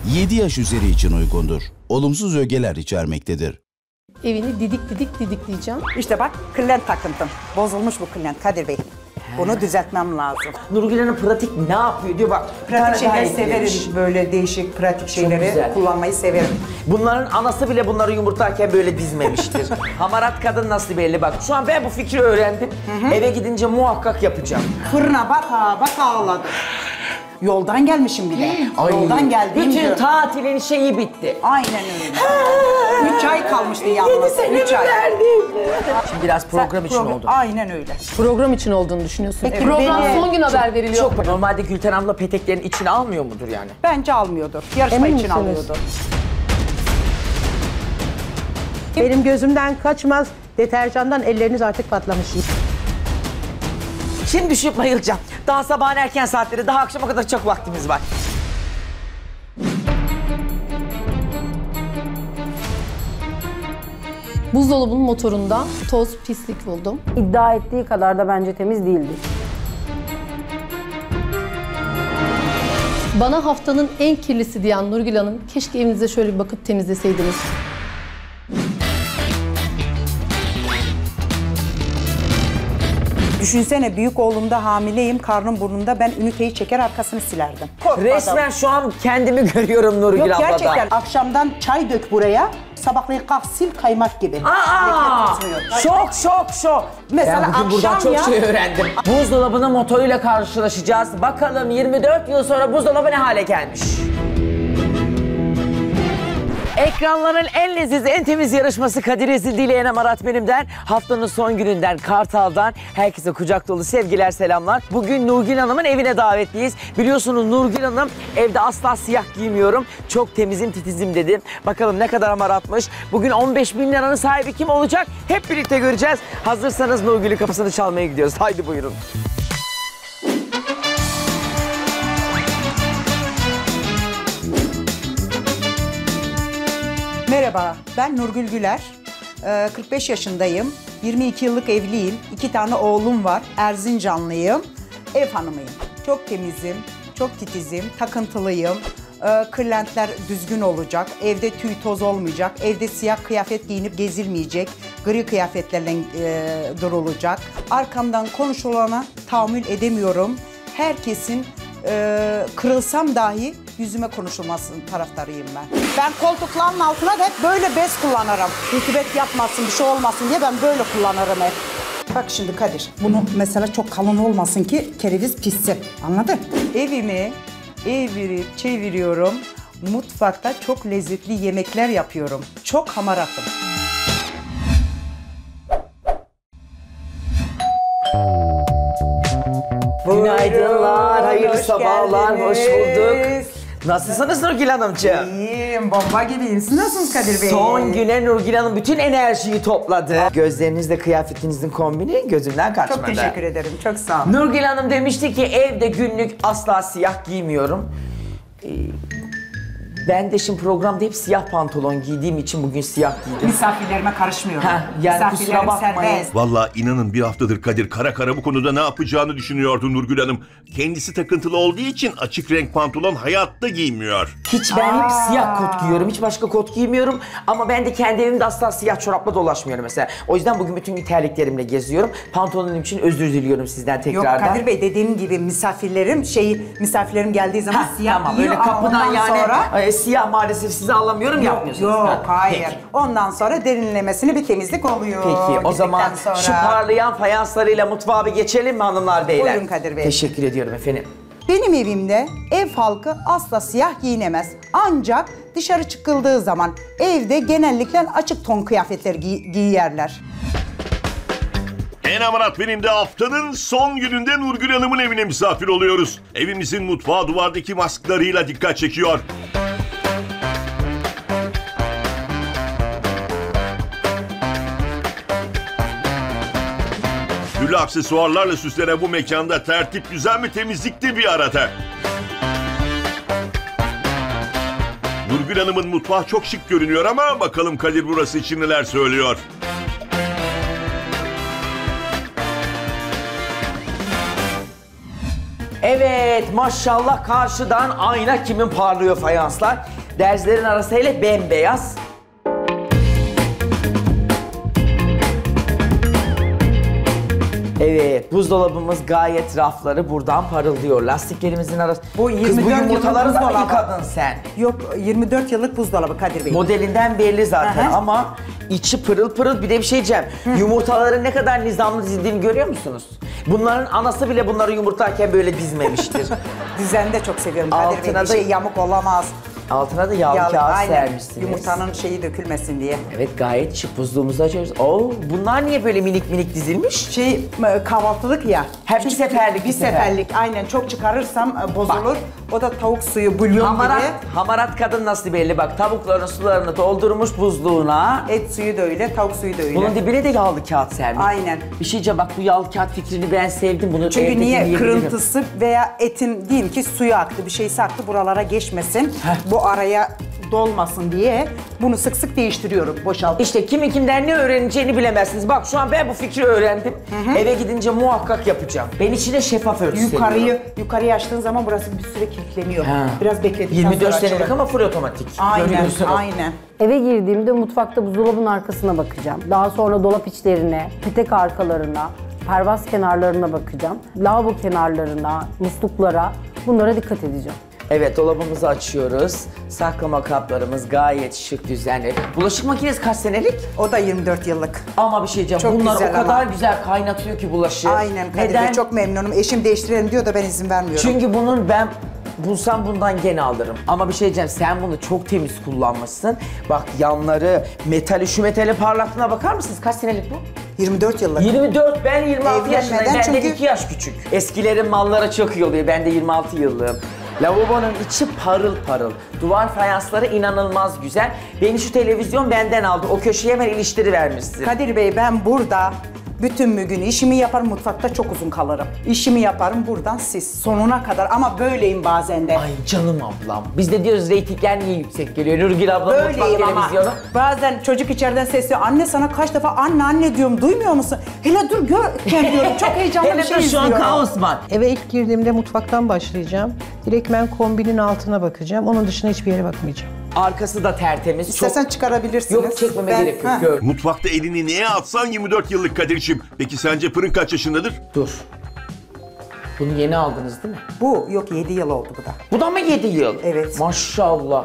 7 yaş üzeri için uygundur. Olumsuz ögeler içermektedir. Evini didik didikleyeceğim. İşte bak, kırlent takıntım. Bozulmuş bu kırlent Kadir Bey. Bunu düzeltmem lazım. Nurgül Hanım pratik ne yapıyor diyor bak. Pratik şeyleri severim. Böyle değişik pratik şeyleri kullanmayı severim. Bunların anası bile bunları yumurtlarken böyle dizmemiştir. Hamarat kadın nasıl belli bak. Şu an ben bu fikri öğrendim. Eve gidince muhakkak yapacağım. Fırına baka ağladım. Yoldan gelmişim bir de. Yoldan geldiğim bütün gün. tatilin şeyi bitti. Aynen öyle. 3 ay kalmıştı yalnız. 3 ay. Şimdi biraz program için oldu. Aynen öyle. Program için olduğunu düşünüyorsun. Evet. Program Beni- son gün haber veriliyor. Çok normalde Gülten abla peteklerin içine almıyor mudur yani? Bence almıyordur. Yarışma Emin için misiniz? alıyordu. Benim gözümden kaçmaz. Deterjandan elleriniz artık patlamış. Şimdi düşüp bayılacağım. Daha sabahın erken saatleri, daha akşama kadar çok vaktimiz var. Buzdolabının motorunda toz, pislik buldum. İddia ettiği kadar da bence temiz değildi. Bana haftanın en kirlisi diyen Nurgül Hanım, keşke evinize şöyle bir bakıp temizleseydiniz. Düşünsene, büyük oğlumda hamileyim, karnım burnumda, ben üniteyi çeker arkasını silerdim. Korkmadım. Resmen şu an kendimi görüyorum Nurgül Yok, ablada. gerçekten akşamdan çay dök buraya, sabahleyin kalk sil, kaymak gibi. Aa! Leke tutmuyor. Şok. Mesela Ben bugün buradan akşam çok ya- şey öğrendim. Buzdolabının motoruyla karşılaşacağız. Bakalım 24 yıl sonra buzdolabı ne hale gelmiş? Ekranların en leziz, en temiz yarışması Kadir Ezildi ile Enem Arat benimden. Haftanın son gününden Kartal'dan herkese kucak dolu sevgiler, selamlar. Bugün Nurgül Hanım'ın evine davetliyiz. Biliyorsunuz Nurgül Hanım evde asla siyah giymiyorum. Çok temizim, titizim dedi. Bakalım ne kadar amaratmış. Bugün 15.000 liranın sahibi kim olacak? Hep birlikte göreceğiz. Hazırsanız Nurgül'ün kapısını çalmaya gidiyoruz. Haydi buyurun. Merhaba, ben Nurgül Güler. 45 yaşındayım. 22 yıllık evliyim. 2 tane oğlum var. Erzincanlıyım. Ev hanımıyım. Çok temizim, çok titizim, takıntılıyım. Kırlentler düzgün olacak. Evde tüy toz olmayacak. Evde siyah kıyafet giyinip gezilmeyecek. Gri kıyafetlerle durulacak. Arkamdan konuşulana tahammül edemiyorum. Herkesin kırılsam dahi yüzüme konuşulmasın taraftarıyım ben. Ben koltukların altına da hep böyle bez kullanırım. Rutubet yapmasın, bir şey olmasın diye ben böyle kullanırım hep. Bak şimdi Kadir, bunu mesela çok kalın olmasın ki kereviz pişsin. Anladın? Evimi evirip çeviriyorum. Mutfakta çok lezzetli yemekler yapıyorum. Çok hamaratım. Günaydınlar, hayırlı hoş sabahlar, hoş geldiniz. bulduk. Nasılsınız Nurgül Hanımcığım? İyiyim, bomba gibiyim. Siz nasılsınız Kadir Bey? Son güne Nurgül Hanım bütün enerjiyi topladı. Gözlerinizle kıyafetinizin kombini gözümden kaçmadı. Çok teşekkür ederim, çok sağ olun. Nurgül Hanım demişti ki evde günlük asla siyah giymiyorum. Ben de şimdi programda hep siyah pantolon giydiğim için bugün siyah giydim. Misafirlerime karışmıyorum. Yani kusura Misafirlerim bakmayın. serbest. Vallahi inanın bir haftadır Kadir kara bu konuda ne yapacağını düşünüyordu Nurgül Hanım. Kendisi takıntılı olduğu için açık renk pantolon hayatta giymiyor. Hiç ben hep siyah kot giyiyorum. Hiç başka kot giymiyorum. Ama ben de kendi evimde asla siyah çorapla dolaşmıyorum mesela. O yüzden bugün bütün terliklerimle geziyorum. Pantolonum için özür diliyorum sizden Yok tekrardan. Kadir Bey, dediğim gibi misafirlerim geldiği zaman siyah Tamam giyiyor öyle ama kapıdan ondan yani sonra... siyah maalesef size alamıyorum yapmıyorsunuz. Yok, Ha, hayır. peki. Ondan sonra derinlemesine bir temizlik oluyor. Peki o Gittikten zaman sonra. şu parlayan fayanslarıyla mutfağa bir geçelim mi hanımlar beyler? Buyurun Kadir Bey. Teşekkür ediyorum efendim. Benim evimde ev halkı asla siyah giyinemez. Ancak dışarı çıkıldığı zaman evde genellikle açık ton kıyafetler giyerler. Enem Arat benim de haftanın son gününde Nurgül Hanım'ın evine misafir oluyoruz. Evimizin mutfağı duvardaki masklarıyla dikkat çekiyor. Türlü aksesuarlarla süslenen bu mekanda tertip, düzen ve temizlik de bir arada. Nurgül Hanım'ın mutfağı çok şık görünüyor ama bakalım Kadir burası için neler söylüyor. Evet, maşallah karşıdan ayna kimin parlıyor fayanslar. Derzlerin arasıyla bembeyaz. Evet, buzdolabımız gayet rafları buradan parıldıyor. Lastiklerimizin arası. Bu 24 Kız bu yıllık yumurtaları da mı buzdolabı. yıkadın sen? Yok 24 yıllık buzdolabı Kadir Bey. Modelinden belli zaten Aha. ama içi pırıl pırıl. Bir de bir şey diyeceğim. Yumurtaların ne kadar nizamlı dizildiğini görüyor musunuz? Bunların anası bile bunları yumurtlarken böyle dizmemiştir. Düzeni de çok seviyorum Kadir Bey. Altına Bir da- şey yamuk olamaz. Altına da yağlı kağıt aynen. sermişsiniz. Yumurtanın şeyi dökülmesin diye. Evet, gayet şık. Buzluğumuzu açıyoruz. Oo, bunlar niye böyle minik minik dizilmiş? Kahvaltılık ya. Hem bir seferlik, Bir bir sefer. seferlik aynen. Çok çıkarırsam bozulur. O da tavuk suyu, bulyon Hamarat, gibi. hamarat kadın nasıl belli bak. Tavukların sularını doldurmuş buzluğuna. Et suyu da öyle, tavuk suyu da öyle. Bunun dibine de yağlı kağıt sermiş. Aynen. Bir şey diyeceğim, bak bu yağlı kağıt fikrini ben sevdim. Bunu Çünkü evde niye? deneyebilirim. Kırıntısı veya etin diyelim ki suyu aktı, bir şeysi aktı buralara geçmesin. Heh. Bu araya dolmasın diye bunu sık sık değiştiriyorum, boşaltıp. İşte kimi kimden ne öğreneceğini bilemezsiniz. Bak şu an ben bu fikri öğrendim. Eve gidince muhakkak yapacağım. Ben içine şeffaf örtü seviyorum. Yukarıyı açtığın zaman burası bir süre kilitleniyor. Ha. Biraz bekledikten 24 sonra senelik açılır. ama full otomatik. Aynen, Görüyorsunuz. aynen. Eve girdiğimde mutfakta buzdolabının arkasına bakacağım. Daha sonra dolap içlerine, petek arkalarına, pervaz kenarlarına bakacağım. Lavabo kenarlarına, musluklara, bunlara dikkat edeceğim. Evet, dolabımızı açıyoruz. Saklama kaplarımız gayet şık, düzenli. Bulaşık makinesi kaç senelik? O da 24 yıllık. Ama bir şey diyeceğim. Çok Bunlar güzel o kadar ama. güzel kaynatıyor ki bulaşığı. Aynen Kadir Neden? Bey, çok memnunum. Eşim değiştirelim diyor da ben izin vermiyorum. Çünkü bunun ben bulsam bundan gene alırım. Ama bir şey diyeceğim, sen bunu çok temiz kullanmışsın. Bak yanları, metali, şu metalin parlaklığına bakar mısınız? Kaç senelik bu? 24 yıllık. 24, ben 26 Evlenmeden yaşındayım. Benden çünkü- 2 yaş küçük. Eskilerin malları çok iyi oluyor. Ben de 26 yıllığım. Lavabonun içi parıl parıl. Duvar fayansları inanılmaz güzel. Beni şu televizyon benden aldı. O köşeye hemen iliştirivermişsin. Kadir Bey, ben burada bütün gün işimi yaparım, mutfakta çok uzun kalırım. İşimi yaparım buradan siz sonuna kadar ama böyleyim bazen de. Ay canım ablam. Biz de diyoruz reytingler niye yüksek geliyor? Nurgül abla mutfak Böyleyim ama televizyonu. bazen çocuk içeriden sesliyor. Anne sana kaç defa anne anne diyorum, duymuyor musun? Hele dur görken diyorum, çok heyecanlı bir Hele şey dur şu an izliyorum. kaos var. Eve ilk girdiğimde mutfaktan başlayacağım. Direkt ben kombinin altına bakacağım. Onun dışına hiçbir yere bakmayacağım. Arkası da tertemiz. İstersen çıkarabilirsiniz. Yok, çekmeme Ben- gerek yok. Heh. Gör. Mutfakta elini neye atsan 24 yıllık Kadir'ciğim. Peki sence fırın kaç yaşındadır? Dur. Bunu yeni aldınız değil mi? Bu yok 7 yıl oldu bu da. Bu da mı 7 yıl? Evet. Maşallah.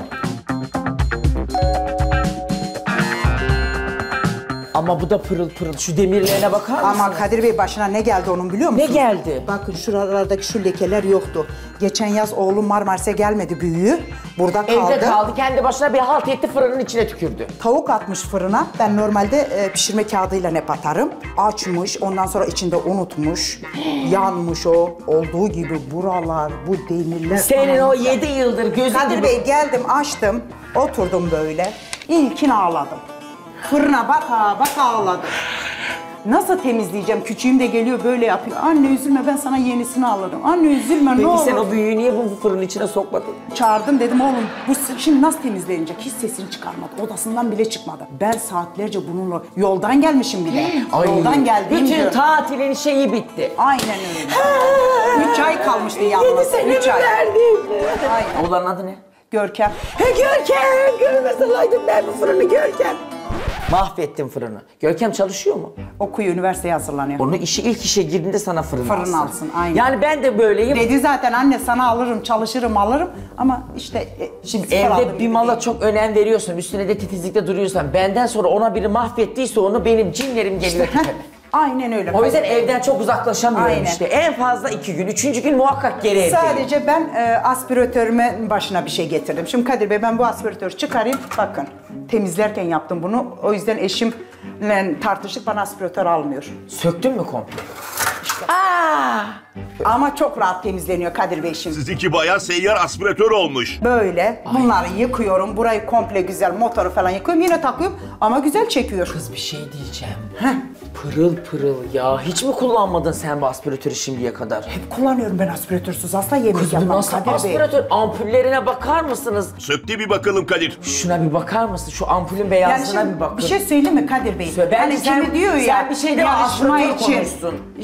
Ama bu da pırıl pırıl. Şu demirlerine bakar mısın? Ama Kadir Bey, başına ne geldi onun biliyor musun? Ne geldi? Bakın şuralardaki şu lekeler yoktu. Geçen yaz oğlum Marmaris'e gelmedi, büyüğü. Burada kaldı. Evde kaldı. Kendi başına bir halt etti, fırının içine tükürdü. Tavuk atmış fırına. Ben normalde pişirme kağıdıyla hep atarım. Açmış, ondan sonra içinde unutmuş. Yanmış o. Olduğu gibi buralar, bu demirler. Senin o Aman. 7 yıldır gözün Kadir gibi... Bey, geldim, açtım. Oturdum böyle. İlkini ağladım. Fırına baka baka ağladım. Nasıl temizleyeceğim? Küçüğüm de geliyor böyle yapıyor. Anne üzülme, ben sana yenisini alırım. Anne üzülme, ne Peki olur. sen o büyüğü niye bu fırının içine sokmadın? Çağırdım, dedim oğlum bu şimdi nasıl temizlenecek? Hiç sesini çıkarmadı. Odasından bile çıkmadı. Ben saatlerce bununla yoldan gelmişim bir de. Yoldan geldiğim Bütün diyor. tatilin şeyi bitti. Aynen öyle. 3 ay kalmıştı yalnız. 3 ay. Aynen. Oğlanın adı ne? Görkem. Görkem! Görmez olaydım ben bu fırını Görkem. Mahvettin fırını. Görkem çalışıyor mu? Okuyor, üniversiteye hazırlanıyor. Onu ilk işe girdiğinde sana fırın alsın, aynen. Yani ben de böyleyim. Dedi zaten, anne sana alırım, çalışırım, alırım. Ama işte... Şimdi sıfır aldığım evde bir gibi mala değil. çok önem veriyorsun, üstüne de titizlikle duruyorsan, benden sonra ona biri mahvettiyse onu benim cinlerim geliyor Heh, tepeme. aynen öyle. O yüzden evden çok uzaklaşamıyorum Aynen. işte. En fazla 2 gün, 3. gün muhakkak geri evdeyim. Sadece ben aspiratörüme başına bir şey getirdim. Şimdi Kadir Bey, ben bu aspiratörü çıkarayım. Bakın, temizlerken yaptım bunu. O yüzden eşimle tartıştık, bana aspiratör almıyor. Söktün mü komple? Ama çok rahat temizleniyor Kadir Bey şimdi. Sizinki bayağı seyyar aspiratör olmuş. Böyle bunları yıkıyorum. Burayı komple güzel, motoru falan yıkıyorum. Yine takıyorum ama güzel çekiyor. Kız bir şey diyeceğim. Pırıl pırıl ya. Hiç mi kullanmadın sen bu aspiratörü şimdiye kadar? Hep kullanıyorum ben aspiratürsüz. Asla yemek Kız bu yapmam nasıl Kadir Bey. aspiratör? Ampullerine bakar mısınız? Sök de bir bakalım Kadir. Şuna bir bakar mısın? Şu ampulün Yani beyazlığına şimdi bir bakın. bir şey söyleyeyim mi Kadir Bey? Söyle, bence sen- kimi diyor sen ya, bir şeyden yarışma aspiratör için. konuşsun. Diyorum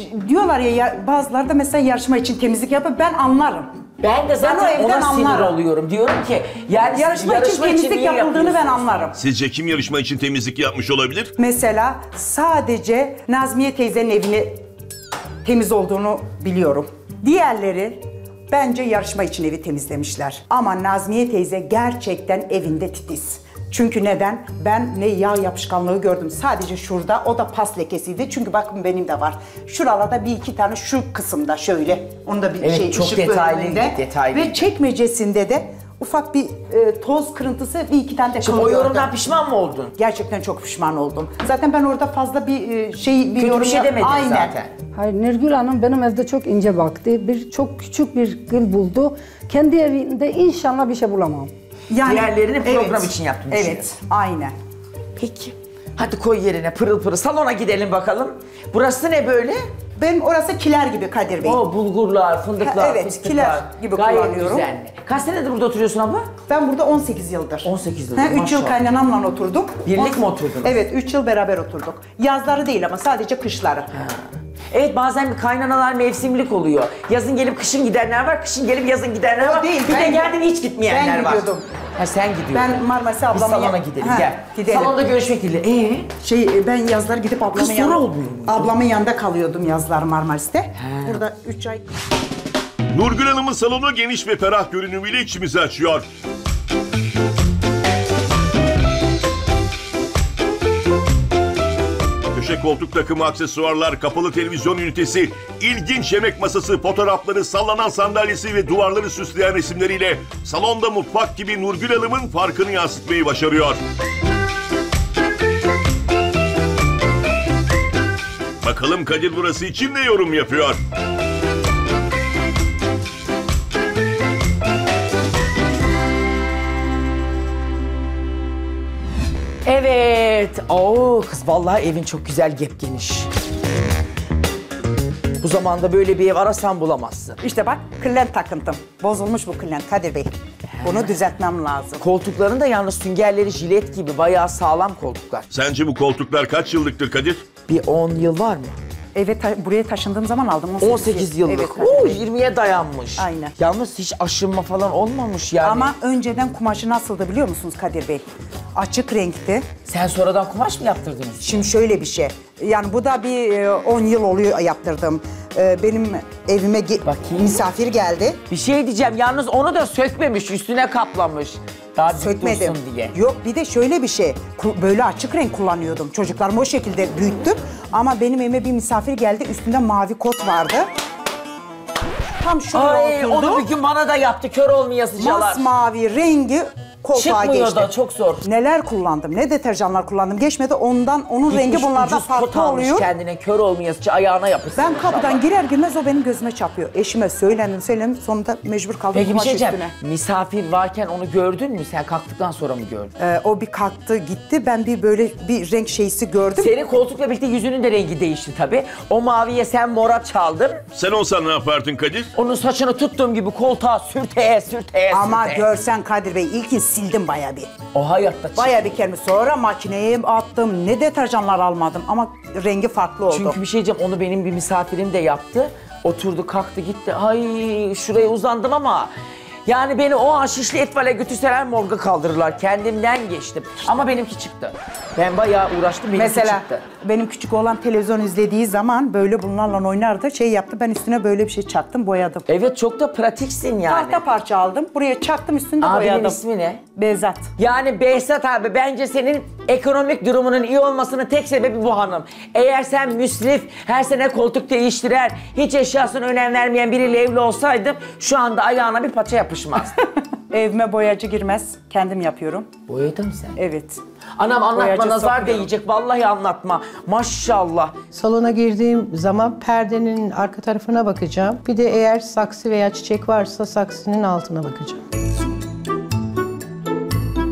diyorlar ya, bazıları da mesela yarışma için temizlik yapıyor. Ben anlarım. Ben de Ben o zaten evden ona sinir anlarım. oluyorum. Diyorum ki yani Yarışma için temizlik niye yapıldığını ben yapıyorsunuz? anlarım. Sizce kim yarışma için temizlik yapmış olabilir? Mesela sadece Nazmiye teyzenin evini temiz olduğunu biliyorum. Diğerleri bence yarışma için evi temizlemişler. Ama Nazmiye teyze gerçekten evinde titiz. Çünkü neden? Ben ne yağ yapışkanlığı gördüm. Sadece şurada, o da pas lekesiydi. Çünkü bakın benim de var. Şuralarda bir iki tane şu kısımda şöyle. Onda bir Evet, şey çok ışık detaylı, bölümünde. detaylı. Ve çekmecesinde de ufak bir toz kırıntısı, bir iki tane de Şimdi kıl o gördüm. yorumdan pişman mı oldun? Gerçekten çok pişman oldum. Zaten ben orada fazla bir Kötü yorum bir şey demedin Aynen. zaten. Hayır, Nurgül Hanım benim evde çok ince baktı. Çok küçük bir gül buldu. Kendi evinde inşallah bir şey bulamam. Diğerlerini program için yaptığını Evet, düşünüyorsun. aynen. Peki. Hadi koy yerine pırıl pırıl. Salona gidelim bakalım. Burası ne böyle? Benim orası kiler gibi Kadir Bey. O bulgurlar, fındıklar, Ha, evet, fıstıklar. kiler gibi Gayet kullanıyorum. düzenli. Kaç senedir burada oturuyorsun abla? Ben burada 18 yıldır. 18 yıldır, 3 yıl maşallah. kaynanamla oturduk. Birlik mi oturdunuz? Evet, 3 yıl beraber oturduk. Yazları değil ama sadece kışları. Evet, bazen bir kaynanalar mevsimlik oluyor. Yazın gelip kışın gidenler var, kışın gelip yazın gidenler O var. değil, Bir de ben- geldin hiç gitmeyenler ben var. gidiyordum. Ha, sen gidiyorsun. Ben Marmaris'e Biz ablamın... salona gidelim, Ha, gel. gidelim. Salonda görüşmek dileğiyle. Ben yazlar gidip ablamın Kız sonra olmuyor muydu? Ablamın yanında kalıyordum yazlar Marmaris'te. Burada 3 ay... Nurgül Hanım'ın salonu geniş ve ferah görünümüyle içimizi açıyor. Köşe koltuk takımı, aksesuarlar, kapalı televizyon ünitesi, ilginç yemek masası, fotoğrafları, sallanan sandalyesi ve duvarları süsleyen resimleriyle salonda mutfak gibi Nurgül Hanım'ın farkını yansıtmayı başarıyor. Bakalım Kadir burası için ne yorum yapıyor? Evet. Oo kız vallahi evin çok güzel geniş. Bu zamanda böyle bir ev arasan bulamazsın. İşte bak, kırlent takıntım. Bozulmuş bu kırlent Kadir Bey. Bunu düzeltmem lazım. Koltukların da yalnız süngerleri jilet gibi bayağı sağlam koltuklar. Sence bu koltuklar kaç yıllıktır Kadir? Bir 10 yıl var mı? Evet, buraya taşındığım zaman aldım. 18 yıllık. Evet, Oo, Kadir Bey. 20'ye dayanmış. Aynen. Yalnız hiç aşınma falan olmamış yani. Ama önceden kumaşı nasıldı biliyor musunuz Kadir Bey? Açık renkti. Sen sonradan kumaş mı yaptırdın? Şimdi şöyle bir şey. Yani bu da bir 10 yıl oluyor yaptırdım. Benim evime Bakayım. misafir geldi. Bir şey diyeceğim. Yalnız onu da sökmemiş, üstüne kaplamış. Daha dik Sökmedim. dursun diye. Yok, bir de şöyle bir şey. Böyle açık renk kullanıyordum. Çocuklarımı o şekilde büyüttüm. Ama benim evime bir misafir geldi. Üstünde mavi kot vardı. Tam şuraya Ay onu oturdu. bir gün bana da yaptı. Kör olmayasıcalar. Masmavi rengi koltuğa Çıkmıyor geçti. da çok zor. Neler kullandım, ne deterjanlar kullandım. Geçmedi ondan, onun rengi Gitmiş bunlarda ucuz kot farklı almış oluyor. kendine kör olmayasıca ayağına yapışsın. Ben kapıdan girer girmez o benim gözüme çarpıyor. Eşime söyledim. Sonunda mecbur kaldım Peki bir kumaş şey diyeceğim. üstüne. Misafir varken onu gördün mü? Sen kalktıktan sonra mı gördün? O bir kalktı gitti. Ben böyle bir renk şeysi gördüm. Senin koltukla birlikte yüzünün de rengi değişti tabii. O maviye sen mora çaldın. Sen olsan ne yapardın Kadir? Onun saçını tuttuğum gibi koltuğa sürteye. Ama görsen Kadir Bey, ilkin sildim bayağı bir. O hayatta çıktı. Bayağı bir kendimi. Sonra makineye attım. Ne deterjanlar almadım ama rengi farklı oldu. Çünkü bir şey diyeceğim, onu benim bir misafirim de yaptı. Oturdu, kalktı, gitti. Ay şuraya uzandım ama... Yani beni o an Şişli Etval'e götürseler morga kaldırırlar. Kendimden geçtim. Ama benimki çıktı. Ben bayağı uğraştım, benimki Mesela çıktı. benim küçük oğlan televizyon izlediği zaman böyle bunlarla oynardı. Yaptı, ben üstüne böyle bir şey çaktım, boyadım. Evet, çok da pratiksin yani. Tahta parça aldım. Buraya çaktım, üstünde Abinin boyadım. ismi ne? Behzat. Yani Behzat abi, bence senin ekonomik durumunun iyi olmasının tek sebebi bu hanım. Eğer sen müsrif, her sene koltuk değiştiren, hiç eşyasına önem vermeyen biriyle evli olsaydın şu anda ayağına bir paça yapışmazdı. Evime boyacı girmez. Kendim yapıyorum. Boyadın mı sen? Evet. Anam anlatma, Boyacı nazar sokmuyorum. değecek. Vallahi anlatma. Maşallah. Salona girdiğim zaman perdenin arka tarafına bakacağım. Bir de eğer saksı veya çiçek varsa saksının altına bakacağım.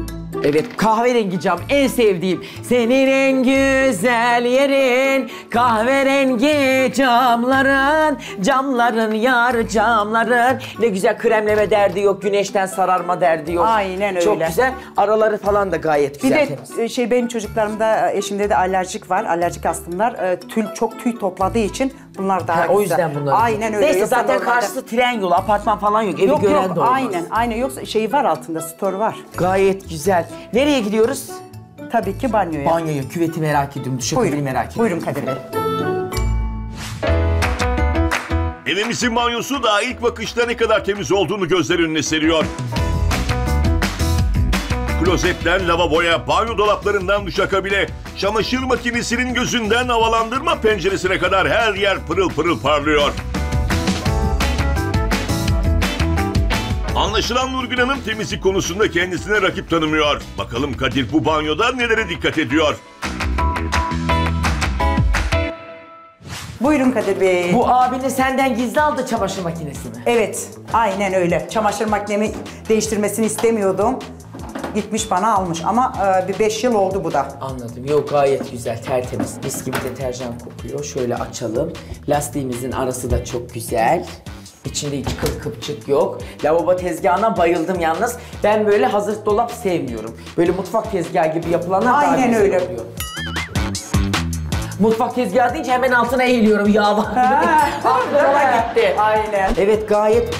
Evet, kahverengi cam en sevdiğim. Senin en güzel yerin kahverengi camların yar camların. Ne güzel, kremleme derdi yok, güneşten sararma derdi yok. Aynen öyle. Çok güzel. Araları falan da gayet Bir güzel, de temiz. benim çocuklarımda, eşimde de alerjik var. Alerjik astımlar. Çok tüy topladığı için bunlar daha Ha, güzel. o yüzden bunlar. Aynen öyle. Neyse, Yoksa zaten normalde- karşısı tren yolu, apartman falan yok. Evi Yok gören yok de olmaz. aynen yoksa şey var altında, store var. Gayet güzel. Nereye gidiyoruz? Tabii ki banyoya. Banyoya, küveti merak ediyorum, duşakabini merak ediyorum. Buyurun Kadir Bey. Evimizin banyosu da ilk bakışta ne kadar temiz olduğunu gözler önüne seriyor. Klozetten lavaboya, banyo dolaplarından duşakabine, çamaşır makinesinin gözünden havalandırma penceresine kadar her yer pırıl pırıl parlıyor. Anlaşılan Nurgül Hanım temizlik konusunda kendisine rakip tanımıyor. Bakalım Kadir bu banyoda nelere dikkat ediyor? Buyurun Kadir Bey. Bu abinin senden gizli aldığı çamaşır makinesi mi? Evet, aynen öyle. Çamaşır makinemi değiştirmesini istemiyordum. Gitmiş bana almış ama bir 5 yıl oldu bu da. Anladım. Yok, gayet güzel, tertemiz. Mis gibi deterjan kokuyor. Şöyle açalım. Lastiğimizin arası da çok güzel. İçinde hiç kıl kıpçık yok. Lavabo tezgahına bayıldım yalnız. Ben böyle hazır dolap sevmiyorum. Böyle mutfak tezgahı gibi yapılanlar daha Aynen güzel öyle. oluyor. Mutfak tezgahı deyince hemen altına eğiliyorum yağlar. Aklıma gitti. Aynen. Evet, gayet...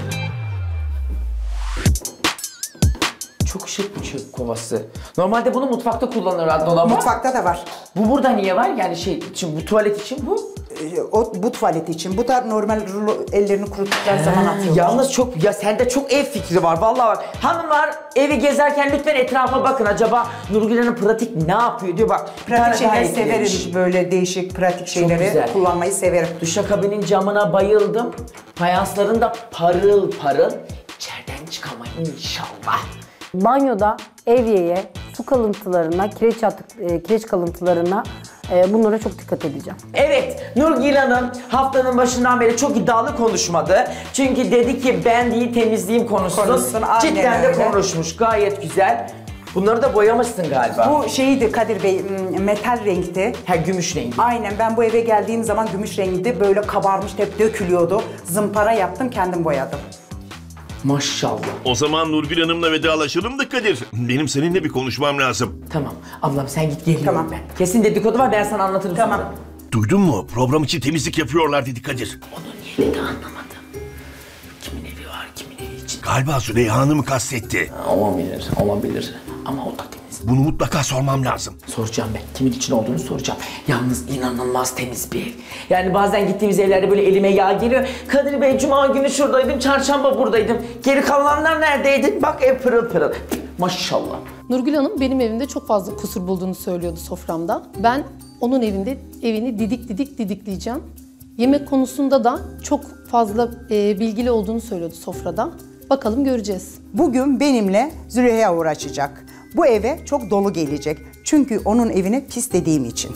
Çok şık bir çöp kovası. Normalde bunu mutfakta kullanırlar, dolaba. Mutfakta da var. Bu burada niye var? Yani şey için, bu tuvalet için bu. Bu tuvalet için. Bu da normal rulo, ellerini kuruttukları zaman atıyorlar. Yalnız çok, ya sende çok ev fikri var vallahi bak. Hanımlar evi gezerken lütfen etrafa bakın. Acaba Nurgül Hanım pratik ne yapıyor diyor bak. bir tane Pratik daha şeyleri eklemiş. severim. Böyle değişik pratik şeyleri güzel. kullanmayı severim. Duşakabinin camına bayıldım. Fayansların da parıl parıl. İçeriden çıkama inşallah. Banyoda evyeye, su kalıntılarına, kireç kalıntılarına bunlara çok dikkat edeceğim. Evet, Nurgül Hanım haftanın başından beri çok iddialı konuşmadı. Çünkü dedi ki ben değil temizliğim konuşsun. Aynen Cidden de öyle. konuşmuş, gayet güzel. Bunları da boyamışsın galiba. Bu şeydi Kadir Bey, metal renkti. Ha, gümüş rengi. Aynen, ben bu eve geldiğim zaman gümüş rengiydi. Böyle kabarmış, hep dökülüyordu. Zımpara yaptım, kendim boyadım. Maşallah. O zaman Nurgül Hanım'la vedalaşalım da Kadir. Benim seninle bir konuşmam lazım. Tamam. Ablam sen git, geliyorum Tamam. ben. Kesin dedikodu var, ben sana anlatırım Tamam. sonra. Duydun mu? Program için temizlik yapıyorlar dedi Kadir. Onu niye dedi anlamadım. Kimin evi var, kimin evi için? Galiba Züleyha Hanım'ı kastetti. Olabilir, olabilir. Ama o da temiz. Bunu mutlaka sormam lazım. Soracağım ben. Kimin için olduğunu soracağım. Yalnız inanılmaz temiz bir ev. Yani bazen gittiğimiz evlerde böyle elime yağ geliyor. Kadir Bey, cuma günü şuradaydım, çarşamba buradaydım. Geri kalanlar neredeydi? Bak ev pırıl pırıl. Maşallah. Nurgül Hanım benim evimde çok fazla kusur bulduğunu söylüyordu soframda. Ben onun evini didik didikleyeceğim. Yemek konusunda da çok fazla bilgili olduğunu söylüyordu sofrada. Bakalım göreceğiz. Bugün benimle Züleyha uğraşacak. Bu eve çok dolu gelecek. Çünkü onun evine pis dediğim için.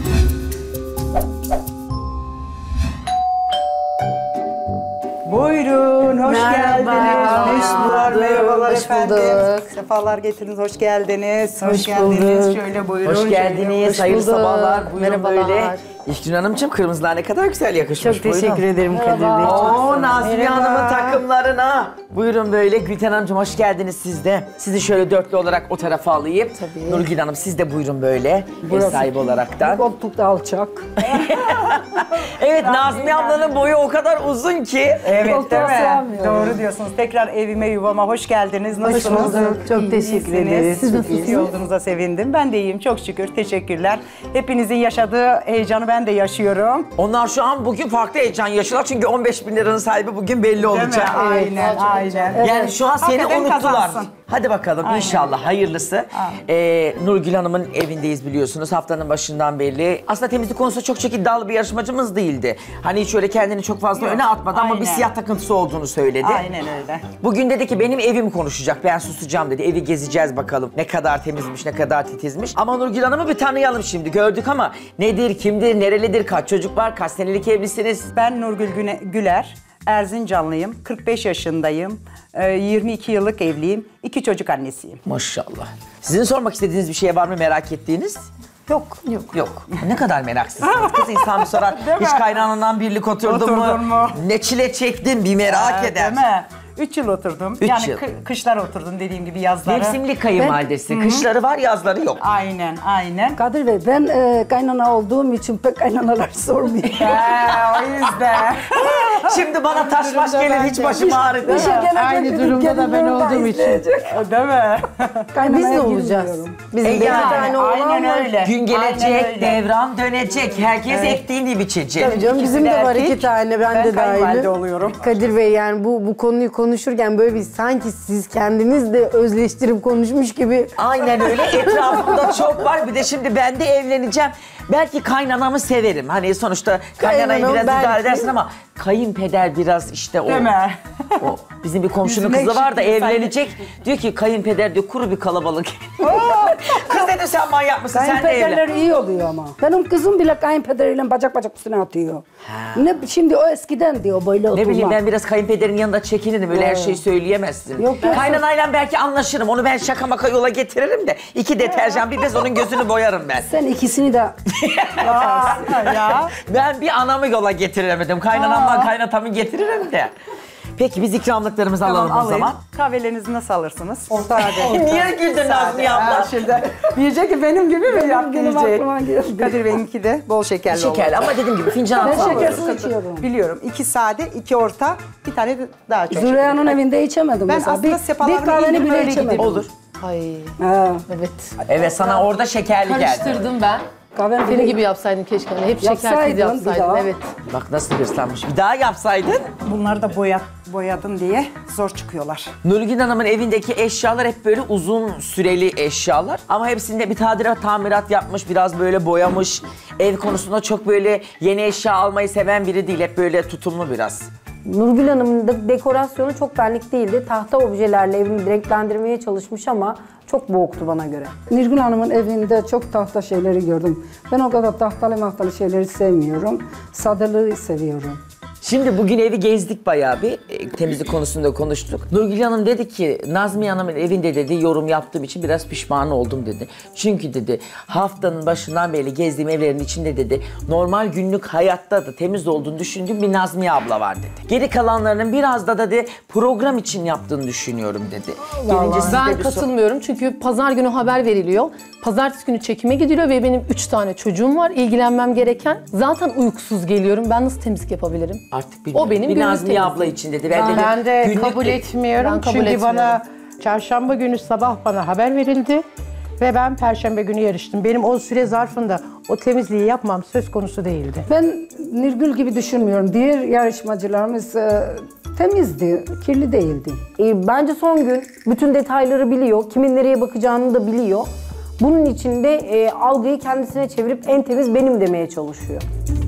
Buyurun, hoş Merhaba. geldiniz. Merhabalar Hoş efendim. bulduk. Sefalar getirdiniz, hoş geldiniz. Hoş bulduk. geldiniz. Şöyle buyurun. Hoş geldiniz, Hoş hayırlı bulduk. sabahlar. Buyurun Merhabalar. böyle. İlknur Hanımcığım, kırmızılar ne kadar güzel yakışmış. Çok teşekkür ederim Kadir Bey. Oo, Nazmiye Merhaba. Hanım'ın takımlarına. Buyurun böyle. Gülten Hanımcığım hoş geldiniz siz de. Sizi şöyle dörtlü olarak o tarafa alayım. Tabii. Nurgül Hanım siz de buyurun böyle. Ev sahibi olaraktan. Koltuk da alçak. Evet, Nazmiye ablanın boyu o kadar uzun ki. Evet, Koltuğa değil mi? sığamıyorum. Doğru diyorsunuz. Tekrar evime, yuvama hoş geldiniz. Nasılsınız? bulduk. Çok teşekkür İyisiniz. ederiz. Siz nasılsınız? İyi olduğunuza sevindim. Ben de iyiyim. Çok şükür. Teşekkürler. Hepinizin yaşadığı heyecanı ben de yaşıyorum. Onlar şu an bugün farklı heyecan yaşıyorlar çünkü 15.000 liranın sahibi bugün belli Değil mi? olacak. Aynen, aynen. Yani şu an seni Hakikaten unuttular. kazansın. Hadi bakalım inşallah hayırlısı. Nurgül Hanım'ın evindeyiz biliyorsunuz haftanın başından beri. Aslında temizlik konusunda çok iddialı bir yarışmacımız değildi. Hani hiç öyle kendini çok fazla Yok, öne atmadı ama bir aynen. siyah takıntısı olduğunu söyledi. Aynen öyle. Bugün dedi ki benim evim konuşacak, ben susacağım dedi. Evi gezeceğiz bakalım. Ne kadar temizmiş, ne kadar titizmiş. Ama Nurgül Hanım'ı bir tanıyalım şimdi. Gördük ama nedir, kimdir, nerelidir, kaç çocuk var, kaç senelik evlisiniz? Ben Nurgül Güler. Erzincanlıyım. 45 yaşındayım. 22 yıllık evliyim. 2 çocuk annesiyim. Maşallah. Sizin sormak istediğiniz bir şey var mı, merak ettiğiniz? Yok. Yok. Ne kadar meraksızsınız. Kız insan bir sorar. Hiç kaynanandan birlik oturdun mu? Ne çile çektin bir merak eder. Değil mi? 3 yıl oturdum. 3 yıl. Kışlar oturdum dediğim gibi, yazları. Mevsimli kayınvalidesi. Kışları var, yazları yok. Aynen. Kadir Bey, ben kaynana olduğum için pek kaynanalar sormuyor. O yüzden. Şimdi bana taş baş gelir, hiç başım ağrıdı. Aynı durumda da ben olduğum için. Değil mi? Biz de olacağız. Bizim bir yani, tane oğlan aynen var. öyle. Gün gelecek, Aynen öyle. devran dönecek. Herkes ektiğini biçecek. Tabii canım, bizim de var 2 tane, ben de kayınvalide dahil. oluyorum. Kadir Bey, yani bu konuyu konuşurken böyle bir sanki siz kendiniz de özleştirip konuşmuş gibi. Aynen öyle. Etrafımda çok var. Bir de şimdi ben de evleneceğim. Belki kaynanamı severim. Hani sonuçta kaynanayı Kaynanam biraz idare belki. edersin ama kayınpeder biraz işte o. Değil mi? O. Bizim bir komşunun Yüzüne kızı var da ekşi evlenecek. Diyor ki kayınpeder diyor kuru bir kalabalık. Kız dedim sen manyak mısın? Sen de Kayınpederler evlen. iyi oluyor ama. Benim kızım bile kayınpederiyle bacak üstüne atıyor. Ne şimdi o eskiden diyor böyle oturma. Ne bileyim, ben biraz kayınpederin yanında çekinirim. Öyle her şeyi söyleyemezsin. Yok. Kaynanayla belki anlaşırım. Onu ben şaka maka yola getiririm de 2 deterjan bir bez onun gözünü boyarım ben. Sen ikisini de Ya. Ben bir anamı yola getiremedim. Kaynanamla kaynatamı getiririm de. Peki biz ikramlıklarımızı alalım o zaman. Kahvelerinizi nasıl alırsınız? Niye güldün Nazmiye abla? Şimdi diyecek ki benim gibi mi yap günüm diyecek. aklıma geldi. Kadir Bey'inki de bol şekerli olur. Şekerli ama dediğim gibi fincan ben altı alıyoruz. şekersiz içiyorum. Biliyorum. 2 sade, 2 orta, bir tane de daha çok. Züreya'nın evinde içemedim Ben mesela. aslında Bir sepalarını kahveni indim, bile öyle içemedim. gideyim. Olur. Ay Ha, evet. Evet, sana orada şekerli geldi. Karıştırdım ben. kahveni Senin bile gibi yapsaydım keşke. Hani hep şekersiz Yapsaydın bir yapsaydım. daha. Evet. Bak nasıl hırslanmış. Bir daha yapsaydın. Bunları da boyadım diye zor çıkıyorlar. Nurgül Hanım'ın evindeki eşyalar hep böyle uzun süreli eşyalar. Ama hepsinde bir tadilat, tamirat yapmış, biraz böyle boyamış. Ev konusunda çok böyle yeni eşya almayı seven biri değil. Hep böyle tutumlu biraz. Nurgül Hanım'ın da dekorasyonu çok benlik değildi. Tahta objelerle evimi renklendirmeye çalışmış ama çok boğuktu bana göre. Nurgül Hanım'ın evinde çok tahta şeyleri gördüm. Ben o kadar tahtalı şeyleri sevmiyorum. Sadelığı seviyorum. Şimdi bugün evi gezdik bayağı bir. Temizlik konusunda konuştuk. Nurgül Hanım dedi ki Nazmiye Hanım'ın evinde dedi yorum yaptığım için biraz pişman oldum dedi. Çünkü dedi haftanın başından beri gezdiğim evlerin içinde dedi normal günlük hayatta da temiz olduğunu düşündüğüm bir Nazmiye abla var dedi. Geri kalanlarının biraz da dedi program için yaptığını düşünüyorum dedi. Gelince siz de Ben bir katılmıyorum çünkü pazar günü haber veriliyor. Pazartesi günü çekime gidiliyor ve benim 3 tane çocuğum var ilgilenmem gereken. Zaten uykusuz geliyorum. Ben nasıl temizlik yapabilirim? Artık bilmiyorum. O benim bir günlük Nazmiye temizliğim. abla için dedi. Ben de günlük kabul etmiyorum. Ben kabul Çünkü etmiyorum. bana çarşamba günü sabah bana haber verildi. Ve ben perşembe günü yarıştım. Benim o süre zarfında o temizliği yapmam söz konusu değildi. Ben Nurgül gibi düşünmüyorum. Diğer yarışmacılarımız temizdi, kirli değildi. Bence son gün bütün detayları biliyor. Kimin nereye bakacağını da biliyor. Bunun için de algıyı kendisine çevirip en temiz benim demeye çalışıyor.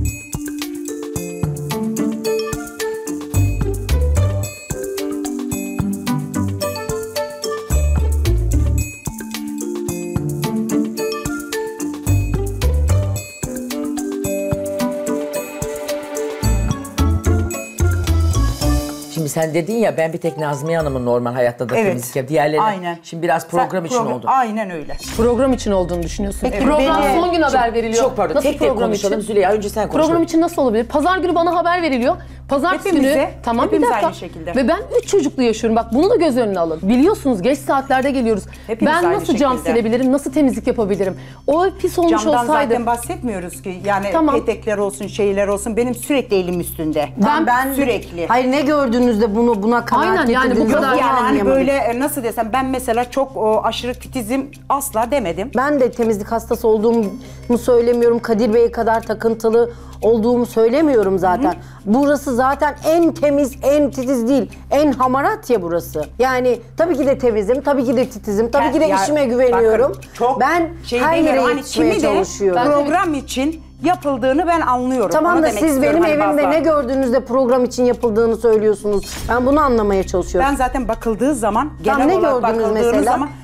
Şimdi sen dedin ya ben bir tek Nazmiye Hanım'ın normal hayatta da Evet. temizlik yap. Diğerleri Aynen. şimdi biraz program için oldu. Aynen öyle. Program için olduğunu düşünüyorsun. Peki, Program beni- son gün haber veriliyor. Çok pardon Nasıl tek tek program konuşalım için? Züleyha önce sen konuş. Program için nasıl olabilir? Pazar günü bana haber veriliyor. Pazartesi Hepimize, günü tamam bir hepimiz dakika. aynı şekilde. Ve ben 3 çocuklu yaşıyorum. Bak bunu da göz önüne alın. Biliyorsunuz geç saatlerde geliyoruz. Hepimiz ben aynı nasıl cam şekilde. silebilirim? Nasıl temizlik yapabilirim? O pis olmuş Camdan olsaydı. zaten bahsetmiyoruz ki. Yani Tamam. petekler olsun, şeyler olsun. Benim sürekli elim üstünde. Ben sürekli. Hayır, ne gördüğünüzde buna kanaat Aynen, yani bu getirdiniz? kadar- Onu Yani hani anlayamadım. böyle nasıl desem ben mesela çok aşırı titizim asla demedim. Ben de temizlik hastası olduğumu söylemiyorum. Kadir Bey'e kadar takıntılı olduğumu söylemiyorum zaten. Burası zaten en temiz, en titiz değil. En hamarat ya burası. Yani tabii ki de temizim, tabii ki de titizim, tabii ki de Ya, işime güveniyorum. bakın, çok ben her yere demiyorum. yetişmeye kimi de çalışıyorum. program için yapıldığını ben anlıyorum. Tamam Onu da demek siz istiyorum benim hani evimde fazla. ne gördüğünüzde program için yapıldığını söylüyorsunuz. Ben bunu anlamaya çalışıyorum. Ben zaten bakıldığı zaman, Tamam, genel ne olarak gördünüz bakıldığınız mesela? zaman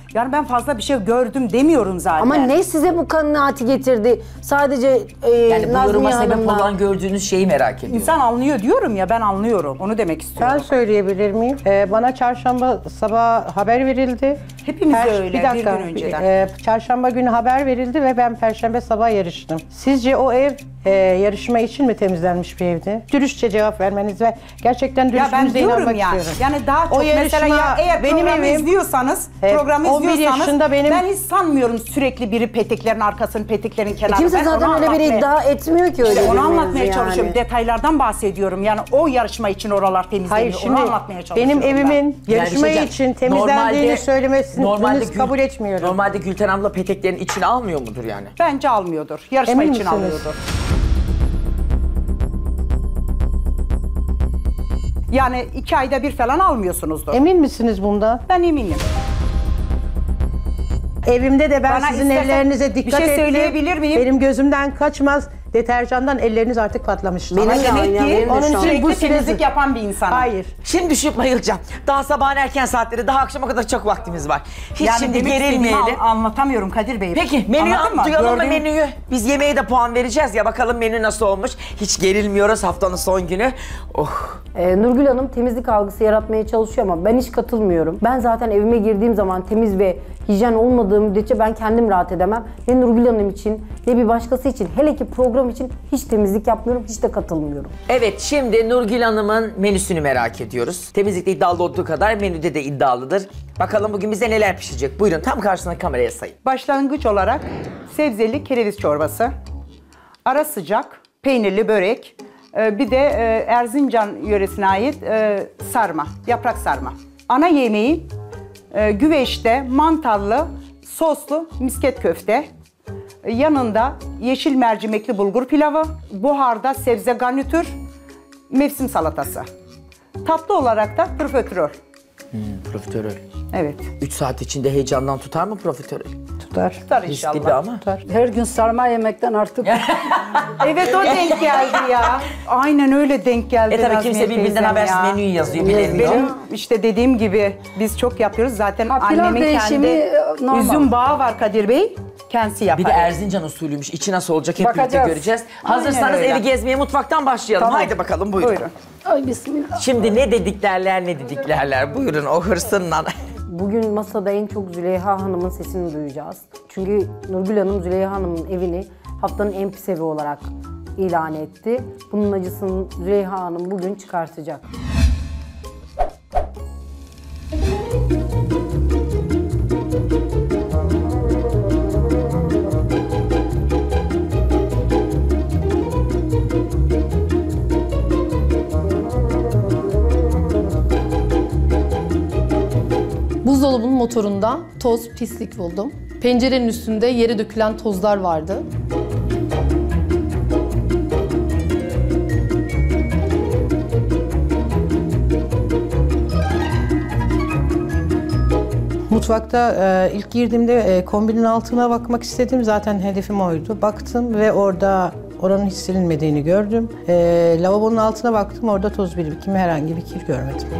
Yani ben fazla bir şey gördüm demiyorum zaten. Ama ne size bu kanaati getirdi? Sadece Yani bu yoruma Nazmiye sebep Hanım'la. olan gördüğünüz şeyi merak ediyorum. İnsan anlıyor diyorum ya, ben anlıyorum. Onu demek Ben istiyorum. söyleyebilir miyim? Bana çarşamba sabah haber verildi. Hepimize öyle, bir dakika. bir gün önceden. Çarşamba günü haber verildi ve ben perşembe sabah yarıştım. Sizce o ev yarışma için mi temizlenmiş bir evdi? Dürüstçe cevap vermeniz ve gerçekten Ya ben dürüstlüğünüze diyorum inanmak ya, istiyorum. yani daha çok O mesela ya yarışma, eğer benim programı evim, izliyorsanız, 11 yaşında benim- ben hiç sanmıyorum sürekli biri peteklerin arkasını, peteklerin kenarını. Kimse Ben zaten onu öyle bir anlatmaya- iddia etmiyor ki öyle İşte bir onu mevzu anlatmaya yani. çalışıyorum. Detaylardan bahsediyorum. Yani o yarışma için oralar temizleniyor. Hayır şimdi onu anlatmaya çalışıyorum. benim evimin yarışma Yani için temizlendiğini söylemesini kabul etmiyorum. Normalde Gülten abla peteklerin içine almıyor mudur yani? Bence almıyordur. Yarışma Emin için misiniz? alıyordur. Yani 2 ayda bir falan almıyorsunuzdur. Emin misiniz bundan? Ben eminim. Evimde de ben Bana sizin istersen ellerinize bir dikkat şey ettim. söyleyebilir miyim? Benim gözümden kaçmaz. Deterjandan elleriniz artık patlamıştı. Benim Ama de demek aynı, ki benim de onun şu an. sürekli Bu süresi- temizlik yapan bir insan. Hayır. Şimdi düşüp bayılacağım. Daha sabahın erken saatleri, daha akşama kadar çok vaktimiz var. Hiç Yani şimdi demek istediğimi gerilmeyelim. anlatamıyorum Kadir Bey. Peki menüyü Anladın mı? duyalım mı Gördüğün- menüyü? Biz yemeğe de puan vereceğiz ya, bakalım menü nasıl olmuş. Hiç gerilmiyoruz haftanın son günü. Oh. Nurgül Hanım temizlik algısı yaratmaya çalışıyor ama ben hiç katılmıyorum. Ben zaten evime girdiğim zaman temiz ve hijyen olmadığı müddetçe ben kendim rahat edemem. Ne Nurgül Hanım için ne bir başkası için, hele ki program için hiç temizlik yapmıyorum, hiç de katılmıyorum. Evet, şimdi Nurgül Hanım'ın menüsünü merak ediyoruz. Temizlikte iddialı olduğu kadar menüde de iddialıdır. Bakalım bugün bize neler pişecek. Buyurun tam karşısına kameraya sayın. Başlangıç olarak sebzeli kereviz çorbası, ara sıcak, peynirli börek, bir de Erzincan yöresine ait sarma, yaprak sarma. Ana yemeği güveçte mantarlı, soslu misket köfte. Yanında yeşil mercimekli bulgur pilavı, buharda sebze garnitür, mevsim salatası. Tatlı olarak da profiterol. Profiterol. Evet. 3 saat içinde heyecandan tutar mı profiterol? Tutar. Tutar inşallah. Riskli ama. Tutar. Her gün sarma yemekten artık Evet o denk geldi ya. Aynen öyle denk geldi. Tabii Nazmiye kimse birbirinden teyzem habersiz ya. menüyü yazıyor, bilemiyor. Benim işte dediğim gibi biz çok yapıyoruz. Zaten Ha, pilav annemin değişimi, kendi normal. üzüm bağı var Kadir Bey. Kendisi yapar. Bir de Erzincan usulüymüş. İçi nasıl olacak hep birlikte Bakacağız. göreceğiz. Aynen Hazırsanız öyle. evi gezmeye mutfaktan başlayalım. Tamam. Haydi bakalım buyurun. Buyurun. ay bismillah. Şimdi ne dediklerler ne dediklerler. Buyurun o hırsınla. Bugün masada en çok Züleyha Hanım'ın sesini duyacağız. Çünkü Nurgül Hanım Züleyha Hanım'ın evini haftanın en pis evi olarak ilan etti. Bunun acısını Züleyha Hanım bugün çıkartacak. Buzdolabının motorunda toz, pislik buldum. Pencerenin üstünde yere dökülen tozlar vardı. Mutfakta ilk girdiğimde kombinin altına bakmak istedim. Zaten hedefim oydu. Baktım ve orada oranın hiç silinmediğini gördüm. Lavabonun altına baktım. Orada toz birikimi, herhangi bir kir görmedim.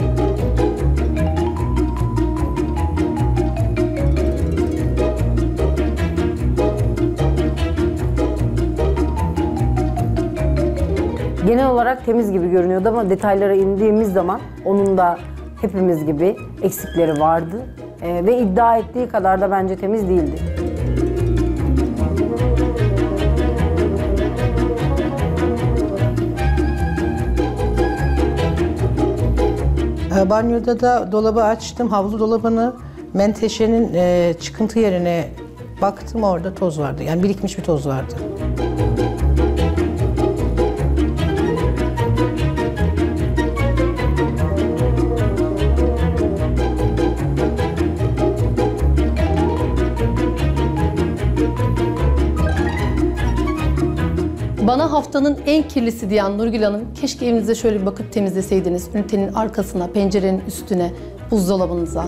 Genel olarak temiz gibi görünüyordu ama detaylara indiğimiz zaman onun da hepimiz gibi eksikleri vardı. Ve iddia ettiği kadar da bence temiz değildi. Banyoda da dolabı açtım. Havlu dolabını, menteşenin çıkıntı yerine baktım. Orada toz vardı. Yani birikmiş bir toz vardı. Bana haftanın en kirlisi diyen Nurgül Hanım, keşke evinize şöyle bir bakıp temizleseydiniz. Ünitenin arkasına, pencerenin üstüne, buzdolabınıza.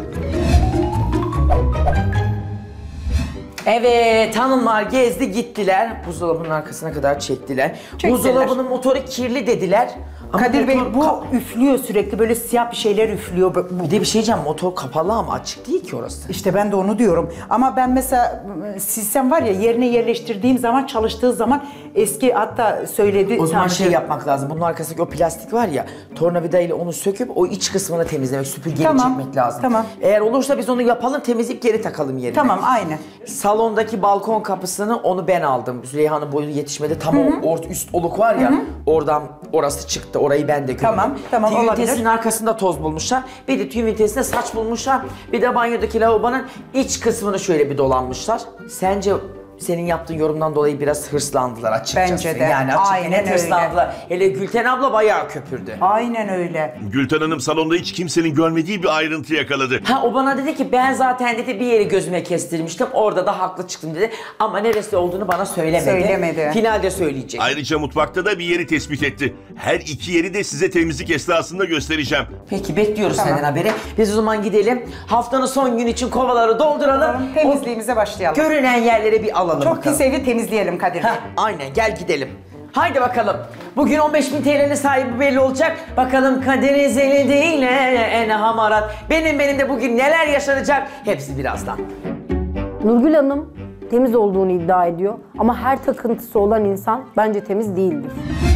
Evet hanımlar gezdi gittiler. Buzdolabının arkasına kadar çektiler. Çektiler. Buzdolabının motoru kirli dediler. Ama Kadir Bey motor bu üflüyor sürekli, böyle siyah bir şeyler üflüyor. Bir de bir şey diyeceğim, motor kapalı ama açık değil ki orası. İşte ben de onu diyorum. Ama ben mesela sistem var ya, yerine yerleştirdiğim zaman, çalıştığı zaman eski, hatta söyledi. O zaman sadece- şey yapmak lazım. Bunun arkasındaki o plastik var ya, tornavida ile onu söküp o iç kısmını temizlemek, süpürgeyle Tamam, çekmek lazım. tamam. Eğer olursa biz onu yapalım, temizleyip geri takalım yerine. Tamam, aynen. Salondaki balkon kapısını onu ben aldım. Züleyha'nın boyu yetişmedi. Tam o üst oluk var ya, oradan orası çıktı. Orayı ben de gördüm. Tamam, Tüy olabilir. ünitesinin arkasında toz bulmuşlar. Bir de tüy ünitesinde saç bulmuşlar. Bir de banyodaki lavabonun iç kısmını şöyle bir dolanmışlar. Sence senin yaptığın yorumdan dolayı biraz hırslandılar açıkçası. Bence de. Yani açıkçası Aynen net öyle. hırslandılar. Hele Gülten abla bayağı köpürdü. Aynen öyle. Gülten Hanım salonda hiç kimsenin görmediği bir ayrıntı yakaladı. Ha, o bana dedi ki ben zaten dedi bir yeri gözüme kestirmiştim. Orada da haklı çıktım dedi. Ama neresi olduğunu bana söylemedi. Söylemedi. Finalde söyleyecek. Ayrıca mutfakta da bir yeri tespit etti. Her iki yeri de size temizlik esnasında göstereceğim. Peki bekliyoruz senden haberi. Biz o zaman gidelim. Haftanın son günü için kovaları dolduralım. Temizliğimize başlayalım. Görünen yerlere bir alalım Çok bakalım. pis evi temizleyelim Kadir Bey. Heh, aynen, gel gidelim. Haydi bakalım. Bugün 15.000 TL'nin sahibi belli olacak. Bakalım Kadir Ezeli değil en hamarat. Benim de bugün neler yaşanacak hepsi birazdan. Nurgül Hanım temiz olduğunu iddia ediyor ama her takıntısı olan insan bence temiz değildir.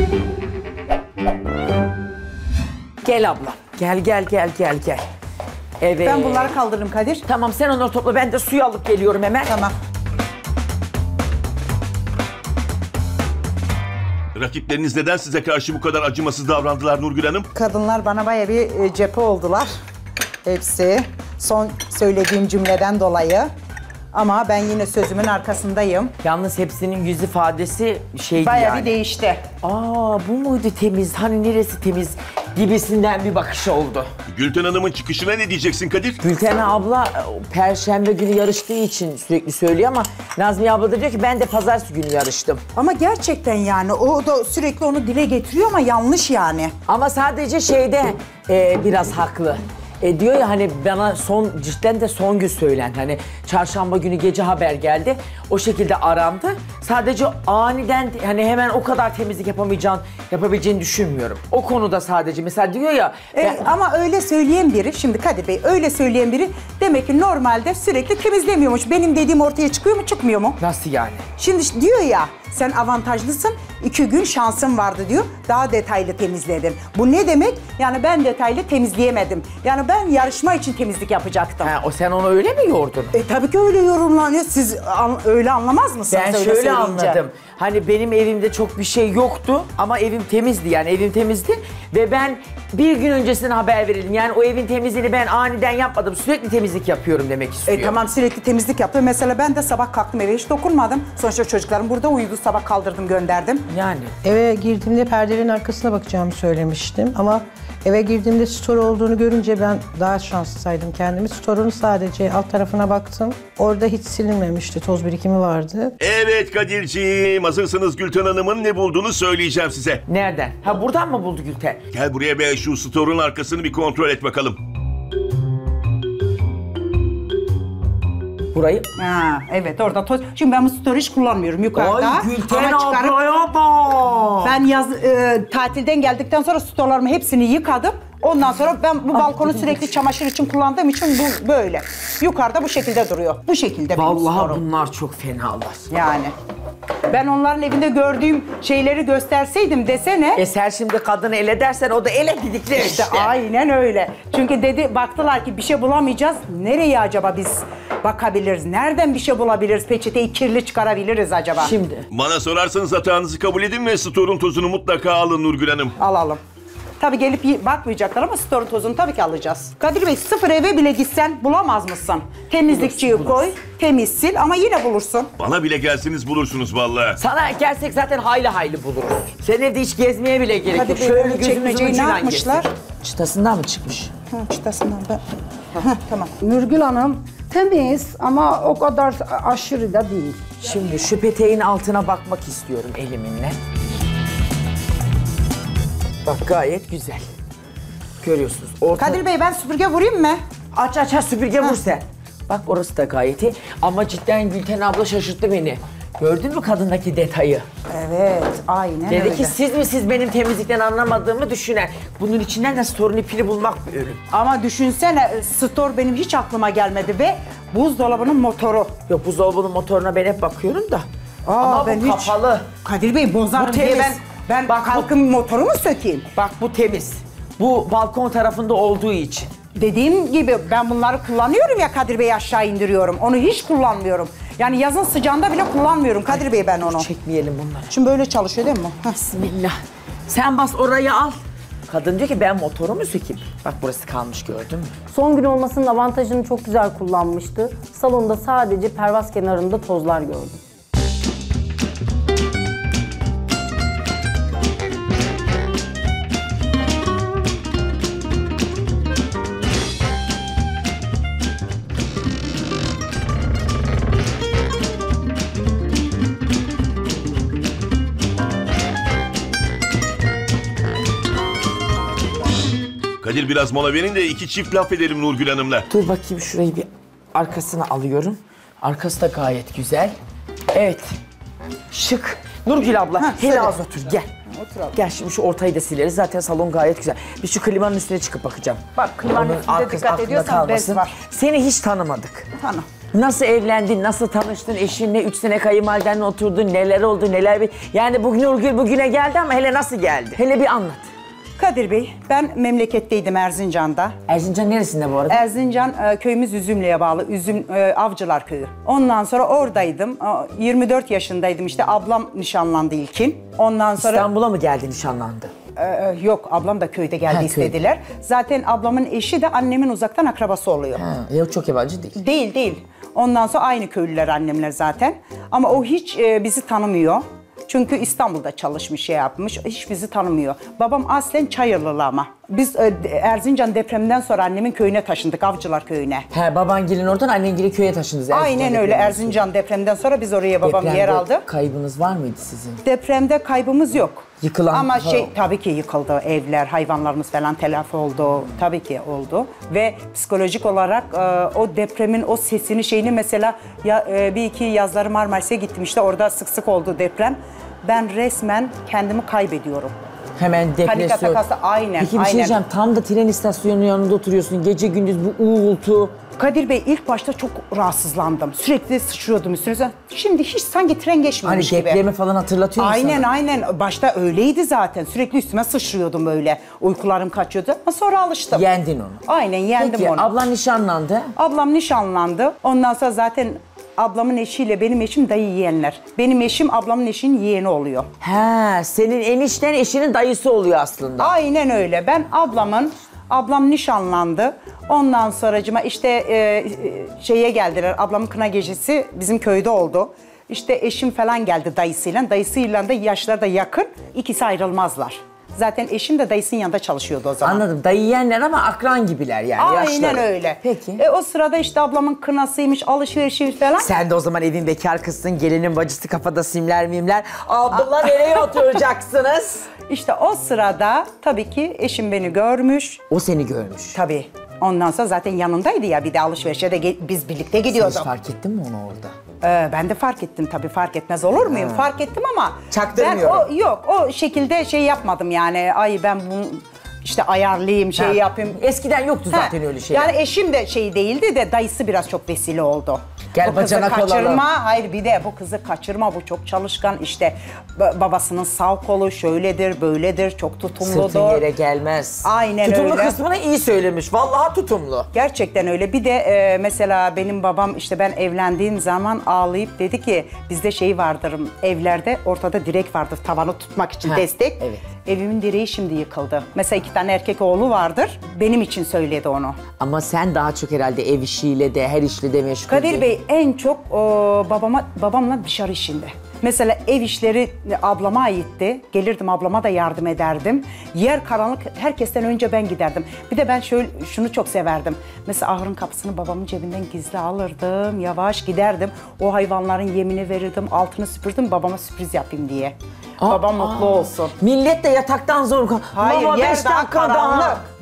Gel abla. Gel. Evet. Ben bunları kaldırırım Kadir. Tamam, sen onları topla, ben de suyu alıp geliyorum hemen. Tamam. Rakipleriniz neden size karşı bu kadar acımasız davrandılar Nurgül Hanım? Kadınlar bana bayağı bir cephe oldular. Hepsi. Son söylediğim cümleden dolayı. Ama ben yine sözümün arkasındayım. Yalnız hepsinin yüz ifadesi şeydi Bayağı yani. bir değişti. Aa, bu muydu temiz? Hani neresi temiz gibisinden bir bakış oldu. Gülten Hanım'ın çıkışına ne diyeceksin Kadir? Gülten abla Perşembe günü yarıştığı için sürekli söylüyor ama Nazmiye abla da diyor ki ben de pazartesi günü yarıştım. Ama gerçekten yani o da sürekli onu dile getiriyor ama yanlış yani. Ama sadece şeyde biraz haklı. Diyor ya hani bana cidden de son gün söylendi. Hani çarşamba günü gece haber geldi. O şekilde arandı. Sadece aniden hani hemen o kadar temizlik yapabileceğini düşünmüyorum. O konuda sadece mesela diyor ya. Ama öyle söyleyen biri, şimdi Kadir Bey öyle söyleyen biri demek ki normalde sürekli temizlemiyormuş. Benim dediğim ortaya çıkıyor mu, çıkmıyor mu? Nasıl yani? Şimdi diyor ya, sen avantajlısın, 2 gün şansın vardı diyor, daha detaylı temizledin. Bu ne demek? Yani ben detaylı temizleyemedim. Yani ben yarışma için temizlik yapacaktım. Sen onu öyle mi yordun? Tabii ki öyle yorumlanıyor. Siz öyle anlamaz mısınız? Ben öyle şöyle söyleyince? anladım. Hani benim evimde çok bir şey yoktu ama evim temizdi, yani evim temizdi ve ben bir gün öncesinden haber verildim. Yani o evin temizliğini ben aniden yapmadım. Sürekli temizlik yapıyorum demek istiyor. Tamam, sürekli temizlik yapıyor. Mesela ben de sabah kalktım, eve hiç dokunmadım. Sonuçta çocuklarım burada uyudu. Sabah kaldırdım, gönderdim. Yani. Eve girdiğimde perdelerin arkasına bakacağımı söylemiştim ama eve girdiğimde store olduğunu görünce ben daha şanslı saydım kendimi. Store'un sadece alt tarafına baktım. Orada hiç silinmemişti, toz birikimi vardı. Evet Kadir'ciğim, hazırsanız Gülten Hanım'ın ne bulduğunu söyleyeceğim size. Nereden? Ha, buradan mı buldu Gülten? Gel buraya be, şu store'un arkasını bir kontrol et bakalım. Burayı. Ha, evet, orada toz. Şimdi ben bu story hiç kullanmıyorum yukarıda. Ay Gülten Ama çıkarıp- ablaya bak. Ben tatilden geldikten sonra storelarımı hepsini yıkadım. Ondan sonra ben bu balkonu sürekli çamaşır için kullandığım için bu böyle. Yukarıda bu şekilde duruyor. Bu şekilde benim Vallahi store'um. bunlar çok fenalar. Yani. Ben onların evinde gördüğüm şeyleri gösterseydim desene. Sen şimdi kadını ele dersen o da ele didikler işte. Aynen öyle. Çünkü baktılar ki bir şey bulamayacağız. Nereye acaba biz bakabiliriz? Nereden bir şey bulabiliriz? Peçeteyi kirli çıkarabiliriz acaba? Şimdi. Bana sorarsanız hatanızı kabul edin ve store'un tozunu mutlaka alın Nurgül Hanım. Alalım. Tabii gelip bakmayacaklar ama store'un tozunu tabii ki alacağız. Kadir Bey, sıfır eve bile gitsen bulamaz mısın? Temizlikçiyi koy, temiz sil ama yine bulursun. Bana bile gelseniz bulursunuz vallahi. Sana gelsek zaten hayli buluruz. Sen evde hiç gezmeye bile gerek yok. Hadi Şöyle böyle gözümüzün çekmeceyi ne ucuyla yapmışlar? gezsin. Çıtasından mı çıkmış? Çıtasından da. Tamam. Nurgül Hanım temiz ama o kadar aşırı da değil. Şimdi şu peteğin altına bakmak istiyorum eliminle. Bak gayet güzel. Görüyorsunuz. Kadir Bey, ben süpürge vurayım mı? Aç süpürge vur sen. Bak orası da gayet iyi. Ama cidden Gülten abla şaşırttı beni. Gördün mü kadındaki detayı? Evet, aynen Dedi öyle. ki siz benim temizlikten anlamadığımı düşünen. Bunun içinden de sorun ipini bulmak bir ürün. Ama düşünsene, store benim hiç aklıma gelmedi ve buzdolabının motoru. Yok buzdolabının motoruna ben hep bakıyorum da. Ama ben bu hiç- kapalı. Kadir Bey bozarım Bu diye temiz. ben Bak, kalkın motoru mu sökeyim? Bak bu temiz. Bu balkon tarafında olduğu için. Dediğim gibi ben bunları kullanıyorum ya Kadir Bey, aşağı indiriyorum. Onu hiç kullanmıyorum. Yani yazın sıcağında bile kullanmıyorum Kadir Bey ben onu. Çekmeyelim bunları. Şimdi böyle çalışıyor değil mi? Heh. Bismillah. Sen bas orayı al. Kadın diyor ki ben motorumu sökeyim. Bak burası kalmış gördün mü? Son gün olmasının avantajını çok güzel kullanmıştı. Salonda sadece pervaz kenarında tozlar gördüm. Kadir biraz mola verin de iki çift laf edelim Nurgül Hanım'la. Dur bakayım şurayı bir arkasına alıyorum. Arkası da gayet güzel. Evet. Şık. Nurgül abla hele söyle. az otur gel. Oturalım. Gel şimdi şu ortayı da sileriz. Zaten salon gayet güzel. Bir şu klimanın üstüne çıkıp bakacağım. Bak, klimanın Onun üstünde arkası dikkat aklında ediyorsan bez kalmasın. var. Seni hiç tanımadık. Tanı. Nasıl evlendin, nasıl tanıştın eşinle, 3 sene kayınvalidenle oturdun, neler oldu, neler... Yani bugün Nurgül bugüne geldi ama hele nasıl geldi? Hele bir anlat. Kadir Bey, ben memleketteydim Erzincan'da. Erzincan neresinde bu arada? Erzincan köyümüz Üzümlü'ye bağlı, Avcılar Köyü. Ondan sonra oradaydım, 24 yaşındaydım işte, ablam nişanlandı ilkin. Ondan sonra... İstanbul'a mı geldi nişanlandı? Yok, ablam da köyde geldi Ha, istediler. Zaten ablamın eşi de annemin uzaktan akrabası oluyor. Ha, yok çok yabancı değil. Değil. Ondan sonra aynı köylüler annemler zaten. Ama o hiç bizi tanımıyor. Çünkü İstanbul'da çalışmış, şey yapmış, hiç bizi tanımıyor. Babam aslen Çayırlılı ama. Biz Erzincan depreminden sonra annemin köyüne taşındık, Avcılar Köyü'ne. He babangilin oradan annengilin köye taşındınız. Aynen öyle, Erzincan depreminden sonra biz oraya babam yer aldı. Kaybınız var mıydı sizin? Depremde kaybımız yok. Yıkılan ama falan. Tabii ki yıkıldı, evler, hayvanlarımız falan telafi oldu. Tabii ki oldu. Ve psikolojik olarak o depremin o sesini, şeyini mesela bir iki yazları Marmaris'e gittim, işte orada sık sık oldu deprem. Ben resmen kendimi kaybediyorum. Hemen depresyon. Panik atak hasta, aynen. Peki bir şey diyeceğim, tam da tren istasyonunun yanında oturuyorsun. Gece gündüz bu uğultu. Kadir Bey, ilk başta çok rahatsızlandım. Sürekli sıçrıyordum üstüne. Şimdi hiç sanki tren Hani geçmiyormuş gibi. depremi falan hatırlatıyor mu sana? Aynen. Başta öyleydi zaten. Sürekli üstüme sıçrıyordum böyle. Uykularım kaçıyordu. Ama sonra alıştım. Yendin onu. Aynen, yendim Peki, onu. ablan nişanlandı. Ablam nişanlandı. Ondan sonra zaten ablamın eşiyle benim eşim dayı yeğenler. Benim eşim ablamın eşinin yeğeni oluyor. He, senin enişten eşinin dayısı oluyor aslında. Aynen öyle. Ablam nişanlandı. Ondan sonracıma işte şeye geldiler. Ablamın kına gecesi bizim köyde oldu. İşte eşim falan geldi dayısıyla. Dayısıyla da yaşları da yakın. İkisi ayrılmazlar. Zaten eşim de dayısının yanında çalışıyordu o zaman. Anladım. Dayı yeğenler ama akran gibiler yani. Aynen yaşları. öyle. Peki. O sırada işte ablamın kınasıymış, alışverişi falan. Sen de o zaman evin bekar kızsın, gelinin bacısı, kafada simler mimler. Abla nereye oturacaksınız? İşte o sırada tabii ki eşim beni görmüş. O seni görmüş. Tabii. Ondan sonra zaten yanındaydı ya, bir de alışverişe de biz birlikte Sen gidiyorduk. hiç fark ettin mi onu orada? Ben de fark ettim tabii, fark etmez olur muyum? Fark ettim ama Çaktırmıyorum. ben o şekilde şey yapmadım yani. Ay ben bunu işte ayarlayayım, şey yapayım. Eskiden yoktu zaten Ha, öyle şeyler. Yani eşim de şey değildi de dayısı biraz çok vesile oldu. Gel Bu kızı bacanak olalım. kaçırma, hayır bir de bu kızı kaçırma, bu çok çalışkan, işte babasının sağ kolu şöyledir, böyledir, çok tutumludur. Sırtın yere gelmez. Aynen tutumlu öyle. kısmını iyi söylemiş. Vallahi tutumlu. Gerçekten öyle. Bir de mesela benim babam işte ben evlendiğim zaman ağlayıp dedi ki bizde şey vardır evlerde, ortada direk vardır tavanı tutmak için destek. Evet. Evimin direği şimdi yıkıldı. Mesela 2 tane erkek oğlu vardır. Benim için söyledi onu. Ama sen daha çok herhalde ev işiyle de her işle de meşgul. Kadir Bey en çok babamla dışarı işinde. Mesela ev işleri ablama aitti. Gelirdim ablama da yardım ederdim. Yer karanlık, herkesten önce ben giderdim. Bir de ben şunu çok severdim. Mesela ahırın kapısını babamın cebinden gizli alırdım. Yavaş giderdim. O hayvanların yemini verirdim. Altını süpürdüm babama sürpriz yapayım diye. Babam mutlu olsun. Millet de yataktan zor. Hayır, Baba, yer 5 daha dakika karanlık. daha.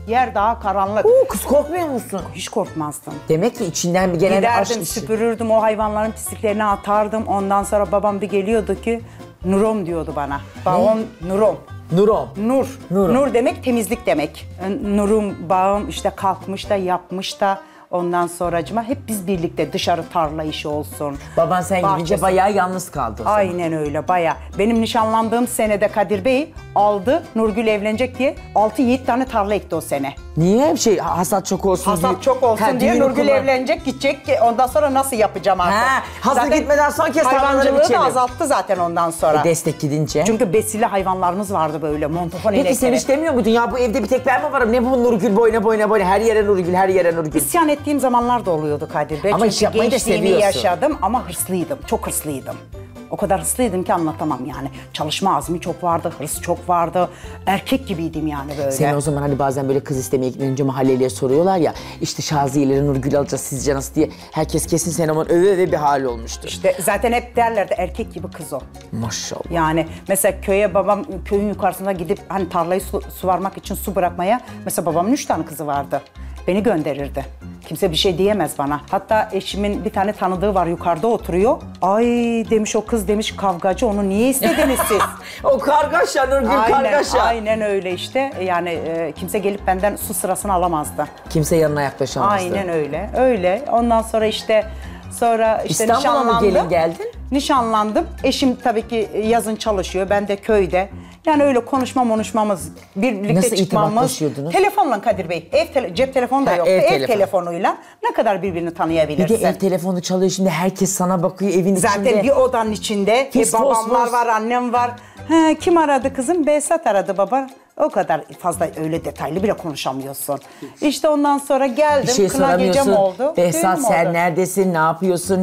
Yer daha karanlık. Kız korkmuyor musun? Hiç korkmazdım. Demek ki içinden bir genel aşk Giderdim, işi. süpürürdüm, o hayvanların pisliklerini atardım. Ondan sonra babam bir geliyordu ki Nurom diyordu bana. Bağım Nurom. Nurom. Nur. Nurum. Nur demek temizlik demek. Nurum bağım işte kalkmış da yapmış da ondan sonracıma hep biz birlikte dışarı tarla işi olsun. Baban sen gidince bahçesi. bayağı yalnız kaldı o zaman. Aynen öyle bayağı. Benim nişanlandığım senede Kadir Bey aldı Nurgül evlenecek diye 6-7 tane tarla ekti o sene. Niye? Hasat çok olsun diye. Hasat çok olsun diye düğünü Nurgül kullan- evlenecek gidecek ki ondan sonra nasıl yapacağım artık. hazır gitmeden son kez tarlaları hayvancılığı biçelim. da azalttı zaten ondan sonra. Destek gidince. Çünkü besili hayvanlarımız vardı böyle montofon Peki sen hiç demiyor muydun ya bu evde bir tek ben mi varım? Ne bu Nurgül boyuna her yere Nurgül, her yere Nurgül. İsyan ettiğim zamanlar da oluyordu Kadir Bey. Ama iş Çünkü yapmayı da gençliğimi seviyorsun. yaşadım ama hırslıydım, çok hırslıydım. O kadar hırslıydım ki anlatamam yani. Çalışma azmi çok vardı, hırs çok vardı. Erkek gibiydim yani böyle. Seni o zaman hani bazen böyle kız istemeye gidince mahalleliye soruyorlar ya işte Şaziye'leri Nurgül alacağız sizce nasıl diye. Herkes kesin sen aman öve bir hal olmuştu. İşte zaten hep derlerdi erkek gibi kız o. Maşallah. Yani mesela babam köyün yukarısına gidip hani tarlayı suvarmak için su bırakmaya mesela babamın 3 tane kızı vardı. Beni gönderirdi. Kimse bir şey diyemez bana. Hatta eşimin bir tane tanıdığı var yukarıda oturuyor. Ay demiş o kız demiş kavgacı onu niye istediniz siz? O kargaşa Nurgül kargaşa. Aynen öyle işte. Yani kimse gelip benden su sırasını alamazdı. Kimse yanına yaklaşamazdı. Aynen öyle. Öyle. Ondan sonra işte İstanbul'a mı gelin geldin? Nişanlandım. Eşim tabii ki yazın çalışıyor. Ben de köyde. Yani öyle konuşmamız, birlikte Nasıl çıkmamız. irtibatlaşıyordunuz? Telefonla Kadir Bey. Cep telefonu da yoktu. Ev telefonuyla ne kadar birbirini tanıyabilirsin. Bir de ev telefonu çalıyor şimdi herkes sana bakıyor evin Zaten içinde. bir odanın içinde. Fıs, Babamlar fıs. var, annem var. Kim aradı kızım? Behzat aradı baba. O kadar fazla öyle detaylı bile konuşamıyorsun. İşte ondan sonra geldim. Bir şey Kına gecem soramıyorsun. oldu. Behzat düğünüm sen oldu. neredesin, ne yapıyorsun?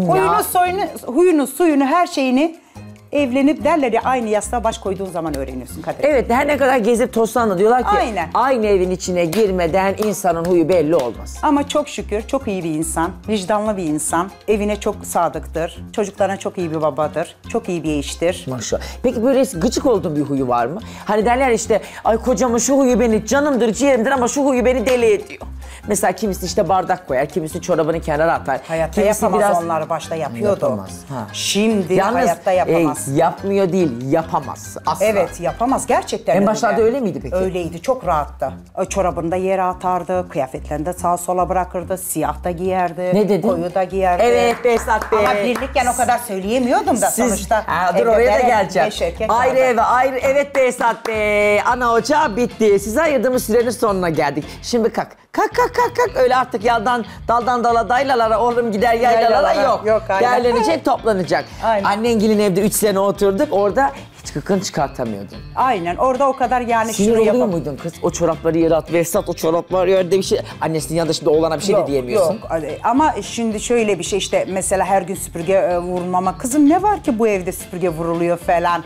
Huyunu, suyunu, her şeyini evlenip derler ya aynı yastığa baş koyduğun zaman öğreniyorsun Kadir. Evet her ne kadar gezip tozsan da diyorlar ki Aynen. aynı evin içine girmeden insanın huyu belli olmaz. Ama çok şükür çok iyi bir insan, vicdanlı bir insan. Evine çok sadıktır. Çocuklarına çok iyi bir babadır. Çok iyi bir eştir. Maşallah. Peki böyle gıcık olduğun bir huyu var mı? Hani derler işte ay kocamın şu huyu beni canımdır ciğerimdir ama şu huyu beni deli ediyor. Mesela kimisi işte bardak koyar, kimisi çorabını kenara atar. Hayatta kimisi yapamaz onları başta yapıyordu. Yapamaz. Ha. Şimdi Yalnız, hayatta yapamaz. yapmıyor değil, yapamaz asla. Evet yapamaz gerçekten En başlarda öyle miydi peki? Öyleydi çok rahattı. O çorabını da yere atardı, kıyafetlerini de sağa sola bırakırdı, siyah da giyerdi, Ne dedin? koyu da giyerdi. Evet Behzat Bey. Ama birlikken o kadar söyleyemiyordum da sonuçta. Dur evde oraya da beş geleceğim. erkek Ayrı vardı. eve ayrı. Evet Behzat Bey. Ana ocağı bitti. Size ayırdığımız sürenin sonuna geldik. Şimdi kalk. Kalk. Öyle artık daldan dala daylalara oğlum gider yaylalara yok. Yok, aynen. Derlenecek toplanacak. Aynen. Annengilin evde 3 sene oturduk. Orada hiç gıkını çıkartamıyordun. Aynen orada o kadar yani Sinir şunu oluyor yapam- muydun kız? O çorapları yere at. Behzat o çoraplar yerde bir şey. Annesinin yanında şimdi oğlana bir şey de diyemiyorsun. Yok. Ama şimdi şöyle bir şey işte mesela her gün süpürge vurulmama. Kızım ne var ki bu evde süpürge vuruluyor falan.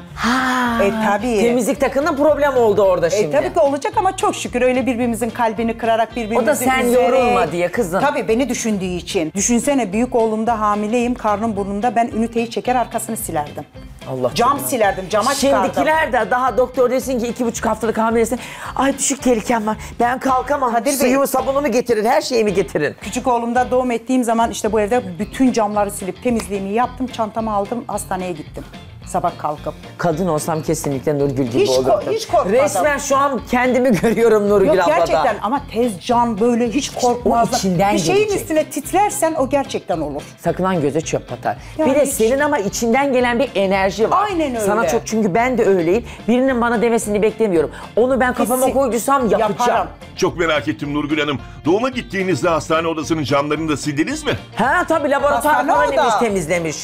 Tabii. Temizlik takımında problem oldu orada şimdi. Tabii ki olacak ama çok şükür öyle birbirimizin kalbini kırarak birbirimizin O da sen yorulma diye kızım. Tabii beni düşündüğü için. Düşünsene büyük oğlumda hamileyim, karnım burnumda ben üniteyi çeker arkasını silerdim. Allah Cam silerdim, cama çıkardım. Şimdikiler de daha doktor desin ki 2,5 haftalık hamilesin. Ay düşük tehlikem var. Ben kalkamam. Kadir Bey. Suyumu sabunumu getirin. Her şeyimi getirin. Küçük oğlumda doğum ettiğim zaman işte bu evde bütün camları silip temizliğimi yaptım, çantamı aldım, hastaneye gittim. Sabah kalkıp. Kadın olsam kesinlikle Nurgül gibi olurdum. Hiç korkmadım. Resmen şu an kendimi görüyorum Nurgül Yok ablada. gerçekten ama tez can böyle hiç korkmaz. O içinden bir şeyin gelecek. üstüne titrersen o gerçekten olur. Sakınan göze çöp batar. Yani bir de hiç- senin ama içinden gelen bir enerji var. Aynen öyle. Sana çok çünkü ben de öyleyim. Birinin bana demesini beklemiyorum. Onu ben kafama Hissi- koyduysam yapacağım. Yaparım. Çok merak ettim Nurgül Hanım. Doğuma gittiğinizde hastane odasının camlarını da sildiniz mi? Ha tabii laboratuvar Hastane falan o demiş da. temizlemiş.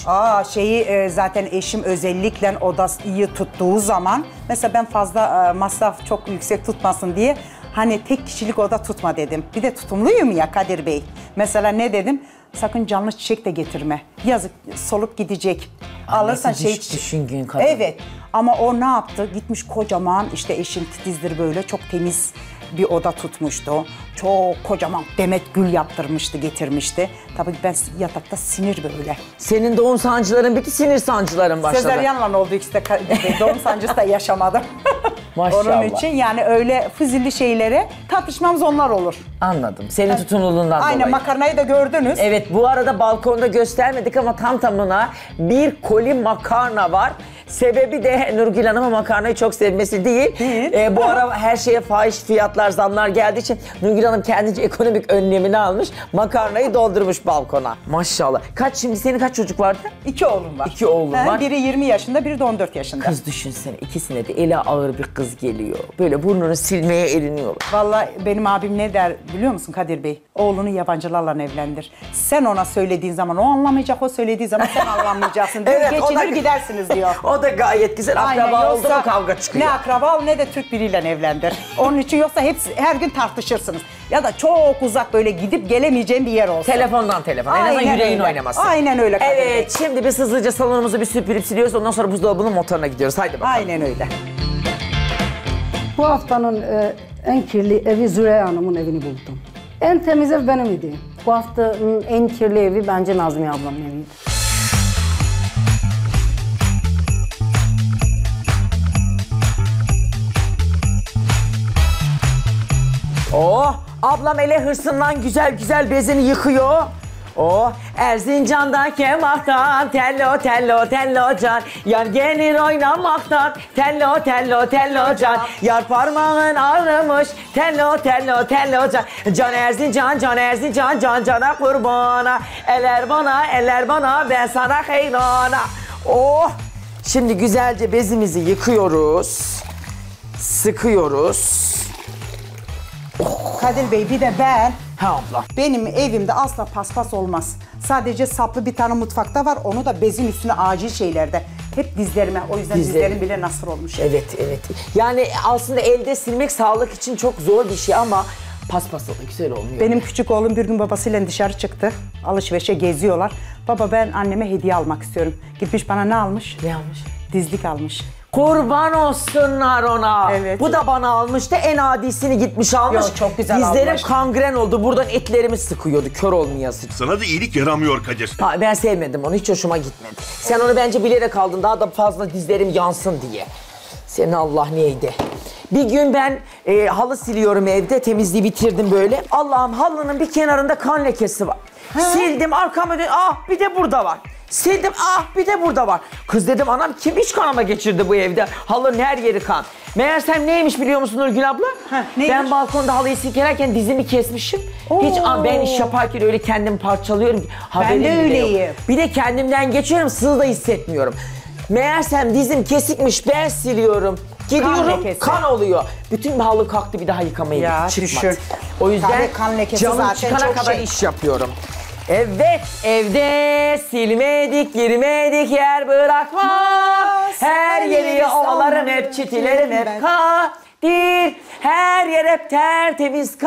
Zaten eşim özellikle odayı tuttuğu zaman mesela ben fazla masraf çok yüksek tutmasın diye hani tek kişilik oda tutma dedim. Bir de tutumluyum ya Kadir Bey. Mesela ne dedim? Sakın canlı çiçek de getirme. Yazık solup gidecek. Alırsan Düşüngün kadın. Evet ama o ne yaptı? Gitmiş kocaman işte eşim titizdir böyle çok temiz bir oda tutmuştu. Çok kocaman demet gül yaptırmıştı, getirmişti. Tabii ben yatakta sinir böyle. Senin doğum sancıların bitti, sinir sancıların başladı. Sezaryenle oldu ikisi de. Doğum sancısı da yaşamadım. Maşallah. Onun için yani öyle fuzilli şeylere tartışmamız onlar olur. Anladım. Senin tutumluluğundan dolayı. Aynen, makarnayı da gördünüz. Evet, bu arada balkonda göstermedik ama tam tamına bir koli makarna var. Sebebi de Nurgül Hanım'ın makarnayı çok sevmesi değil. Bu ara her şeye fahiş fiyatlar, zamlar geldiği için Nurgül Hanım kendince ekonomik önlemini almış. Makarnayı doldurmuş balkona. Maşallah. Senin kaç çocuk vardı? 2 oğlum var. 2 oğlum var. Biri 20 yaşında, biri de 14 yaşında. Kız düşünsene, ikisine de eli ağır bir kız geliyor. Böyle burnunu silmeye eriniyorlar. Vallahi benim abim ne der biliyor musun Kadir Bey? Oğlunu yabancılarla evlendir. Sen ona söylediğin zaman o anlamayacak, o söylediği zaman sen anlamayacaksın. Evet, geçinir gidersiniz diyor. O da gayet güzel. Akraba oldu mu kavga çıkıyor. Ne akraba ol ne de Türk biriyle evlendir. Onun için yoksa her gün tartışırsınız. Ya da çok uzak böyle gidip gelemeyeceğin bir yer olsun. Telefondan telefon. En azından Aynen yüreğin öyle. oynamasın. Aynen öyle Kadir Bey. Evet, şimdi biz hızlıca salonumuzu bir süpürüp siliyoruz. Ondan sonra buzdolabının motoruna gidiyoruz. Haydi bakalım. Aynen öyle. Bu haftanın en kirli evi Züleyha Hanım'ın evini buldum. En temiz ev benim idi. Bu haftanın en kirli evi bence Nazmiye ablamın eviydi. Oh, ablam ele hırsından güzel güzel bezini yıkıyor. Oh, Erzincan'dan kemahtan tello tello tello can. Yar gelir oynamaktan tello tello tello can. Yar parmağın ağrımış tello tello tello can. Can Erzincan, can Erzincan, can cana kurbana. Eller bana ben sana heyrana. Oh, şimdi güzelce bezimizi yıkıyoruz. Sıkıyoruz. Kadir Bey bir de ben, Ha abla. benim evimde asla paspas olmaz. Sadece saplı bir tane mutfakta var, onu da bezin üstüne acil şeylerde. Hep dizlerime, o yüzden dizlerim bile nasır olmuş. Evet, evet. Yani aslında elde silmek sağlık için çok zor bir şey ama paspasla da güzel olmuyor. Benim küçük oğlum bir gün babasıyla dışarı çıktı. Alışverişe geziyorlar. Baba ben anneme hediye almak istiyorum. Gitmiş bana ne almış? Ne almış? Dizlik almış. Kurban olsunlar ona. Evet. Bu da bana almıştı. En adisini gitmiş almış. Yo, çok güzel Dizlerim almış. kangren oldu. Buradan etlerimi sıkıyordu. Kör olmayası. Sana da iyilik yaramıyor Kadir. Ha, ben sevmedim onu. Hiç hoşuma gitmedi. Sen onu bence bilerek aldın. Daha da fazla dizlerim yansın diye. Senin Allah neydi? Bir gün ben halı siliyorum evde. Temizliği bitirdim böyle. Allah'ım halının bir kenarında kan lekesi var. Sildim arkamı dön. Ah bir de burada var. Sildim ah bir de burada var. Kız dedim anam kim iç kanama geçirdi bu evde? Halının her yeri kan. Meğersem neymiş biliyor musun Nurgül abla? neymiş? Ben balkonda halıyı silkelerken dizimi kesmişim. Hiç ben iş yaparken öyle kendimi parçalıyorum. Haberim de bile öyleyim. yok. Bir de kendimden geçiyorum sığ da hissetmiyorum. Meğersem dizim kesikmiş ben siliyorum. Gidiyorum lekesi. kan oluyor. Bütün halı kalktı bir daha yıkamaya Ya, gitti çıkmadı. düşün. O yüzden Tabii kan lekesi canım zaten çıkana çok kadar şey. iş yapıyorum. Evet evde silmedik girmedik yer bırakmaz. Her yeri ovalarım hep çitilerim hep kadir. Her yer hep tertemiz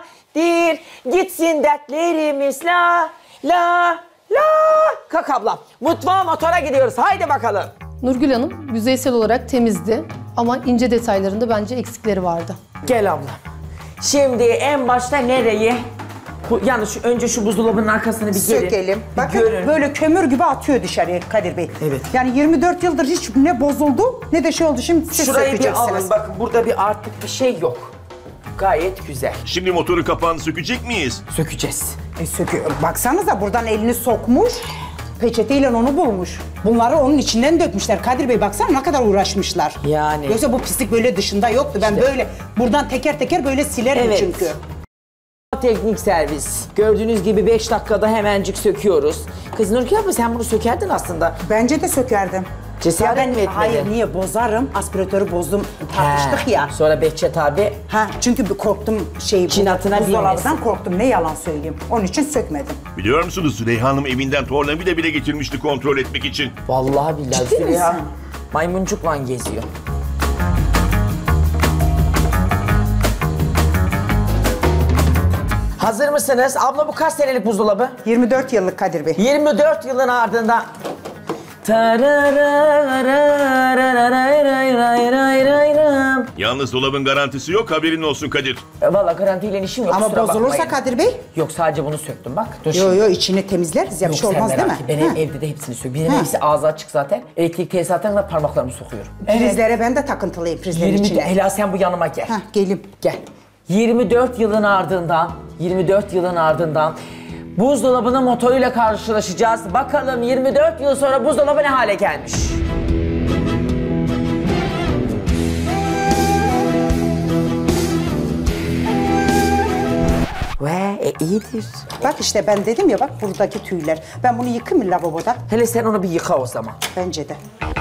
kadir. Gitsin dertlerimiz la la la. Kalk ablam mutfağa motora gidiyoruz haydi bakalım. Nurgül Hanım yüzeysel olarak temizdi ama ince detaylarında bence eksikleri vardı. Gel ablam. Şimdi en başta nereyi? Yani önce şu buzdolabının arkasını bir gelin. Sökelim. Bir Bakın görün. böyle kömür gibi atıyor dışarıya Kadir Bey. Evet. Yani 24 yıldır hiç ne bozuldu ne de şey oldu. Şimdi siz Şurayı bir sökeceksiniz. alın bakın burada bir artık bir şey yok. Gayet güzel. Şimdi motorun kapağını sökecek miyiz? Sökeceğiz. Söküyor. Baksanıza buradan elini sokmuş. Peçeteyle onu bulmuş. Bunları onun içinden dökmüşler. Kadir Bey baksana ne kadar uğraşmışlar. Yani. Yoksa bu pislik böyle dışında yoktu. Ben böyle buradan teker teker böyle silerim Evet. çünkü. Teknik servis. Gördüğünüz gibi 5 dakikada hemencik söküyoruz. Kız Nurgül abla sen bunu sökerdin aslında. Bence de sökerdim. Cesaret Ya ben, mi etmedin? hayır niye bozarım? Aspiratörü bozdum tartıştık He, ya. Sonra Behçet abi Çünkü korktum Cinatına buzdolabından binmesin. korktum ne yalan söyleyeyim. Onun için sökmedim. Biliyor musunuz Züleyha Hanım evinden tornavida bile getirmişti kontrol etmek için. vallahi billahi Ciddi Züleyha misin? maymuncukla geziyor. Hazır mısınız? Abla bu kaç senelik buzdolabı? 24 yıllık Kadir Bey. 24 yılın ardından canım. Yalnız dolabın garantisi yok, haberin olsun Kadir. Valla garantiyle işim yok. Ama kusura bozulursa bakmayın. Kadir Bey? Yok, sadece bunu söktüm bak. Dur Yo yo, içini temizleriz ya, bir Yok, şey sen olmaz değil mi? merak etme. Ben evde de hepsini söküyorum. Bir de hepsi ağzı açık zaten. Elektrik tesisatına kadar parmaklarımı sokuyorum. Prizlere ben de takıntılıyım, prizlerin içine. Ela sen bu yanıma gel. Heh, gelim. Gel. 24 yılın ardından buzdolabının motoruyla karşılaşacağız. Bakalım 24 yıl sonra buzdolabı ne hale gelmiş? Ve iyidir. Bak işte ben dedim ya, bak buradaki tüyler. Ben bunu yıkayım mı lavaboda? Hele sen onu bir yıka o zaman. Bence de.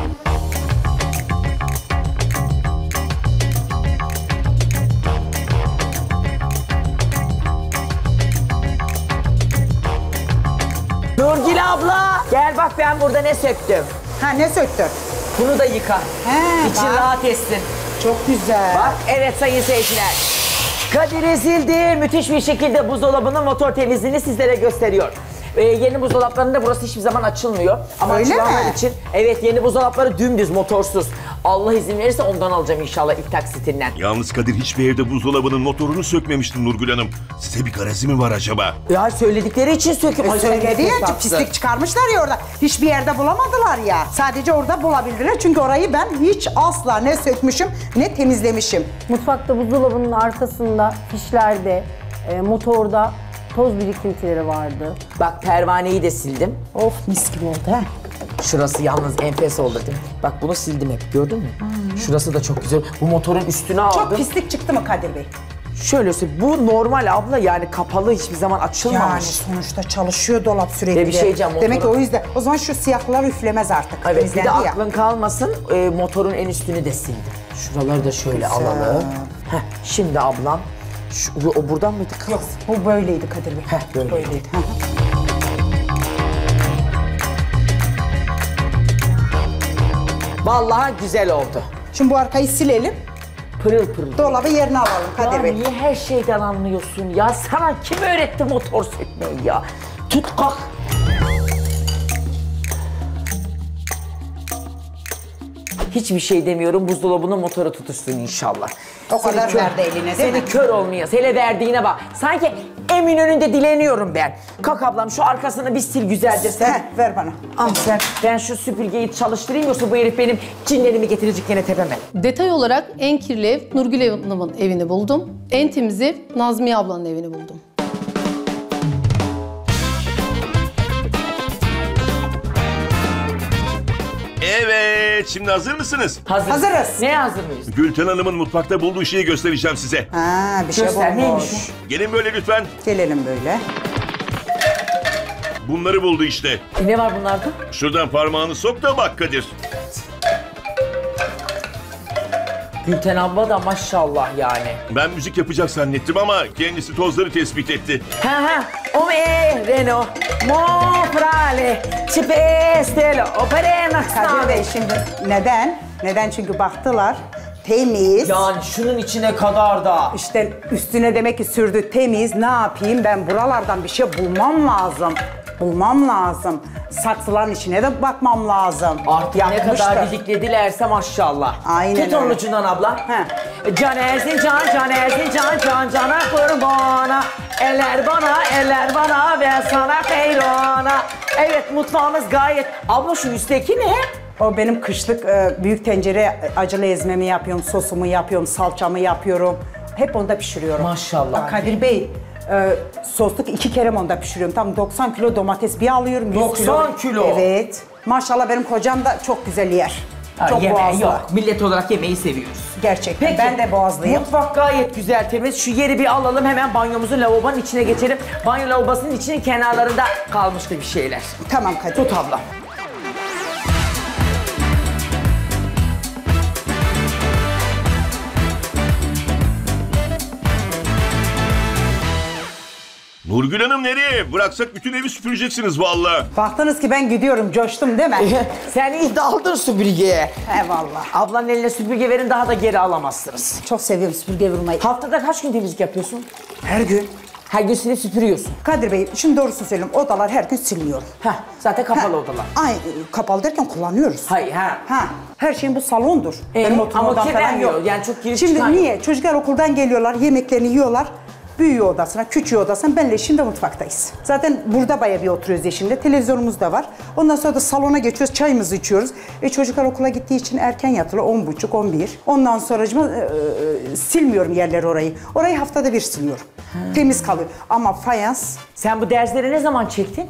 Nurgül abla! Gel bak ben burada ne söktüm. Ha, ne söktün? Bunu da yıka. He, İçin bak. rahat etsin. Çok güzel. Bak evet sayın seyirciler. Kadir Ezildi müthiş bir şekilde buzdolabının motor temizliğini sizlere gösteriyor. Yeni buzdolaplarında burası hiçbir zaman açılmıyor. Ama Öyle açılanlar mi? için evet, yeni buzdolapları dümdüz motorsuz. Allah izin verirse ondan alacağım inşallah ilk taksitinden. Yalnız Kadir hiçbir evde buzdolabının motorunu sökmemişti Nurgül Hanım. Size bir garazi mi var acaba? Ya söyledikleri için söküp Söyledi ya, pislik çıkarmışlar ya orada. Hiçbir yerde bulamadılar ya. Sadece orada bulabildiler. Çünkü orayı ben hiç asla ne sökmüşüm ne temizlemişim. Mutfakta buzdolabının arkasında, fişlerde, motorda toz birikintileri vardı. Bak pervaneyi de sildim. Of, mis gibi oldu ha. Şurası yalnız enfes oldu değil mi? Bak bunu sildim hep, gördün mü? Şurası da çok güzel. Bu motorun üstüne aldım. Çok pislik çıktı mı Kadir Bey? Şöyle söyleyeyim, bu normal abla, yani kapalı, hiçbir zaman Yani açılmamış. sonuçta çalışıyor dolap sürekli. Bir şey diyeceğim, Demek ki motoru- o yüzden. O zaman şu siyahlar üflemez artık. Evet, bir Temizlendi de ya. aklın kalmasın, motorun en üstünü de sildim. Şuraları da şöyle Güzel. alalım. Heh, şimdi ablam, o buradan mıydı kız? Yok, bu böyleydi Kadir Bey. Heh, böyleydi. Böyleydi. Hı hı. Vallahi güzel oldu. Şimdi bu arkayı silelim. Pırıl pırıl. Dolabı yerine alalım Kadir Ya Bey. niye her şeyden anlıyorsun ya? Sana kim öğretti motor sökmeyi ya? Tut kalk. Hiçbir şey demiyorum, buzdolabının motoru tutuşsun inşallah. O kadar Seni verdi eline, değil seni mi? kör olmuyor. Hele verdiğine bak. Sanki Eminönü'nde dileniyorum ben. Kalk ablam şu arkasını bir sil güzelce sen. Heh, ver bana. Al sen. Ben şu süpürgeyi çalıştırayım, yoksa bu herif benim cinlerimi getirecek gene tepeme. Detay olarak en kirli ev Nurgül Hanım'ın evini buldum. En temiz ev Nazmiye ablanın evini buldum. Evet, şimdi hazır mısınız? Hazırız. Neye hazır mıyız? Gülten Hanım'ın mutfakta bulduğu şeyi göstereceğim size. Ha, bir şey Göster, neymiş bulmuş. Gelin böyle lütfen. Gelelim böyle. Bunları buldu işte. Ne var bunlarda? Şuradan parmağını sok da bak Kadir. Gülten abla da maşallah yani. Ben müzik yapacak zannettim ama kendisi tozları tespit etti. Ha, o me reno, mo frale, cipestelo, opere Kadir Bey şimdi neden? Neden? Çünkü baktılar temiz. Yani şunun içine kadar da. İşte üstüne demek ki sürdü temiz. Ne yapayım, ben buralardan bir şey bulmam lazım. Bulmam lazım. Saksıların içine de bakmam lazım. Artık ne Yapmıştır. kadar didikledilerse maşallah. Aynen Tut onun öyle. ucundan abla. He. Can Ersin can, can Ersin can, can cana kurbana. Eller bana ve sana heyrana. Evet, mutfağımız gayet... Abla şu üstteki ne? O benim kışlık büyük tencere acılı ezmemi yapıyorum, sosumu yapıyorum, salçamı yapıyorum. Hep onda pişiriyorum. Maşallah. Bak Kadir Bey, sosluk 2 kere onda pişiriyorum. Tam 90 kilo domates bir alıyorum. 100 90 kilo? Evet. Maşallah benim kocam da çok güzel yer. Çok yemeği boğazlı. yok. Millet olarak yemeği seviyoruz. Gerçekten. Peki, Ben de boğazlıyım. Mutfak gayet güzel, temiz. Şu yeri bir alalım, hemen banyomuzun lavabonun içine geçelim. Banyo lavabosunun içinin kenarlarında kalmıştı bir şeyler. Tamam Kadir. Tut abla. Nurgül Hanım nereye? Bıraksak bütün evi süpüreceksiniz vallahi. Baktınız ki ben gidiyorum, coştum değil mi? Sen iyi daldın süpürgeye. Eyvallah. Ablanın eline süpürge verin, daha da geri alamazsınız. Çok seviyorum süpürge vurmayı. Haftada kaç gün temizlik yapıyorsun? Her gün. Her gün silip süpürüyorsun. Kadir Bey, şimdi doğrusunu söyleyeyim. Odalar her gün silmiyorum. Zaten kapalı Ha, odalar. Ay, kapalı derken kullanıyoruz. Hayır, Her şeyin bu salondur. Benim oturma ama odam falan kirlenmiyor. yok. Yani çok giriş Şimdi çıkan niye? yok. Çocuklar okuldan geliyorlar, yemeklerini yiyorlar. Büyüğü odasına, küçüğü odasına, benle eşim de mutfaktayız. Zaten burada bayağı bir oturuyoruz eşimle. Televizyonumuz da var. Ondan sonra da salona geçiyoruz, çayımızı içiyoruz. Çocuklar okula gittiği için erken yatılır, 10.30, 11. Ondan sonracıma silmiyorum yerleri orayı. Orayı haftada bir siliyorum. Temiz kalıyor. Ama fayans, Sen bu dersleri ne zaman çektin?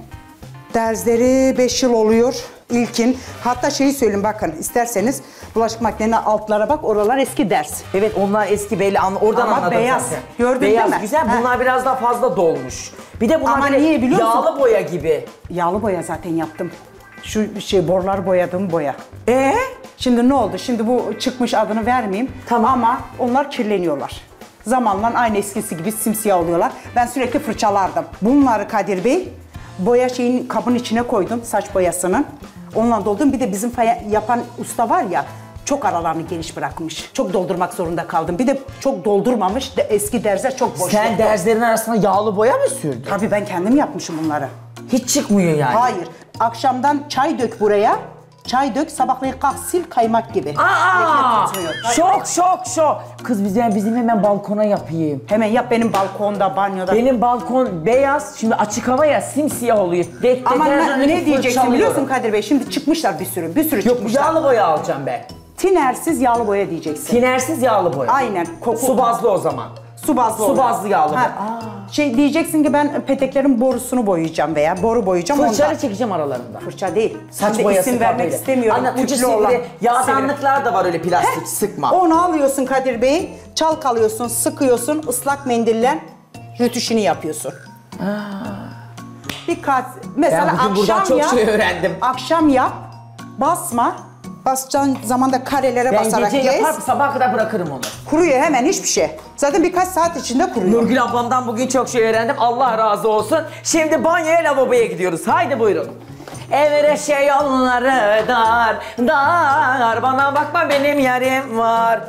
dersleri 5 yıl oluyor ilkin. Hatta şeyi söyleyeyim, bakın isterseniz bulaşık makinenin altlara bak, oralar eski ders. Evet, onlar eski belli. Oradan Ama anladım beyaz. zaten. Gördün beyaz, değil mi? güzel. He. Bunlar biraz daha fazla dolmuş. Bir de bunlar Ama böyle niye biliyor musun? yağlı boya gibi. Yağlı boya zaten yaptım. Şu borular boyadığım boya. Şimdi ne oldu? Şimdi bu çıkmış, adını vermeyeyim. Tamam. Ama onlar kirleniyorlar. Zamanla aynı eskisi gibi simsiyah oluyorlar. Ben sürekli fırçalardım. Bunları Kadir Bey boya kabın içine koydum, saç boyasının. Onunla doldurdum. Bir de bizim yapan usta var ya, çok aralarını geniş bırakmış. Çok doldurmak zorunda kaldım. Bir de çok doldurmamış. Eski derzler çok boş. Sen derslerin arasına yağlı boya mı sürdün? Tabii ben kendim yapmışım bunları. Hiç çıkmıyor yani. Hayır. Akşamdan çay dök buraya. Çay dök, sabahleyin kalk sil kaymak gibi. Aa! Leke tutmuyor. Şok. Kız bizim hemen balkona yapayım. Hemen yap, benim balkonda, banyoda. Benim balkon beyaz, şimdi açık hava ya, simsiyah oluyor. Ama ne diyeceksin fırçalıyorum. biliyorsun Kadir Bey? Şimdi çıkmışlar bir sürü Yok, çıkmışlar. yağlı boya alacağım ben. Tinersiz yağlı boya diyeceksin. Tinersiz yağlı boya. Aynen. Su bazlı o zaman. Su bazlı Su olur. bazlı yağlı boya. Diyeceksin ki ben peteklerin borusunu boyayacağım veya boru boyayacağım. Fırçayla çekeceğim aralarında. Fırça değil. Saç Şimdi boyası isim vermek kabıyla. istemiyorum. Anne, ucu Tüplü olan. sivri. Yağdanlıklar da var öyle plastik, sıkma. Onu alıyorsun Kadir Bey, çalkalıyorsun, sıkıyorsun, ıslak mendille rötuşunu yapıyorsun. Mesela Ben bugün buradan akşam çok şey öğrendim. Akşam yap, basma. Basacağın zaman da karelere Ben basarak gece gez. yapar, sabaha kadar bırakırım onu. Kuruyor hemen, hiçbir şey. Zaten birkaç saat içinde kuruyor. Nurgül ablamdan bugün çok şey öğrendim. Allah razı olsun. Şimdi banyoya, lavaboya gidiyoruz. Haydi buyurun. Evre şey yolları dar. Bana bakma, benim yarim var.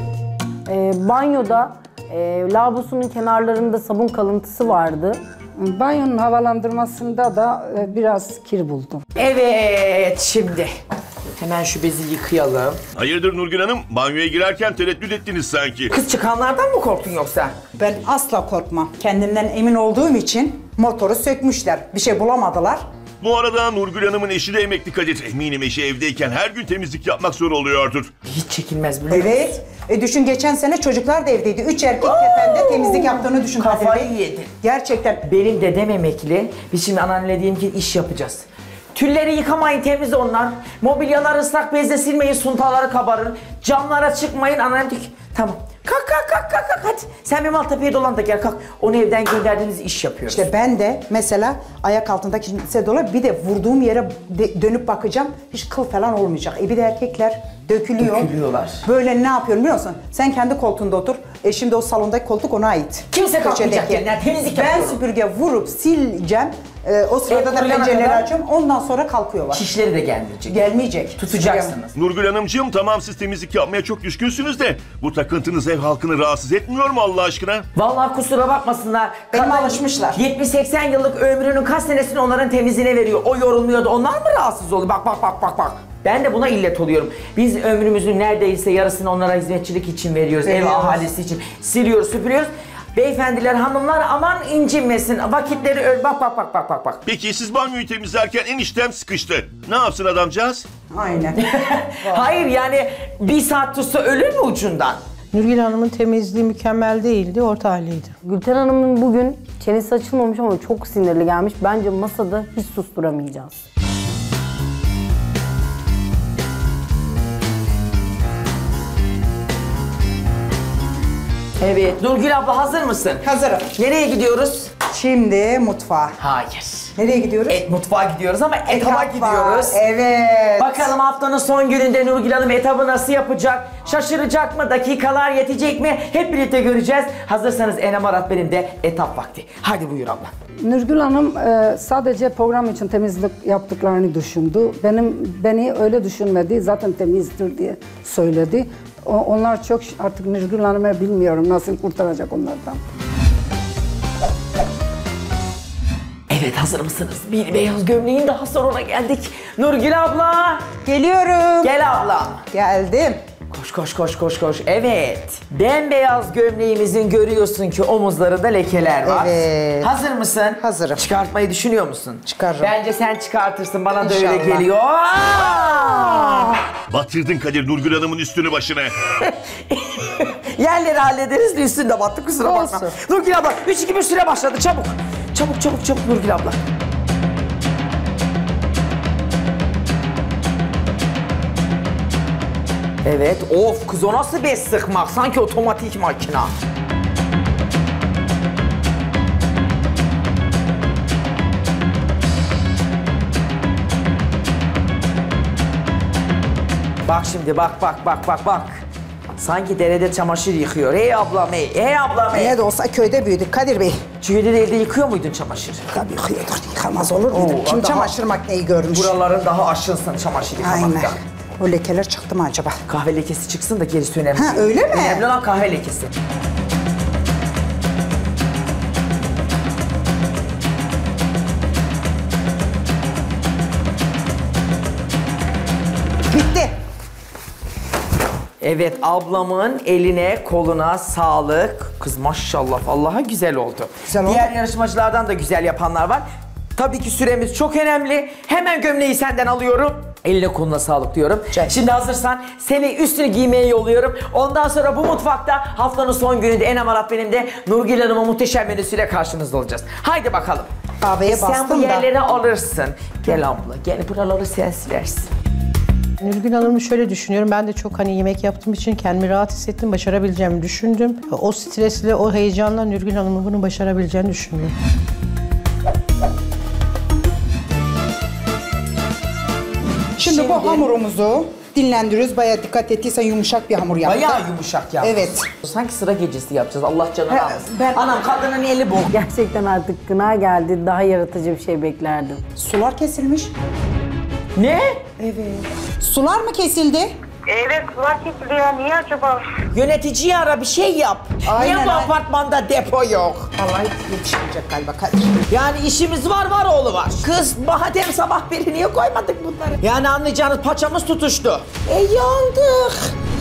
Banyoda lavabosunun kenarlarında sabun kalıntısı vardı. Banyonun havalandırmasında da biraz kir buldum. Evet, şimdi. Hemen şu bezi yıkayalım. Hayırdır Nurgül Hanım? Banyoya girerken tereddüt ettiniz sanki. Kız, çıkanlardan mı korktun yoksa? Ben asla korkmam. Kendimden emin olduğum için motoru sökmüşler. Bir şey bulamadılar. Bu arada Nurgül Hanım'ın eşi de emekli Kadir. Eminim eşi evdeyken her gün temizlik yapmak zor oluyordur. Hiç çekinmez biliyor musun? Evet. Düşün, geçen sene çocuklar da evdeydi. 3 erkek tepende temizlik yaptığını düşün. Kafayı yedin. Gerçekten. Benim dedem emekli. Biz şimdi anneannemle diyelim ki iş yapacağız. Tülleri yıkamayın, temiz onlar. Mobilyaları ıslak bezle silmeyin, suntaları kabarın. Camlara çıkmayın. Anneannem diyor ki, tamam. Kalk hadi. Sen bir Maltepe'ye dolan da gel, kalk. Onu evden gönderdiğimiz iş yapıyoruz. İşte ben de mesela ayak altındaki kimse dolar, bir de vurduğum yere dönüp bakacağım. Hiç kıl falan olmayacak. Bir de erkekler Dökülüyorlar. Böyle ne yapıyorum biliyor musun? Sen kendi koltuğunda otur. Eşim de o salondaki koltuk ona ait. Kimse kalkmayacak Köşedeki. yerinden, temizlik Ben yapıyorum. süpürge vurup sileceğim. O sırada da kuruyana pencereleri kadar açıyorum. Ondan sonra kalkıyorlar. Şişleri de gelmeyecek. Gelmeyecek. Tutacaksınız. Nurgül Hanımcığım, tamam siz temizlik yapmaya çok düşkünsünüz de bu takıntınız ev halkını rahatsız etmiyor mu Allah aşkına? Vallahi kusura bakmasınlar. Benim alışmışlar. 70-80 yıllık ömrünün kaç senesini onların temizliğine veriyor. O yorulmuyor da onlar mı rahatsız oluyor? Bak. Ben de buna illet oluyorum. Biz ömrümüzün neredeyse yarısını onlara hizmetçilik için veriyoruz. Ev ahalisi için. Siliyoruz, süpürüyoruz. Beyefendiler, hanımlar aman incinmesin. Vakitleri bak. Peki siz banyoyu temizlerken eniştem sıkıştı. Ne yapsın adamcağız? Aynen. Hayır yani bir saat tutsa ölür mü ucundan? Nurgül Hanım'ın temizliği mükemmel değildi, orta haldeydi. Gülten Hanım'ın bugün çenesi açılmamış ama çok sinirli gelmiş. Bence masada hiç susturamayacağız. Evet. Nurgül abla, hazır mısın? Hazırım. Nereye gidiyoruz? Şimdi mutfağa. Hayır. Nereye gidiyoruz? Et mutfağa gidiyoruz ama etaba gidiyoruz. Evet. Bakalım haftanın son gününde Nurgül Hanım etabı nasıl yapacak? Şaşıracak mı? Dakikalar yetecek mi? Hep birlikte göreceğiz. Hazırsanız Enem Arat benim de etap vakti. Hadi buyur abla. Nurgül Hanım sadece program için temizlik yaptıklarını düşündü. Beni öyle düşünmedi. Zaten temizdir diye söyledi. Onlar çok, artık Nurgül Hanım'ı bilmiyorum nasıl kurtaracak onlardan. Hazır mısınız? Bir beyaz gömleğin daha sonuna geldik. Nurgül abla. Geliyorum. Gel abla. Geldim. Koş. Evet. Bembeyaz gömleğimizin görüyorsun ki omuzlarında lekeler var. Evet. Hazır mısın? Hazırım. Çıkartmayı düşünüyor musun? Çıkarırım. Bence sen çıkartırsın. Bana da öyle İnşallah. geliyor. Batırdın Kadir Nurgül Hanım'ın üstünü başına. Yerleri hallederiz de üstünde battık, kusura bakma. Olsun. Nurgül abla 3-2-1 süre başladı, çabuk. Çabuk Nurgül abla. Evet, of kız o nasıl bez sıkmak? Sanki otomatik makina. Bak şimdi, bak. Sanki derede çamaşır yıkıyor. Hey ablam hey. Ne de olsa köyde büyüdük Kadir Bey. Köyde de evde yıkıyor muydun çamaşır? Tabii yıkıyorduk, yıkamaz olur muydu? Kim daha- çamaşır makineyi görmüş? Buraların daha aşınsın çamaşır yıkamakta. Aynen. O lekeler çıktı mı acaba? Kahve lekesi çıksın da gerisi önemli Ha, değil. öyle mi? Önemli olan kahve lekesi. Bitti. Evet, ablamın eline koluna sağlık. Kız maşallah vallahi güzel oldu. Güzel oldu. Diğer yarışmacılardan da güzel yapanlar var. Tabii ki süremiz çok önemli. Hemen gömleği senden alıyorum. Eline koluna sağlık diyorum. Şimdi hazırsan seni üstünü giymeye yolluyorum. Ondan sonra bu mutfakta haftanın son gününde Enem Arat benim de Nurgül Hanım'ın muhteşem menüsüyle karşınızda olacağız. Haydi bakalım. Kahveye Sen bu bastım da. yerleri alırsın. Gel abla, gel buraları sen silersin. Nurgül Hanım'ı şöyle düşünüyorum. Ben de çok yemek yaptığım için kendimi rahat hissettim. Başarabileceğimi düşündüm. O stresle, o heyecanla Nurgül Hanım'ın bunu başarabileceğini düşünüyorum. Şimdi bu hamurumuzu dinlendiriyoruz. Bayağı dikkat ettiysen yumuşak bir hamur yaptık. Bayağı yumuşak ya. Evet. Sanki sıra gecesi yapacağız. Allah canını He, alsın. ben- Anam kadının eli bu. Gerçekten artık gına geldi. Daha yaratıcı bir şey beklerdim. Sular kesilmiş. Ne? Sular mı kesildi? Evet, kulak kesiliyor. Niye acaba? Yöneticiyi ara, bir şey yap. Aynen, Niye bu aynen. apartmanda depo yok? Vallahi yetişmeyecek galiba Kadir. Yani işimiz var oğlu var. Kız madem sabah beri niye koymadık bunları? Yani anlayacağınız paçamız tutuştu. Yandık.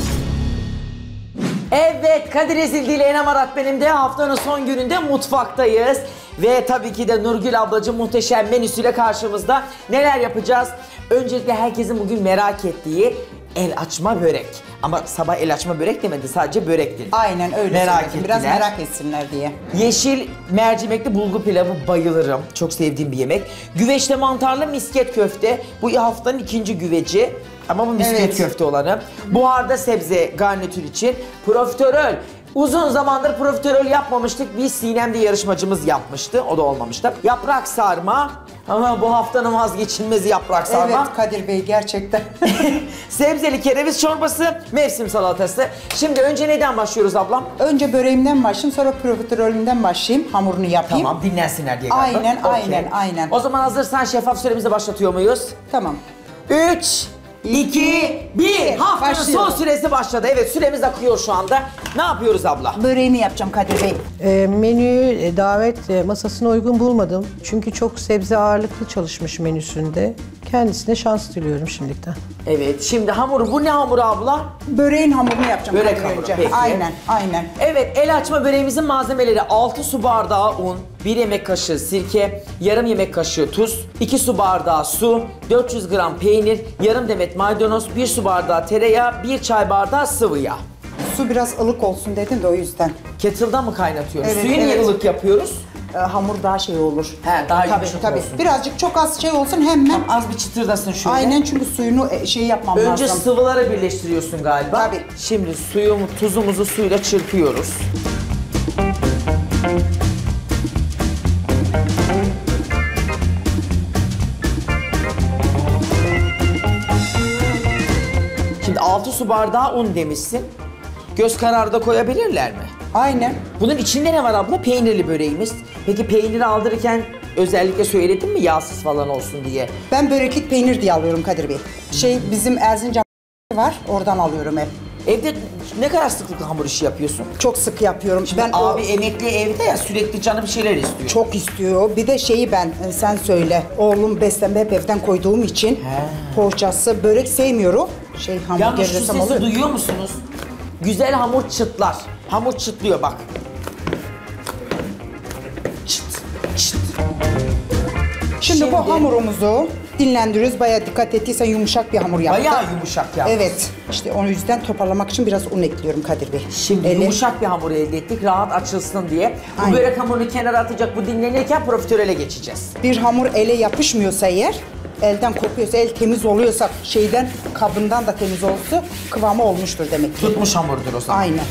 Evet, Kadir Ezildi ile Enem Arat benim de haftanın son gününde mutfaktayız. Ve tabii ki de Nurgül ablacığım muhteşem menüsüyle karşımızda. Neler yapacağız? Öncelikle herkesin bugün merak ettiği el açma börek. Ama sabah el açma börek demedi, sadece börek dedi. Aynen öyle Merak söyledim. Biraz ettiler. merak etsinler diye. Yeşil mercimekli bulgur pilavı bayılırım. Çok sevdiğim bir yemek. Güveçte mantarlı misket köfte. Bu haftanın ikinci güveci. Ama bu misket Evet. köfte olanı. Buharda sebze garnitür için. Profiterol. Uzun zamandır profiterol yapmamıştık. Bir Sinem'de yarışmacımız yapmıştı. O da olmamıştı. Yaprak sarma. Ama bu haftanın vazgeçilmezi yaprak sarma. Evet Kadir Bey gerçekten. Sebzeli kereviz çorbası, mevsim salatası. Şimdi önce neden başlıyoruz ablam? Önce böreğimden başlayayım, sonra profiterolünden başlayayım. Hamurunu yapayım. Tamam, dinlensinler diye galiba. Aynen, Okey. aynen. O zaman hazırsan şeffaf süremizi başlatıyor muyuz? Tamam. 3, 2, 1. Haftanın Başlıyorum. son süresi başladı. Evet, süremiz akıyor şu anda. Ne yapıyoruz abla? Böreğimi yapacağım Kadir Bey. Menüyü davet masasına uygun bulmadım. Çünkü çok sebze ağırlıklı çalışmış menüsünde. Kendisine şans diliyorum şimdiden. Evet, şimdi hamuru. Bu ne hamuru abla? Böreğin hamurunu yapacağım. Börek Kadir hamuru, önce. peki. Aynen. Evet, el açma böreğimizin malzemeleri 6 su bardağı un, 1 yemek kaşığı sirke, yarım yemek kaşığı tuz, 2 su bardağı su, 400 gram peynir, yarım demet maydanoz, 1 su bardağı tereyağı, 1 çay bardağı sıvı yağ. Su biraz ılık olsun dedin de o yüzden. Kettle'dan mı kaynatıyoruz? Evet, Suyu niye evet. ılık yapıyoruz? Hamur daha şey olur. He, daha Tabii, yumuşak tabii. olsun. Birazcık çok az şey olsun hemen. Az bir çıtırdasın şöyle. Aynen çünkü suyunu yapmam Önce lazım. sıvıları birleştiriyorsun galiba. Tabii. Şimdi tuzumuzu suyla çırpıyoruz. Şimdi 6 su bardağı un demişsin. Göz kararı da koyabilirler mi? Aynen. Bunun içinde ne var abla? Peynirli böreğimiz. Peki peyniri aldırırken özellikle söyledin mi yağsız falan olsun diye? Ben böreklik peynir diye alıyorum Kadir Bey. Bizim Erzincan var, oradan alıyorum hep. Evde ne kadar sıklıkla hamur işi yapıyorsun? Çok sık yapıyorum. Şimdi ben abi emekli evde ya sürekli canı bir şeyler istiyor. çok istiyor. Bir de şeyi sen söyle. Oğlum beslenme hep evden koyduğum için poğaçası, börek sevmiyorum. Yalnız şu hamburger sesi desem olur. duyuyor musunuz? Güzel hamur çıtlar. Hamur çıtlıyor bak. Çıt, çıt. Şimdi bu hamurumuzu dinlendiriyoruz. Bayağı dikkat ettiysen yumuşak bir hamur yaptık. Bayağı yumuşak yalnız. Evet. İşte o yüzden toparlamak için biraz un ekliyorum Kadir Bey. Şimdi yumuşak bir hamur elde ettik, rahat açılsın diye. Bu Aynen. börek hamurunu kenara atacak, bu dinlenirken profiterole geçeceğiz. Bir hamur ele yapışmıyorsa eğer, elden kopuyorsa, el temiz oluyorsa, kabından da temiz olsa kıvamı olmuştur demek ki. Tutmuş hamurdur o zaman. Aynen.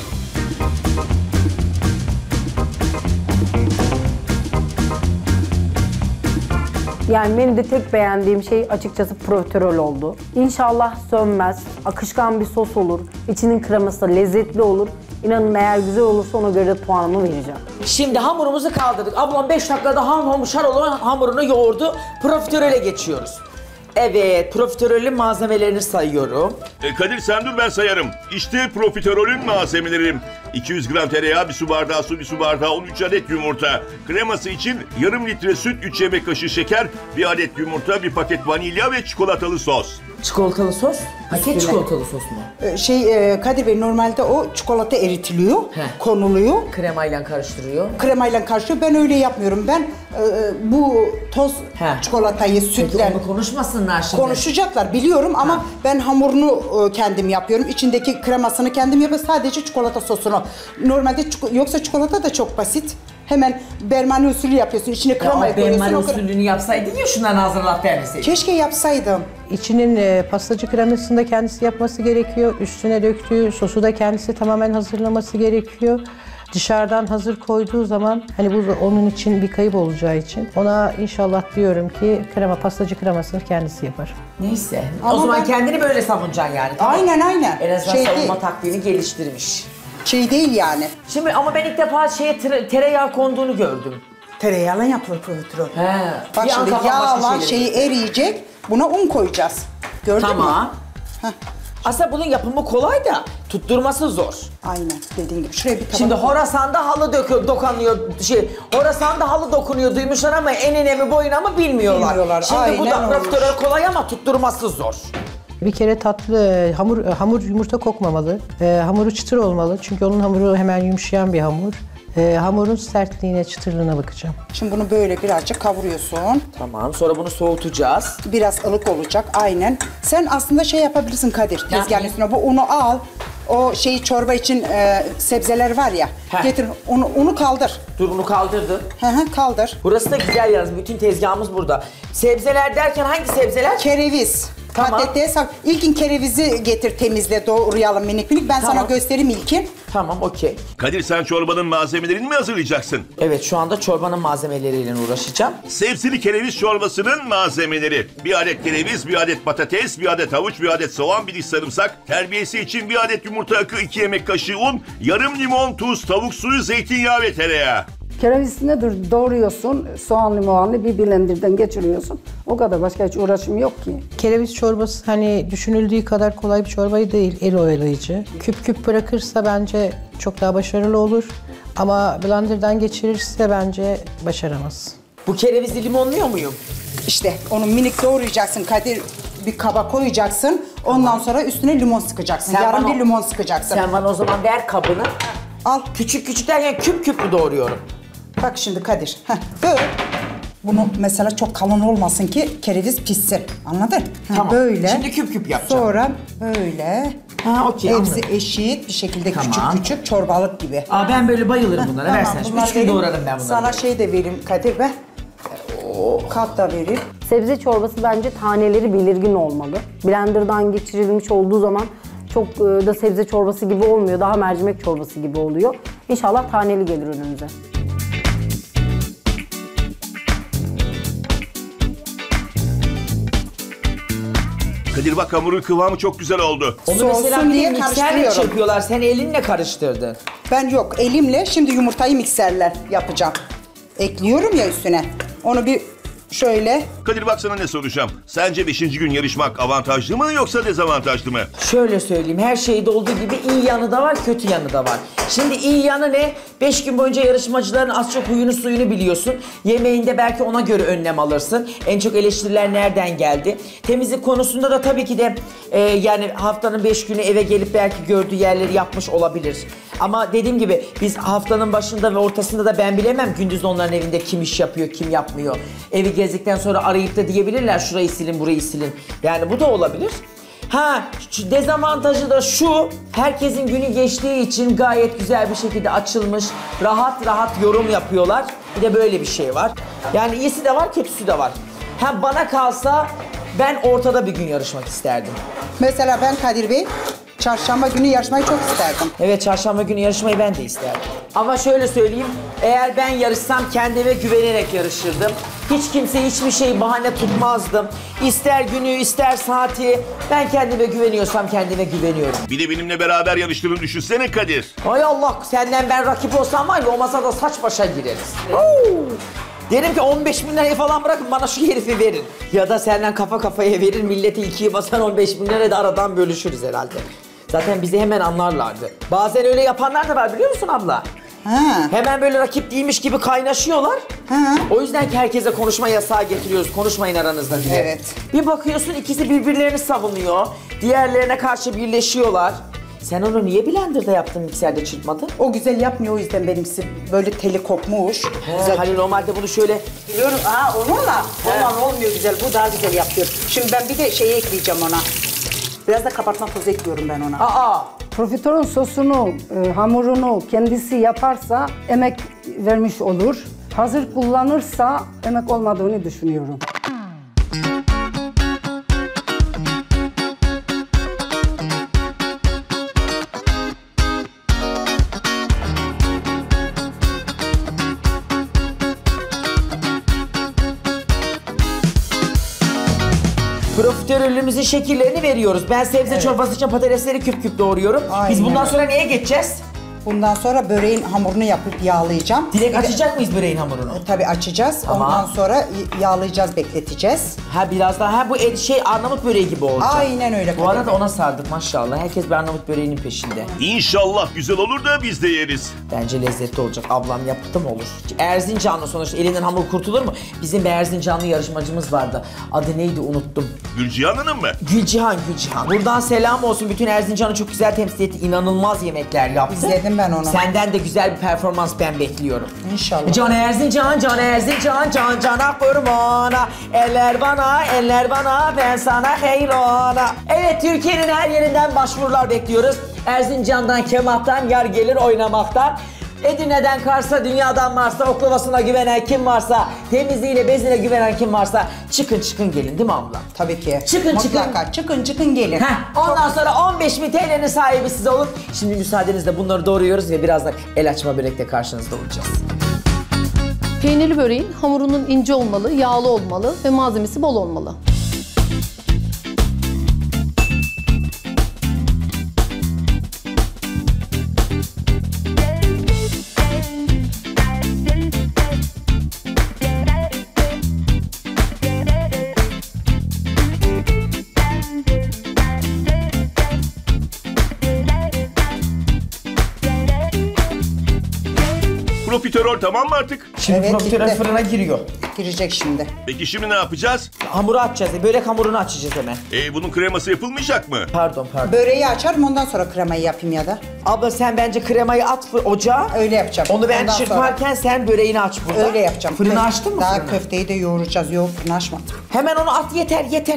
Yani benim de tek beğendiğim şey açıkçası profiterol oldu. İnşallah sönmez, akışkan bir sos olur, içinin kreması da lezzetli olur. İnanın eğer güzel olursa ona göre de puanımı vereceğim. Şimdi hamurumuzu kaldırdık. Ablam 5 dakikada hamur olan hamurunu yoğurdu. Profiterole geçiyoruz. Evet, profiterolün malzemelerini sayıyorum. Kadir sen dur ben sayarım. İşte profiterolün malzemelerim. 200 gram tereyağı, bir su bardağı su, bir su bardağı 13 adet yumurta. Kreması için yarım litre süt, 3 yemek kaşığı şeker, bir adet yumurta, bir paket vanilya ve çikolatalı sos. Çikolatalı sos? Paket çikolatalı sos mu? Kadir Bey normalde o çikolata eritiliyor, konuluyor. Kremayla karıştırıyor. Kremayla karışıyor. Ben öyle yapmıyorum. Ben bu toz çikolatayı sütle... Peki onu konuşmasınlar şimdi. Konuşacaklar biliyorum ama ben hamurunu kendim yapıyorum. İçindeki kremasını kendim yapıyorum. Sadece çikolata sosunu. Normalde yoksa çikolata da çok basit. Hemen bermani usulü yapıyorsun. İçine kremayı koyuyorsun. Bermani usulünü yapsaydın ya şunların ağzına laf vermeseydin. Keşke yapsaydım. İçinin pastacı kremasını da kendisi yapması gerekiyor. Üstüne döktüğü sosu da kendisi tamamen hazırlaması gerekiyor. Dışarıdan hazır koyduğu zaman hani bu onun için bir kayıp olacağı için ona inşallah diyorum ki pastacı kremasını kendisi yapar. Neyse. Ama o zaman ben... kendini böyle savunacaksın yani. Tamam. Aynen. En azından savunma taktiğini geliştirmiş. Değil yani. Şimdi ama ben ilk defa tereyağı konduğunu gördüm. Tereyağıyla yapılır profiterol. Bak Bir an şimdi kafam yağla başka şeylere eriyecek. Buna un koyacağız. Gördün mü? Tamam. Aslında bunun yapımı kolay da tutturması zor. Aynen dediğin gibi. Şuraya bir tabak. Şimdi Horasan'da halı Horasan'da halı dokunuyor duymuşlar ama enine mi boyuna mı bilmiyorlar. Şimdi bu da profiterol kolay ama tutturması zor. Bir kere tatlı, hamur yumurta kokmamalı. Hamuru çıtır olmalı çünkü onun hamuru hemen yumuşayan bir hamur. Hamurun sertliğine, çıtırlığına bakacağım. Şimdi bunu böyle birazcık kavuruyorsun. Tamam, sonra bunu soğutacağız. Biraz ılık olacak, aynen. Sen aslında yapabilirsin Kadir, tezgahın üstüne. Bu unu al, o çorba için sebzeler var ya, getir, unu kaldır. Dur, unu kaldırdı. Kaldır. Burası da güzel yalnız, bütün tezgahımız burada. Sebzeler derken hangi sebzeler? Kereviz. Tamam. Patates, ilkin kerevizi getir, temizle, doğrayalım minik minik. Ben sana göstereyim ilkin. Tamam, okey. Kadir sen çorbanın malzemelerini mi hazırlayacaksın? Evet, şu anda çorbanın malzemeleriyle uğraşacağım. Sebzeli kereviz çorbasının malzemeleri. 1 adet kereviz, 1 adet patates, 1 adet havuç, 1 adet soğan, 1 diş sarımsak. Terbiyesi için 1 adet yumurta akı, 2 yemek kaşığı un, yarım limon, tuz, tavuk suyu, zeytinyağı ve tereyağı. Kerevizini doğruyorsun, soğanlı muğanlı bir blenderdan geçiriyorsun. O kadar, başka hiç uğraşım yok ki. Kereviz çorbası hani düşünüldüğü kadar kolay bir çorba değil, el oyalayıcı. Küp küp bırakırsa bence çok daha başarılı olur. Ama blenderdan geçirirse bence başaramaz. Bu kerevizi limonluyor muyum? İşte onu minik doğrayacaksın Kadir, bir kaba koyacaksın. Ondan sonra üstüne limon sıkacaksın. Yarım bir limon sıkacaksın. Sen bana o zaman ver kabını. Al. Küçük küçük derken küp küp mü doğruyorum? Bak şimdi Kadir, böyle. Bunu mesela çok kalın olmasın ki kereviz pişsin. Anladın? Tamam. Böyle. Şimdi küp küp yapacağım. Sonra böyle. Okey. Hepsi eşit bir şekilde küçük küçük çorbalık gibi. Ben böyle bayılırım bunlara. Versen. 3 gün doğrarım ben bunları. Sana de vereyim Kadir be. Kap da vereyim. Sebze çorbası bence taneleri belirgin olmalı. Blenderdan geçirilmiş olduğu zaman çok da sebze çorbası gibi olmuyor. Daha mercimek çorbası gibi oluyor. İnşallah taneli gelir önümüze. Kadir bak hamurun kıvamı çok güzel oldu. Onu mesela Soğusun bir diye mikserle karıştırıyorum. çırpıyorlar. Sen elinle karıştırdın. Ben yok, elimle şimdi yumurtayı mikserle yapacağım. Ekliyorum ya üstüne. Onu bir Şöyle. Kadir bak sana ne soracağım. Sence 5. gün yarışmak avantajlı mı yoksa dezavantajlı mı? Şöyle söyleyeyim, her şeyde olduğu gibi iyi yanı da var, kötü yanı da var. Şimdi iyi yanı ne? 5 gün boyunca yarışmacıların az çok huyunu suyunu biliyorsun. Yemeğinde belki ona göre önlem alırsın. En çok eleştiriler nereden geldi? Temizlik konusunda da tabii ki de yani haftanın 5 günü eve gelip belki gördüğü yerleri yapmış olabilir. Ama dediğim gibi biz haftanın başında ve ortasında da ben bilemem gündüz onların evinde kim iş yapıyor, kim yapmıyor. Evi gezdikten sonra arayıp da diyebilirler şurayı silin, burayı silin. Yani bu da olabilir. Ha, dezavantajı da şu, herkesin günü geçtiği için gayet güzel bir şekilde açılmış, rahat rahat yorum yapıyorlar. Bir de böyle bir şey var. Yani iyisi de var, kötüsü de var. Ha bana kalsa ben ortada bir gün yarışmak isterdim. Mesela ben Kadir Bey, çarşamba günü yarışmayı çok isterdim. Evet, çarşamba günü yarışmayı ben de isterdim. Ama şöyle söyleyeyim, eğer ben yarışsam kendime güvenerek yarışırdım. Hiç kimseye hiçbir şey bahane tutmazdım. İster günü, ister saati. Ben kendime güveniyorsam kendime güveniyorum. Bir de benimle beraber yarıştığını düşünsene Kadir. Hay Allah, senden ben rakip olsam var ya o masada saç başa gireriz. Derim ki 15 bin lirayı falan bırakın bana şu herifi verin. Ya da senden kafa kafaya verir milleti ikiye basan 15 bin lirayı da aradan bölüşürüz herhalde. Zaten bizi hemen anlarlardı. Bazen öyle yapanlar da var biliyor musun abla? Ha. Hemen böyle rakip değilmiş gibi kaynaşıyorlar. Ha. O yüzden ki herkese konuşma yasağı getiriyoruz. Konuşmayın aranızda diye. Evet. Bir bakıyorsun ikisi birbirlerini savunuyor. Diğerlerine karşı birleşiyorlar. Sen onu niye blenderda yaptın, mikserde çırpmadın? O güzel yapmıyor o yüzden benimsi böyle teli kopmuş. Güzel. Hani normalde bunu şöyle... Biliyorum. Onunla. Onunla olmuyor güzel. Bu daha güzel yapıyor. Şimdi ben bir de şeyi ekleyeceğim ona. Biraz da kabartma tozu ekliyorum ben ona. Profiterol sosunu, hamurunu kendisi yaparsa emek vermiş olur. Hazır kullanırsa emek olmadığını düşünüyorum. Profiterolümüzün şekillerini veriyoruz. Ben sebze çorbası için patatesleri küp küp doğruyorum. Biz Aynen bundan öyle. sonra neye geçeceğiz? Bundan sonra böreğin hamurunu yapıp yağlayacağım. Direkt açacak mıyız böreğin hamurunu? Tabii açacağız. Tamam. Ondan sonra yağlayacağız, bekleteceğiz. Ha biraz daha bu Arnavut böreği gibi olacak. Aynen öyle. Bu arada ona sardık maşallah. Herkes bir Arnavut böreğinin peşinde. İnşallah güzel olur da biz de yeriz. Bence lezzetli olacak. Ablam yaptı mı olur. Erzincanlı sonuçta elinden hamur kurtulur mu? Bizim bir Erzincanlı yarışmacımız vardı. Adı neydi unuttum. Gülcihan Hanım mı? Gülcihan. Buradan selam olsun. Bütün Erzincan'ı çok güzel temsil etti. İnanılmaz yemekler yaptı. İzledim ben onu. Senden de güzel bir performans ben bekliyorum. İnşallah. Can Erzincan, Can Erzincan, Can Can'a kurmana. Eller bana, ben sana heyrana. Evet, Türkiye'nin her yerinden başvurular bekliyoruz. Erzincan'dan, Kemah'tan, yar gelir oynamaktan. Edirne'den Kars'a, dünyadan Mars'a, oklavasına güvenen kim varsa, temizliğine, bezine güvenen kim varsa çıkın gelin değil mi abla? Tabii ki. Mutlaka. Çıkın gelin. Ondan sonra 15.000 TL'nin sahibi siz olun. Şimdi müsaadenizle bunları doğruyoruz ve birazdan el açma börekle karşınızda olacağız. Peynirli böreğin hamurunun ince olmalı, yağlı olmalı ve malzemesi bol olmalı. Profiterol tamam mı artık? Şimdi Evet, profiterol bitti. fırına giriyor. Girecek şimdi. Peki şimdi ne yapacağız? Hamuru açacağız. Börek hamurunu açacağız hemen. Bunun kreması yapılmayacak mı? Pardon. Böreği açarım ondan sonra kremayı yapayım ya da. Abla sen bence kremayı at ocağa. Öyle yapacağım. Onu ben Ondan çırparken sen böreğini aç burada. Öyle yapacağım. Fırını açtın mı Daha fırını? köfteyi de yoğuracağız. Yok, fırını açmadım. Hemen onu at, yeter.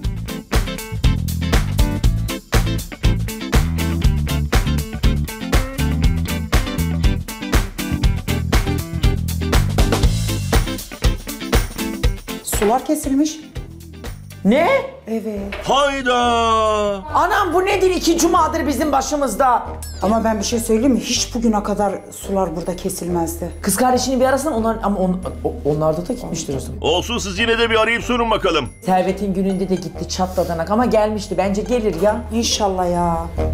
Sular kesilmiş. Ne? Evet. Hayda! Anam bu nedir? 2 cumadır bizim başımızda. Ama ben bir şey söyleyeyim mi? Hiç bugüne kadar sular burada kesilmezdi. Kız kardeşini bir arasana onlarda da gitmiştir o zaman. Olsun siz yine de bir arayıp sorun bakalım. Servet'in gününde de gitti çatladanak ama gelmişti. Bence gelir ya. İnşallah ya.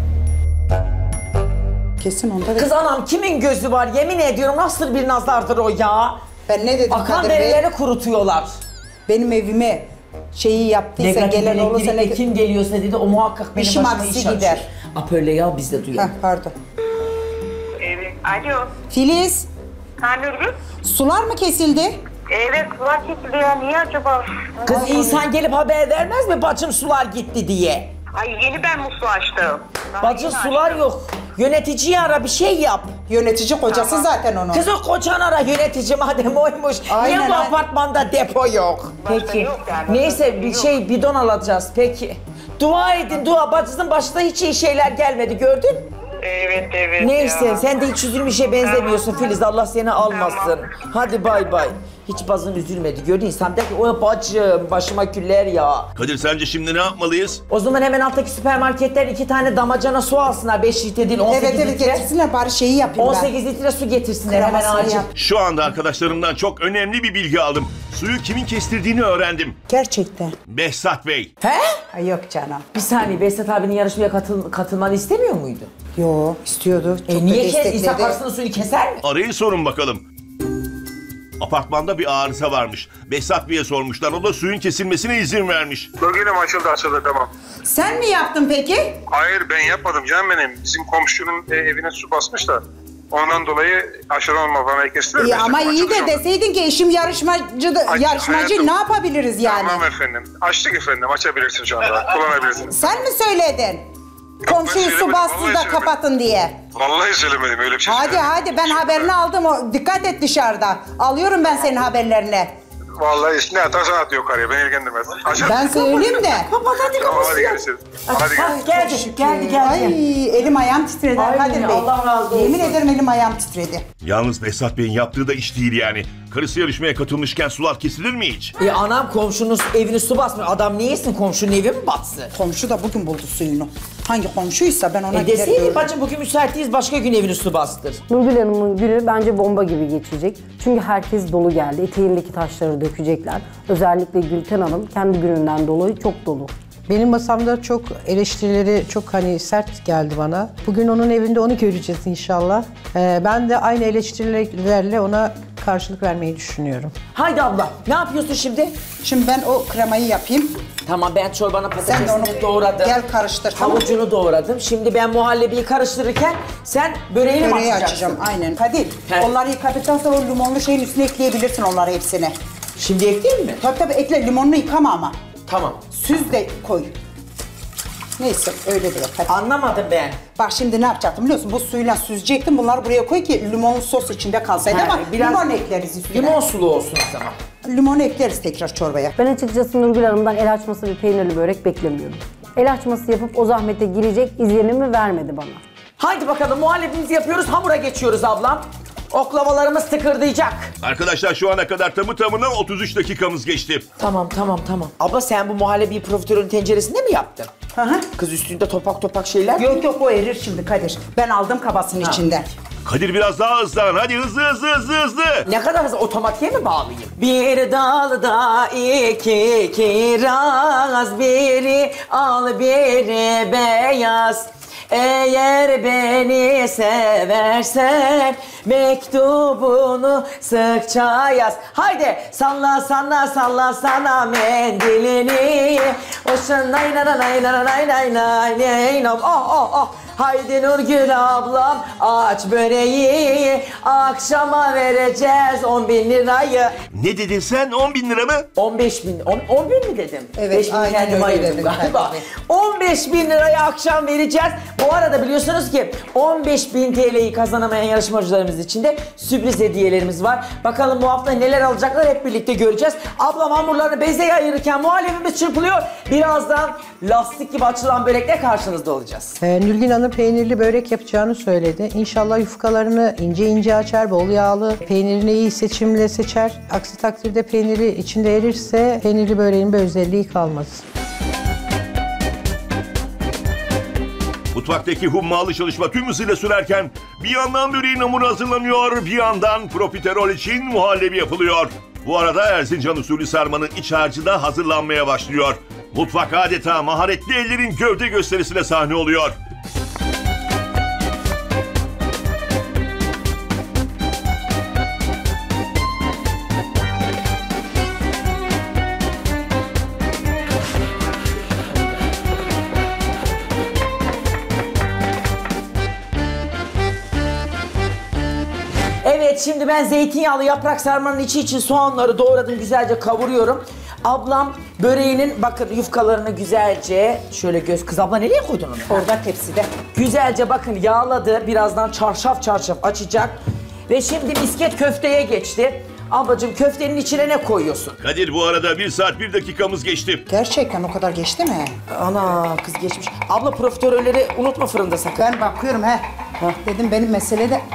Kesin onda da. Kız anam kimin gözü var? Yemin ediyorum nasıl bir nazardır o ya? Ben ne dedim Akan Kadir Bey? derileri kurutuyorlar. benim evime şeyi yaptıysa Negatif gelen olursa elektrikle kim geliyorsa dedi o muhakkak benim İşim başıma aksi iş gider. açıyor. Apörleyi al biz de duyalım. Pardon. Evet. Alo. Filiz, Ha Nurgül? sular mı kesildi? Evet sular kesiliyor. Niye acaba? Kız insan gelip haber vermez mi bacım sular gitti diye? Ay yeni ben musluğu açtım. Daha Bacım yeni sular açtım. yok. Yöneticiyi ara bir şey yap. Yönetici kocası zaten onun. Kız o kocan ara yönetici madem oymuş. Aynen, Niye bu aynen. apartmanda depo yok? Başka Peki. yok yani, başka Neyse bir yok. şey bidon alacağız peki. Dua edin dua bacısının başına hiç iyi şeyler gelmedi gördün? Evet evet Neyse ya. sen de hiç üzülmüşe benzemiyorsun Tamam. Filiz Allah seni almasın. Hadi bay bay. Hiç bazın üzülmedi. Gördün insan der ki o bacım başıma küller ya. Kadir sence şimdi ne yapmalıyız? O zaman hemen alttaki süpermarketten 2 tane damacana su alsınlar 5 litre değil 18 Evet litre. getirsinler bari şeyi yapayım 18 litre su getirsinler hemen Kremasını acil. yap. Şu anda arkadaşlarımdan çok önemli bir bilgi aldım. Suyu kimin kestirdiğini öğrendim. Gerçekten. Behzat Bey. He? Ay yok canım. Bir saniye Behzat abinin yarışmaya katılmanı istemiyor muydu? Yo istiyordu. Çok da Niye kes? destekledi. İnsan karşısında suyunu keser mi? Arayın sorun bakalım. Apartmanda bir arıza varmış. Behzat Bey'e sormuşlar. O da suyun kesilmesine izin vermiş. Bölgenim açıldı tamam. Sen mi yaptın peki? Hayır ben yapmadım canım benim. Bizim komşunun evine su basmış da. Ondan dolayı aşırı olma bana kestiler. İyi ama iyi de deseydin ki eşim yarışmacı hayatım. ne yapabiliriz yani? Tamam efendim. Açtık efendim. Açabilirsin şu anda. Kullanabilirsin. Sen mi söyledin? Komşuyu su söylemedim, bastı vallahi da söylemedim. kapatın diye. Vallahi söylemedim öyle bir şey. Hadi söylemedim. ben haberini aldım. Dikkat et dışarıda. Alıyorum ben senin haberlerini. Vallahi ne atarsan at yukarıya. Beni ilgilendirmez. Açın. Ben söyleyeyim de. Kapat hadi Tamam kapat. hadi görüşürüz. Hadi görüşürüz. Geldi. Ay elim ayağım titredi Ay, Kadir Bey. Allah razı olsun. Yemin ederim elim ayağım titredi. Yalnız Behzat Bey'in yaptığı da iş değil yani. Karısı yarışmaya katılmışken sular kesilir mi hiç? Anam komşunun evini su basmıyor. Adam niye yesin komşunun evi mi batsın? Komşu da bugün buldu suyunu. Hangi komşuysa ben ona gider Deseydin görürüm. bacım bugün müsait değiliz başka gün evini su bastır. Nurgül Hanım'ın günü bence bomba gibi geçecek. Çünkü herkes dolu geldi. Eteğindeki taşları dökecekler. Özellikle Gülten Hanım kendi gününden dolayı çok dolu. Benim masamda çok eleştirileri çok sert geldi bana. Bugün onun evinde onu göreceğiz inşallah. Ben de aynı eleştirilerle ona karşılık vermeyi düşünüyorum. Haydi abla ne yapıyorsun şimdi? Şimdi ben o kremayı yapayım. Tamam ben çorbanın Sen de onu patatesini doğradım. gel karıştır. Tamam. Havucunu doğradım. Şimdi ben muhallebiyi karıştırırken sen böreğini mi Böreği açacaksın? açacağım aynen. Kadir He. onları yıkadıktan sonra o limonlu şeyin üstüne ekleyebilirsin onları hepsini. Şimdi ekleyeyim mi? Tabii ekle limonunu yıkama ama. Tamam. Süz de koy. Neyse öyle de yap. Hadi. Anlamadım ben. Bak şimdi ne yapacaktım biliyorsun? Bu suyla süzecektim. Bunları buraya koy ki limonlu sos içinde kalsaydı He, ama biraz limon ekleriz üstüne. Limon sulu olsun o zaman. Limonu ekleriz tekrar çorbaya. Ben açıkçası Nurgül Hanım'dan el açması bir peynirli börek beklemiyordum. El açması yapıp o zahmete girecek izlenimi vermedi bana. Haydi bakalım muhallebimizi yapıyoruz hamura geçiyoruz ablam. Oklavalarımız tıkırdayacak. Arkadaşlar şu ana kadar tamına 33 dakikamız geçti. Tamam. Abla sen bu muhallebiyi profiterolün tenceresinde mi yaptın? Hı hı. Kız üstünde topak şeyler. Yok o erir şimdi Kadir. Ben aldım kabasının içinden. Kadir biraz daha hızlan. Hadi hızlı. Ne kadar hızlı otomatiğe mi bağlayayım? Bir dalda iki kiraz, biri al biri beyaz. Eğer beni seversen mektubunu sıkça yaz. Haydi salla sana mendilini. Oşan nay nay nay nay nay nay nay. Oh. Haydi Nurgül ablam aç böreği. Akşama vereceğiz 10.000 lirayı. Ne dedin sen? 10.000 lira mı? 15.000, 10.000 mi dedim? Evet, 5.000 aynen kendime öyle ayırdım dedin galiba. tabii. 15.000 lirayı akşam vereceğiz. Bu arada biliyorsunuz ki 15.000 TL'yi kazanamayan yarışmacılarımız için de sürpriz hediyelerimiz var. Bakalım bu hafta neler alacaklar hep birlikte göreceğiz. Ablam hamurlarını bezeye ayırırken muhallebimiz çırpılıyor. Birazdan lastik gibi açılan börekle karşınızda olacağız. Nurgül Hanım peynirli börek yapacağını söyledi. İnşallah yufkalarını ince açar, bol yağlı, peynirini iyi seçimle seçer. Aksi takdirde peyniri içinde erirse peynirli böreğin bir özelliği kalmaz. Mutfaktaki hummalı çalışma tüm hızıyla sürerken bir yandan böreğin hamuru hazırlanıyor, bir yandan profiterol için muhallebi yapılıyor. Bu arada Erzincan usulü sarmanın iç harcı da hazırlanmaya başlıyor. Mutfak adeta maharetli ellerin gövde gösterisine sahne oluyor. Evet, şimdi ben zeytinyağlı yaprak sarmanın içi için soğanları doğradım, güzelce kavuruyorum. Ablam böreğinin bakın yufkalarını güzelce şöyle kız abla nereye koydun onu? Orada tepside. Güzelce bakın yağladı, birazdan çarşaf çarşaf açacak. Ve şimdi misket köfteye geçti. Ablacığım köftenin içine ne koyuyorsun? Kadir bu arada 1 saat 1 dakikamız geçti. Gerçekten o kadar geçti mi? Ana kız geçmiş. Abla profiterolleri unutma fırında sakın. Ben bakıyorum he. Dedim benim mesele de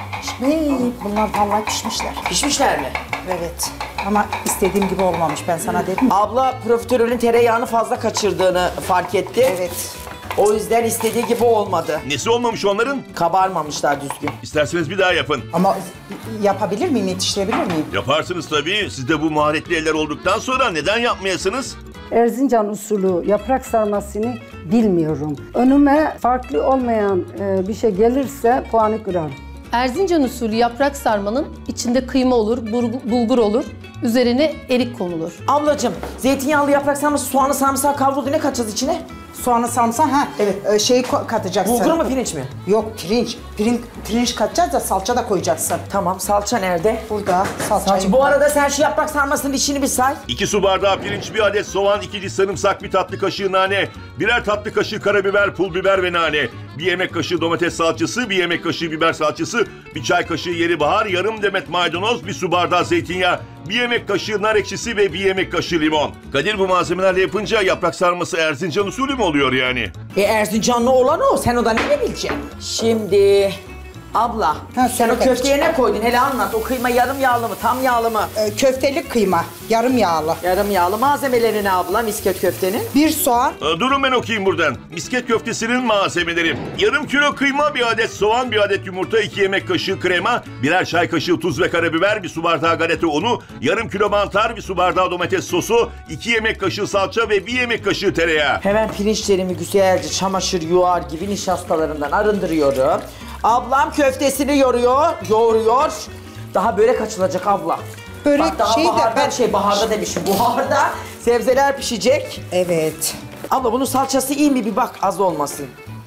bunlar vallahi pişmişler. Pişmişler mi? Evet. Ama istediğim gibi olmamış ben sana dedim. Abla profiterolün tereyağını fazla kaçırdığını fark etti. Evet. O yüzden istediği gibi olmadı. Nesi olmamış onların? Kabarmamışlar düzgün. İsterseniz bir daha yapın. Ama yapabilir miyim, yetiştirebilir miyim? Yaparsınız tabii. Sizde bu maharetli eller olduktan sonra neden yapmayasınız? Erzincan usulü yaprak sarmasını bilmiyorum. Önüme farklı olmayan bir şey gelirse puanı kırarım. Erzincan usulü yaprak sarmanın içinde kıyma olur, bulgur olur. Üzerine erik konulur. Ablacığım zeytinyağlı yaprak sarması soğanı sarımsağı kavruldu, ne katacağız içine? Soğanı sarımsak Evet. Şeyi katacaksın. Bulgur mu pirinç mi? Yok pirinç. Pirinç katacağız da salça da koyacaksın. Tamam, salça nerede? Burada salçayı. Bu arada sen şu yaprak sarmasının içini bir say. 2 su bardağı pirinç, 1 adet soğan, 2 diş sarımsak, 1 tatlı kaşığı nane, 1'er tatlı kaşığı karabiber, pul biber ve nane, 1 yemek kaşığı domates salçası, 1 yemek kaşığı biber salçası, 1 çay kaşığı yeri bahar, yarım demet maydanoz, 1 su bardağı zeytinyağı, 1 yemek kaşığı nar ekşisi ve 1 yemek kaşığı limon. Kadir bu malzemelerle yapınca yaprak sarması Erzincan usulü mü oluyor yani? Erzincanlı olan o, sen o da ne bileceksin? Şimdi... Abla, sen o köfteye ne koydun? Hele anlat. O kıyma yarım yağlı mı, tam yağlı mı? Köftelik kıyma, yarım yağlı. Yarım yağlı. Malzemeleri ne abla misket köftenin? 1 soğan. Durun ben okuyayım buradan. Misket köftesinin malzemeleri. Yarım kilo kıyma, 1 adet soğan, 1 adet yumurta, 2 yemek kaşığı krema, 1'er çay kaşığı tuz ve karabiber, 1 su bardağı galeta unu, yarım kilo mantar, 1 su bardağı domates sosu, 2 yemek kaşığı salça ve 1 yemek kaşığı tereyağı. Hemen pirinçlerimi güzelce çamaşır yuvar gibi nişastalarından arındırıyorum. Ablam köftesini yoğuruyor. Daha börek açılacak abla. Börek bak, daha şey baharda, de baharda demişim. Buharda sebzeler pişecek. Evet. Abla bunun salçası iyi mi bir bak, az olmasın.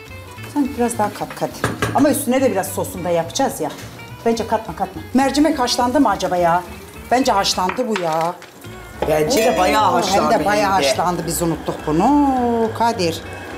Sen biraz daha kat. Ama üstüne de biraz sosunu da yapacağız ya. Bence katma. Mercimek haşlandı mı acaba ya? Bence haşlandı bu ya. Bence de bayağı haşlandı. Hem de bayağı haşlandı, biz unuttuk bunu Kadir.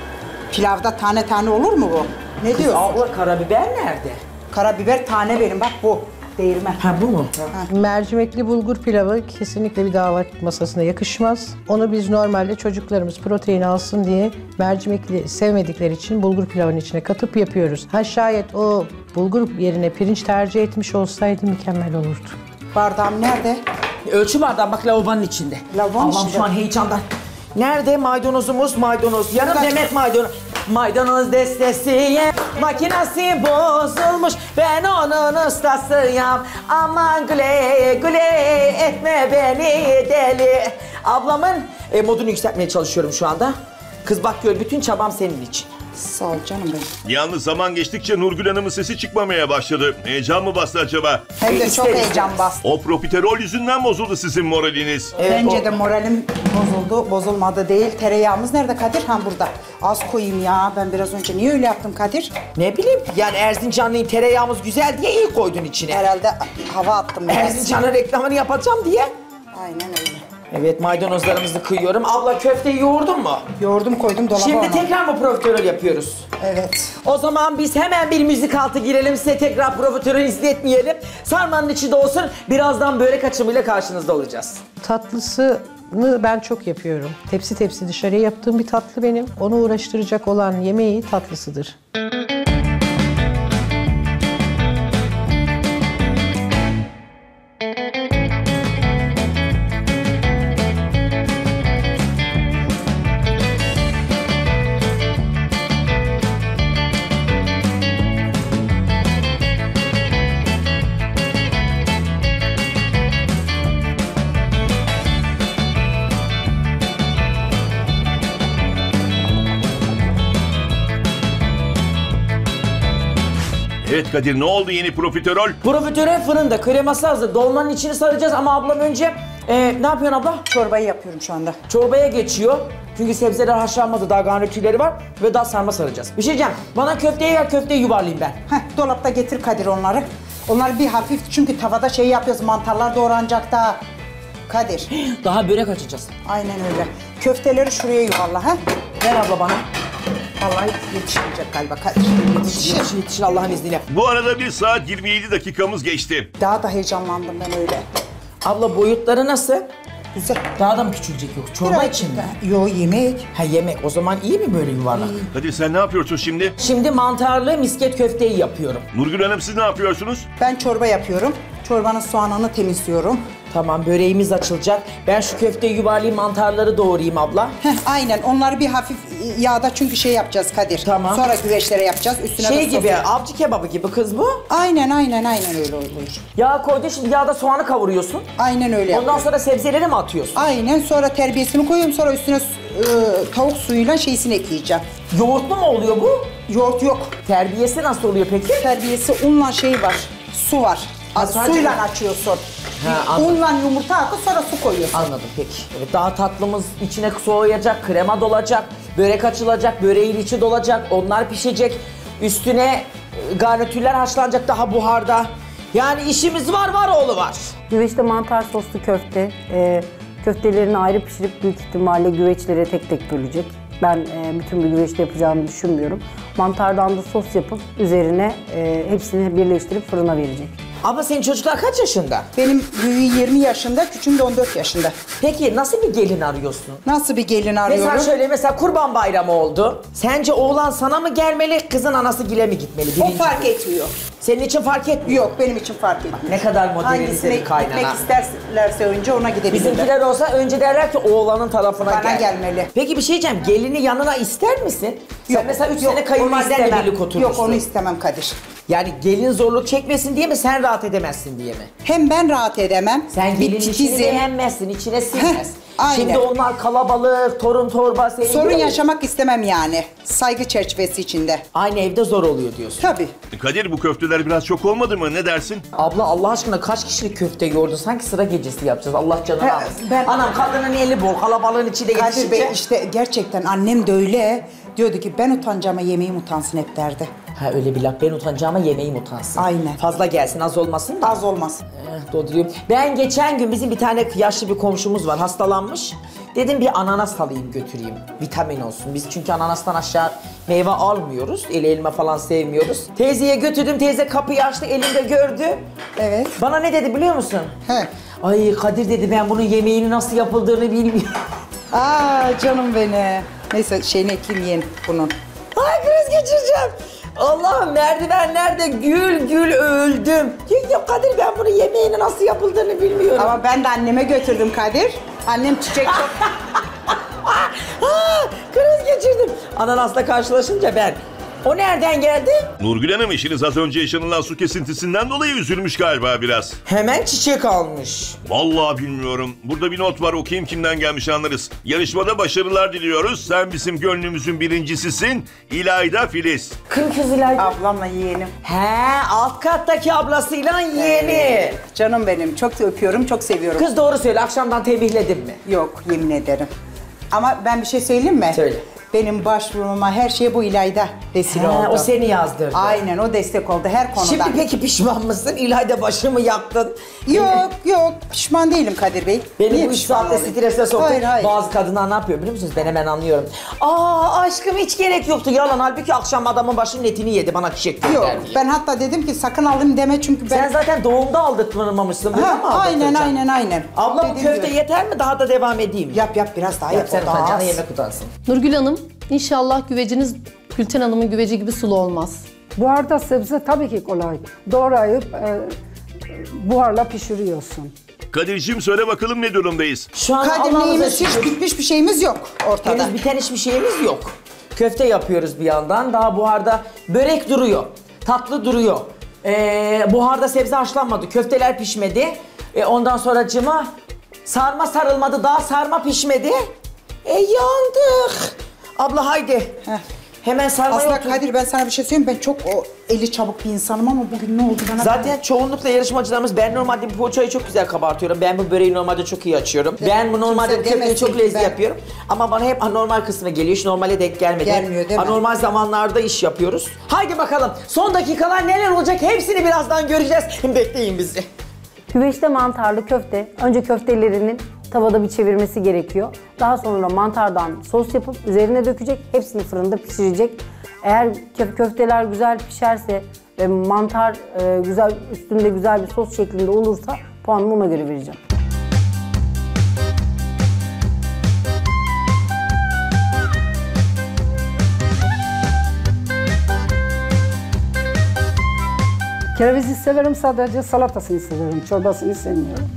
Pilavda tane tane olur mu bu? Ne diyorsun? Abla karabiber nerede? Karabiber tane benim bak bu. Değirmen. Ha bu mu? Mercimekli bulgur pilavı kesinlikle bir davet masasına yakışmaz. Onu biz normalde çocuklarımız protein alsın diye mercimekli sevmedikleri için bulgur pilavının içine katıp yapıyoruz. Ha şayet o bulgur yerine pirinç tercih etmiş olsaydı mükemmel olurdu. Bardağım nerede? Ölçü bardağı bak lavabonun içinde. Lavabonun Allah'ım içinde. şu an heyecandan. Nerede maydanozumuz? Maydanoz. Yarım demet maydanoz. Maydanoz destesi makinası bozulmuş, ben onun ustasıyım. Aman güle güle etme beni deli. Ablamın modunu yükseltmeye çalışıyorum şu anda. Kız bak gör, bütün çabam senin için. Sağ ol canım benim. Yalnız zaman geçtikçe Nurgül Hanım'ın sesi çıkmamaya başladı. Heyecan mı bastı acaba? Hem de çok isteriz. heyecan bastı. O profiterol yüzünden bozuldu sizin moraliniz. Bence de moralim bozuldu, bozulmadı değil. Tereyağımız nerede Kadir? Ha burada. Az koyayım ya. Ben biraz önce niye öyle yaptım Kadir? Ne bileyim, yani Erzincanlı'nın tereyağımız güzel diye iyi koydun içine. Herhalde hava attım biraz. Erzincan'ın reklamını yapacağım diye. Aynen öyle. Evet, maydanozlarımızı kıyıyorum. Abla köfteyi yoğurdun mu? Yoğurdum koydum dolaba Şimdi onu. tekrar mı profiterol yapıyoruz? Evet. O zaman biz hemen bir müzik altı girelim, size tekrar profiterol izletmeyelim. Sarmanın içi de olsun, birazdan börek açımıyla karşınızda olacağız. Tatlısını ben çok yapıyorum. Tepsi tepsi dışarıya yaptığım bir tatlı benim. Onu uğraştıracak olan yemeği tatlısıdır. Evet Kadir, ne oldu yeni profiterol? Profiterol fırında, kreması hazır. Dolmanın içini saracağız ama ablam önce... ne yapıyorsun abla? Çorbayı yapıyorum şu anda. Çorbaya geçiyor. Çünkü sebzeler haşlanmadı, daha garnitürleri var ve daha sarma saracağız. Bir şey diyeceğim, bana köfteyi ver, köfteyi yuvarlayayım ben. Heh, dolapta getir Kadir onları. Onlar bir hafif çünkü tavada şey yapıyoruz, mantarlar doğranacak da. Kadir. Daha börek açacağız. Aynen öyle. Köfteleri şuraya yuvarla ha. Ver abla bana. Vallahi yetişmeyecek galiba Kadir. Yetişir Allah'ın izniyle. Bu arada 1 saat 27 dakikamız geçti. Daha da heyecanlandım ben öyle. Abla boyutları nasıl? Güzel. Daha da mı küçülecek yok? Çorba için mi? Yo, yemek. Ha yemek. O zaman iyi mi böyle yuvarlak? Kadir sen ne yapıyorsun şimdi? Şimdi mantarlı misket köfteyi yapıyorum. Nurgül Hanım siz ne yapıyorsunuz? Ben çorba yapıyorum. Çorbanın soğanını temizliyorum. Tamam böreğimiz açılacak. Ben şu köfteyi yuvarlayayım, mantarları doğrayayım abla. Aynen, onları bir hafif yağda çünkü şey yapacağız Kadir. Tamam. Sonra güveçlere yapacağız. Üstüne Şey de gibi, sosu. avcı kebabı gibi kız bu. Aynen öyle oluyor. Yağ koydun, şimdi yağda soğanı kavuruyorsun. Aynen öyle Ondan yapıyorum. sonra sebzeleri mi atıyorsun? Aynen, sonra terbiyesini koyuyorum, sonra üstüne tavuk suyuyla şeysini ekleyeceğim. Yoğurtlu mu oluyor bu? Yoğurt yok. Terbiyesi nasıl oluyor peki? Terbiyesi unla şey var, su var. sadece Suyla mi? açıyorsun. Ha, anladım. Unla yumurta akı, sonra su koyuyorsun. Anladım peki. Evet, daha tatlımız içine soğuyacak, krema dolacak, börek açılacak, böreğin içi dolacak, onlar pişecek. Üstüne garnitürler haşlanacak daha buharda. Yani işimiz var oğlu var. Güveçte mantar soslu köfte. Köftelerini ayrı pişirip büyük ihtimalle güveçlere tek tek bölecek. Ben bütün bir güveçte yapacağımı düşünmüyorum. Mantardan da sos yapıp üzerine hepsini birleştirip fırına verecek. Ama senin çocuklar kaç yaşında? Benim büyüğü 20 yaşında, küçüğüm de 14 yaşında. Peki nasıl bir gelin arıyorsun? Nasıl bir gelin arıyorum? Mesela Kurban Bayramı oldu. Sence oğlan sana mı gelmeli, kızın anası gile mi gitmeli? O fark etmiyor. Senin için fark etmiyor. Yok, benim için fark etmiyor. Ne kadar modernize bir kaynana. Gitmek isterlerse önce ona gidebilirler. Bizimkiler olsa önce derler ki oğlanın tarafına Bana gel. gelmeli. Peki bir şey diyeceğim, gelini yanına ister misin? Yok, Sen mesela 3 yok, sene onu kayınvalidenle istemem. birlik oturmuşsun. Yok, onu istemem Kadir. Yani gelin zorluk çekmesin diye mi, sen rahat edemezsin diye mi? Hem ben rahat edemem. Sen gelin işini titizim. beğenmezsin, içine sinmez. Aynen. Şimdi onlar kalabalık, torun torba senin Sorun değil mi? yaşamak istemem yani. Saygı çerçevesi içinde. Aynı evde zor oluyor diyorsun. Tabii. Kadir bu köfteler biraz çok olmadı mı? Ne dersin? Abla Allah aşkına kaç kişilik köfte yoğurdun? Sanki sıra gecesi yapacağız. Allah canını alsın. ben- Anam kadının eli bol, kalabalığın içinde Kadir yetişince. Bey, işte gerçekten annem de öyle. Diyordu ki ben utanacağıma yemeğim utansın hep derdi. Ha öyle bir laf, ben utanacağıma yemeğim utansın. Aynen. Fazla gelsin, az olmasın da. Az olmaz. Dolduruyorum. Ben geçen gün bizim bir tane yaşlı bir komşumuz var, hastalanmış. Dedim bir ananas alayım götüreyim, vitamin olsun. Biz çünkü ananastan aşağı meyve almıyoruz, elma falan sevmiyoruz. Teyzeye götürdüm, teyze kapıyı açtı, elimde gördü. Evet. Bana ne dedi biliyor musun? He. Ay Kadir dedi, ben bunun yemeğini nasıl yapıldığını bilmiyorum. Aa canım beni. Neyse şeyini ekleyeyim yiyin bunun. Ay kriz geçireceğim. Allah'ım merdivenlerde gül öldüm. Ya Kadir ben bunun yemeğini nasıl yapıldığını bilmiyorum. Ama ben de anneme götürdüm Kadir. Annem çiçek çok... Kriz geçirdim. Ananasla karşılaşınca ben. O nereden geldi? Nurgül Hanım eşiniz az önce yaşanılan su kesintisinden dolayı üzülmüş galiba biraz. Hemen çiçek almış. Vallahi bilmiyorum. Burada bir not var, okuyayım kimden gelmiş anlarız. Yarışmada başarılar diliyoruz. Sen bizim gönlümüzün birincisisin. İlayda Filiz. Kim kız İlayda? Ablamla yeğenim. He, alt kattaki ablasıyla yeğeni. Canım benim. Çok öpüyorum, çok seviyorum. Kız doğru söyle, akşamdan tembihledin mi? Yok, yemin ederim. Ama ben bir şey söyleyeyim mi? Söyle. Benim başvuruma her şeye bu İlayda vesile oldu. O seni yazdırdı. Aynen, o destek oldu her konuda. Şimdi peki pişman mısın? İlayda başımı yaktın. Yok, pişman değilim Kadir Bey. Beni Niye bu 3 pişman saatte olayım? strese soktu. Hayır. Bazı kadınlar ne yapıyor biliyor musunuz? Ben hemen anlıyorum. Aa aşkım hiç gerek yoktu. Yalan, halbuki akşam adamın başının etini yedi, bana çiçek Yok, gönder diye. ben hatta dedim ki sakın alayım deme çünkü ben... Sen zaten doğumda aldırtmamışsın. Aynen. Abla bu Dediğim köfte gibi. yeter mi? Daha da devam edeyim mi? Yap biraz daha yap. Sen o daha utanacağına az. yemek utansın. Nurgül Hanım, inşallah güveciniz Gülten Hanım'ın güveci gibi sulu olmaz. Bu arada sebze tabii ki kolay. Doğrayıp buharla pişiriyorsun. Kadir'cim söyle bakalım ne durumdayız? Şu an Kadir Allah'ımıza neyimiz hiç şükür. bitmiş bir şeyimiz yok ortada. Henüz biten hiçbir şeyimiz yok. Köfte yapıyoruz bir yandan. Daha buharda börek duruyor. Tatlı duruyor. Buharda sebze haşlanmadı. Köfteler pişmedi. Ondan sonracığıma sarma sarılmadı. Daha sarma pişmedi. Yandık. Abla haydi. Hemen sarmaya Aslında otur. Kadir ben sana bir şey söyleyeyim. Ben çok eli çabuk bir insanım ama bugün ne oldu bana? Zaten çoğunlukla yarışmacılarımız, ben normalde bu poğaçayı çok güzel kabartıyorum. Ben bu böreği normalde çok iyi açıyorum. Ben bu normalde bu köfteyi çok lezzetli yapıyorum. Ama bana hep anormal kısmı geliyor. Hiç normale denk gelmedi. Gelmiyor değil mi? Anormal zamanlarda iş yapıyoruz. Haydi bakalım son dakikalar neler olacak hepsini birazdan göreceğiz. Bekleyin bizi. Güveçte mantarlı köfte. Önce köftelerinin tavada bir çevirmesi gerekiyor. Daha sonra mantardan sos yapıp üzerine dökecek. Hepsini fırında pişirecek. Eğer köfteler güzel pişerse ve mantar güzel üstünde güzel bir sos şeklinde olursa puanımı ona göre vereceğim. Kerevizi severim, sadece salatasını severim, çorbasını sevmiyorum.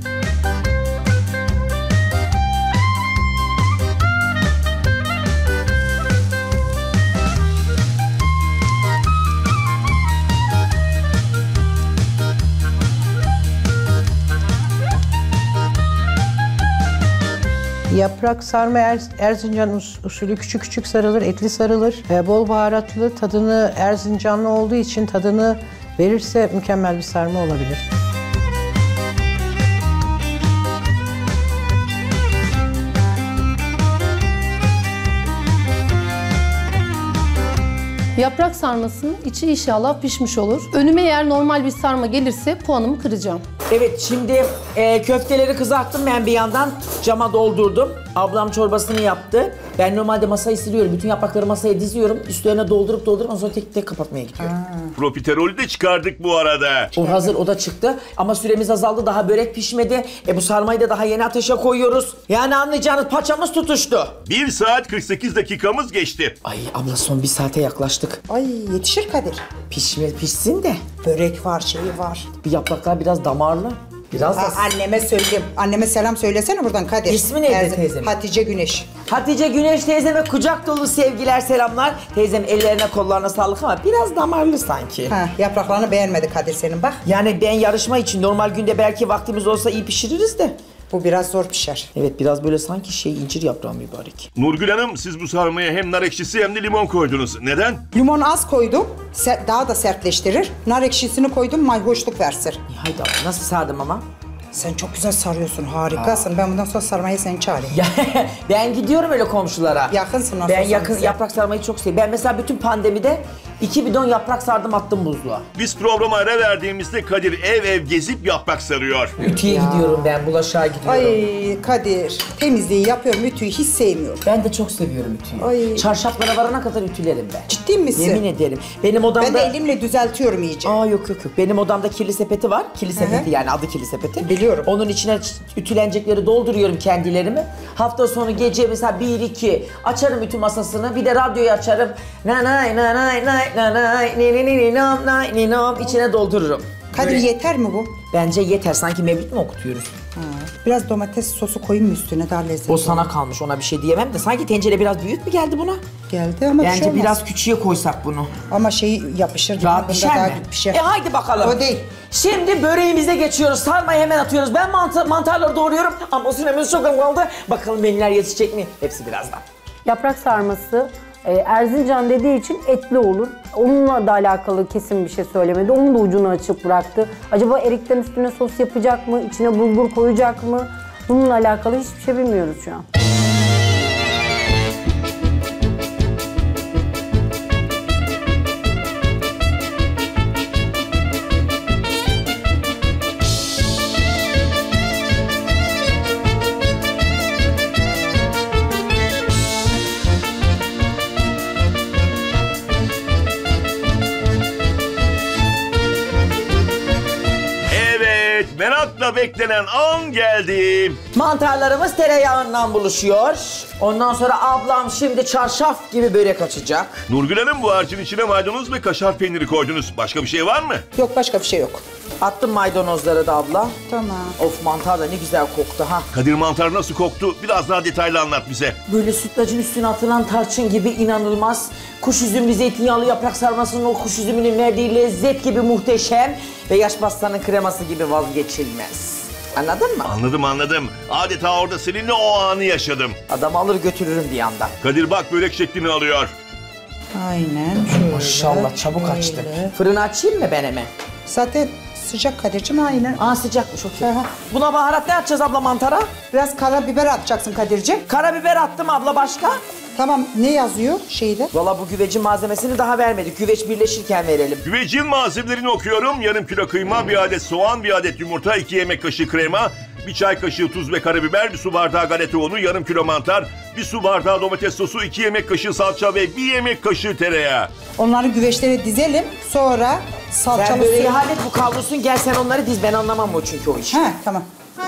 Yaprak sarma Erzincan usulü küçük küçük sarılır, etli sarılır. Bol baharatlı, tadını Erzincanlı olduğu için tadını verirse mükemmel bir sarma olabilir. Yaprak sarmasının içi inşallah pişmiş olur. Önüme eğer normal bir sarma gelirse puanımı kıracağım. Evet şimdi köfteleri kızarttım ben bir yandan cama doldurdum. Ablam çorbasını yaptı. Ben normalde masayı siliyorum. Bütün yaprakları masaya diziyorum. Üstlerine doldurup ondan sonra tek tek kapatmaya gidiyorum. Profiterolü de çıkardık bu arada. O hazır, o da çıktı. Ama süremiz azaldı. Daha börek pişmedi. Bu sarmayı da daha yeni ateşe koyuyoruz. Yani anlayacağınız paçamız tutuştu. 1 saat 48 dakikamız geçti. Ay abla son 1 saate yaklaştık. Ay yetişir Kadir. Pişsin de. Börek var, şeyi var. Bir yapraklar biraz damarlı. Biraz da... Anneme söyleyeyim. Anneme selam söylesene buradan Kadir. İsmi neydi teyzemin? Hatice Güneş. Hatice Güneş teyzeme kucak dolu sevgiler, selamlar. Teyzem ellerine kollarına sağlık ama biraz damarlı sanki. Yapraklarını beğenmedi Kadir senin bak. Yani ben yarışma için normal günde belki vaktimiz olsa iyi pişiririz de. Bu biraz zor pişer. Evet biraz böyle sanki incir yaprağı mübarek. Nurgül Hanım siz bu sarmaya hem nar ekşisi hem de limon koydunuz. Neden? Limon az koydum. Daha da sertleştirir. Nar ekşisini koydum, mayhoşluk versin. Haydi abla nasıl sardım ama? Sen çok güzel sarıyorsun, harikasın. Ben bundan sonra sarmayı seni çağırayım. Ben gidiyorum öyle komşulara. Yakınsın Ben yaprak sarmayı çok seviyorum. Ben mesela bütün pandemide 2 bidon yaprak sardım attım buzluğa. Biz programa ara verdiğimizde Kadir ev ev gezip yaprak sarıyor. Ütüye gidiyorum ben, bulaşığa gidiyorum. Ay Kadir, temizliği yapıyorum, ütüyü hiç sevmiyorum. Ben de çok seviyorum ütüyü. Ay. Çarşaflara varana kadar ütülerim ben. Ciddi misin? Yemin ederim. Benim odamda... Ben de elimle düzeltiyorum iyice. Yok. Benim odamda kirli sepeti var. Kirli sepeti yani adı kirli sepeti. Biliyorum. Onun içine ütülenecekleri dolduruyorum kendilerimi. Hafta sonu gece mesela 1-2 açarım ütü masasını. Bir de radyoyu açarım. İçine doldururum. Kadir yeter mi bu? Bence yeter. Sanki mevlüt mü okutuyoruz? Biraz domates sosu koyayım mı üstüne, daha lezzetli. O sana kalmış, ona bir şey diyemem de. Sanki tencere biraz büyük mü geldi buna? Geldi ama Bence bir şey olmaz. biraz küçüğe koysak bunu. Ama şey yapışır. Rahat pişer mi? Pişer. Haydi bakalım. O değil. Şimdi böreğimize geçiyoruz. Sarmayı hemen atıyoruz. Ben mantarları doğruyorum ama süremiz çok kaldı. Bakalım menüler yetişecek mi? Hepsi birazdan. Yaprak sarması Erzincan dediği için etli olur. Onunla da alakalı kesin bir şey söylemedi. Onun da ucunu açık bıraktı. Acaba erikten üstüne sos yapacak mı? İçine bulgur koyacak mı? Bununla alakalı hiçbir şey bilmiyoruz şu an. Merakla beklenen an geldi. Mantarlarımız tereyağından buluşuyor. Ondan sonra ablam şimdi çarşaf gibi börek açacak. Nurgül Hanım bu harcın içine maydanoz ve kaşar peyniri koydunuz. Başka bir şey var mı? Yok, başka bir şey yok. Attım maydanozları da abla. Tamam. Of mantar da ne güzel koktu ha. Kadir mantar nasıl koktu? Biraz daha detaylı anlat bize. Böyle sütlacın üstüne atılan tarçın gibi inanılmaz. Kuş üzümlü zeytinyağlı yaprak sarmasının o kuş üzümünün verdiği lezzet gibi muhteşem. Ve yaş pastanın kreması gibi vazgeçilmez. Anladın mı? Anladım. Adeta orada seninle o anı yaşadım. Adamı alır götürürüm bir yandan. Kadir bak börek şeklini alıyor. Aynen şöyle. Maşallah çabuk böyle. açtı. Fırını açayım mı ben hemen? Zaten sıcak Kadir'cim aynen. Aa sıcakmış okey. Aha. Buna baharat ne atacağız abla mantara? Biraz karabiber atacaksın Kadir'cim. Karabiber attım abla başka? Tamam ne yazıyor şeyde? Valla bu güvecin malzemesini daha vermedik. Güveç birleşirken verelim. Güvecin malzemelerini okuyorum. Yarım kilo kıyma, 1 adet soğan, 1 adet yumurta, 2 yemek kaşığı krema, 1 çay kaşığı tuz ve karabiber, 1 su bardağı galeta unu, yarım kilo mantar, 1 su bardağı domates sosu, 2 yemek kaşığı salça ve 1 yemek kaşığı tereyağı. Onları güveçlere dizelim. Sonra salçalı Sen böreği su. hallet bu kavrulsun gel sen onları diz. Ben anlamam o çünkü o işi. He tamam.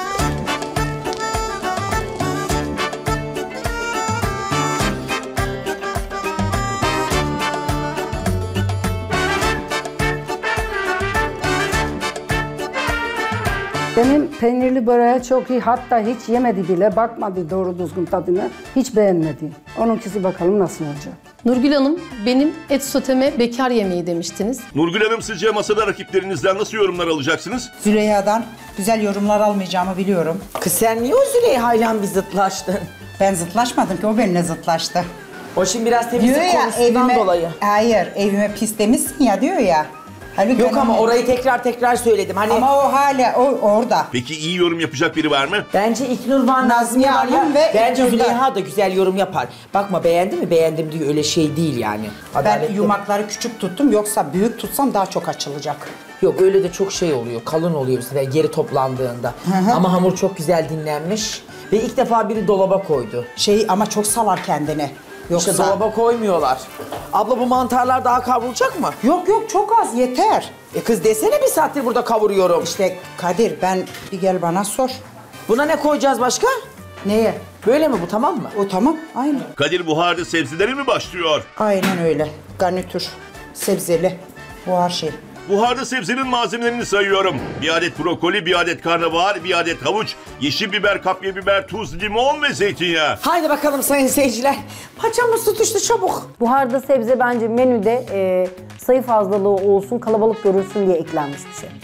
Benim peynirli böreğe çok iyi, hatta hiç yemedi bile, bakmadı doğru düzgün tadına, hiç beğenmedi. Onunkisi bakalım nasıl olacak. Nurgül Hanım, benim et soteme bekar yemeği demiştiniz. Nurgül Hanım, sizce masada rakiplerinizden nasıl yorumlar alacaksınız? Züleyha'dan güzel yorumlar almayacağımı biliyorum. Kız sen niye o Züleyha'yla bir zıtlaştın? Ben zıtlaşmadım ki, o benimle zıtlaştı. O şimdi biraz Diyor temizlik ya konusundan dolayı. hayır evime pis demişsin ya diyor ya. Halbuki Yok ben ama onu- orayı tekrar söyledim. Hani Ama o hala orada. Peki iyi yorum yapacak biri var mı? bence İlknur var, Nazmiye var ya. Hanım ve Bence İlknur'da. Züleyha da güzel yorum yapar. Bakma beğendi mi? Beğendim diyor. Öyle şey değil yani. Ben Adaletli. yumakları küçük tuttum, yoksa büyük tutsam daha çok açılacak. Yok öyle de çok şey oluyor. Kalın oluyor bu sefer geri toplandığında. Ama hamur çok güzel dinlenmiş. Ve ilk defa biri dolaba koydu. Ama çok salar kendini. Yoksa... İşte dolaba koymuyorlar. Abla bu mantarlar daha kavrulacak mı? Yok çok az yeter. Kız desene bir saattir burada kavuruyorum. İşte Kadir bir gel bana sor. Buna ne koyacağız başka? Neye? Böyle mi bu tamam mı? O tamam aynen. Kadir, buharda sebzeleri mi başlıyor? Aynen öyle. Garnitür, sebzeli, buhar şey. Buharda sebzenin malzemelerini sayıyorum. 1 adet brokoli, 1 adet karnabahar, 1 adet havuç, yeşil biber, kapya biber, tuz, limon ve zeytinyağı. Haydi bakalım sayın seyirciler. Paçamız tutuştu çabuk. Buharda sebze bence menüde sayı fazlalığı olsun, kalabalık görülsün diye eklenmiş bir şey.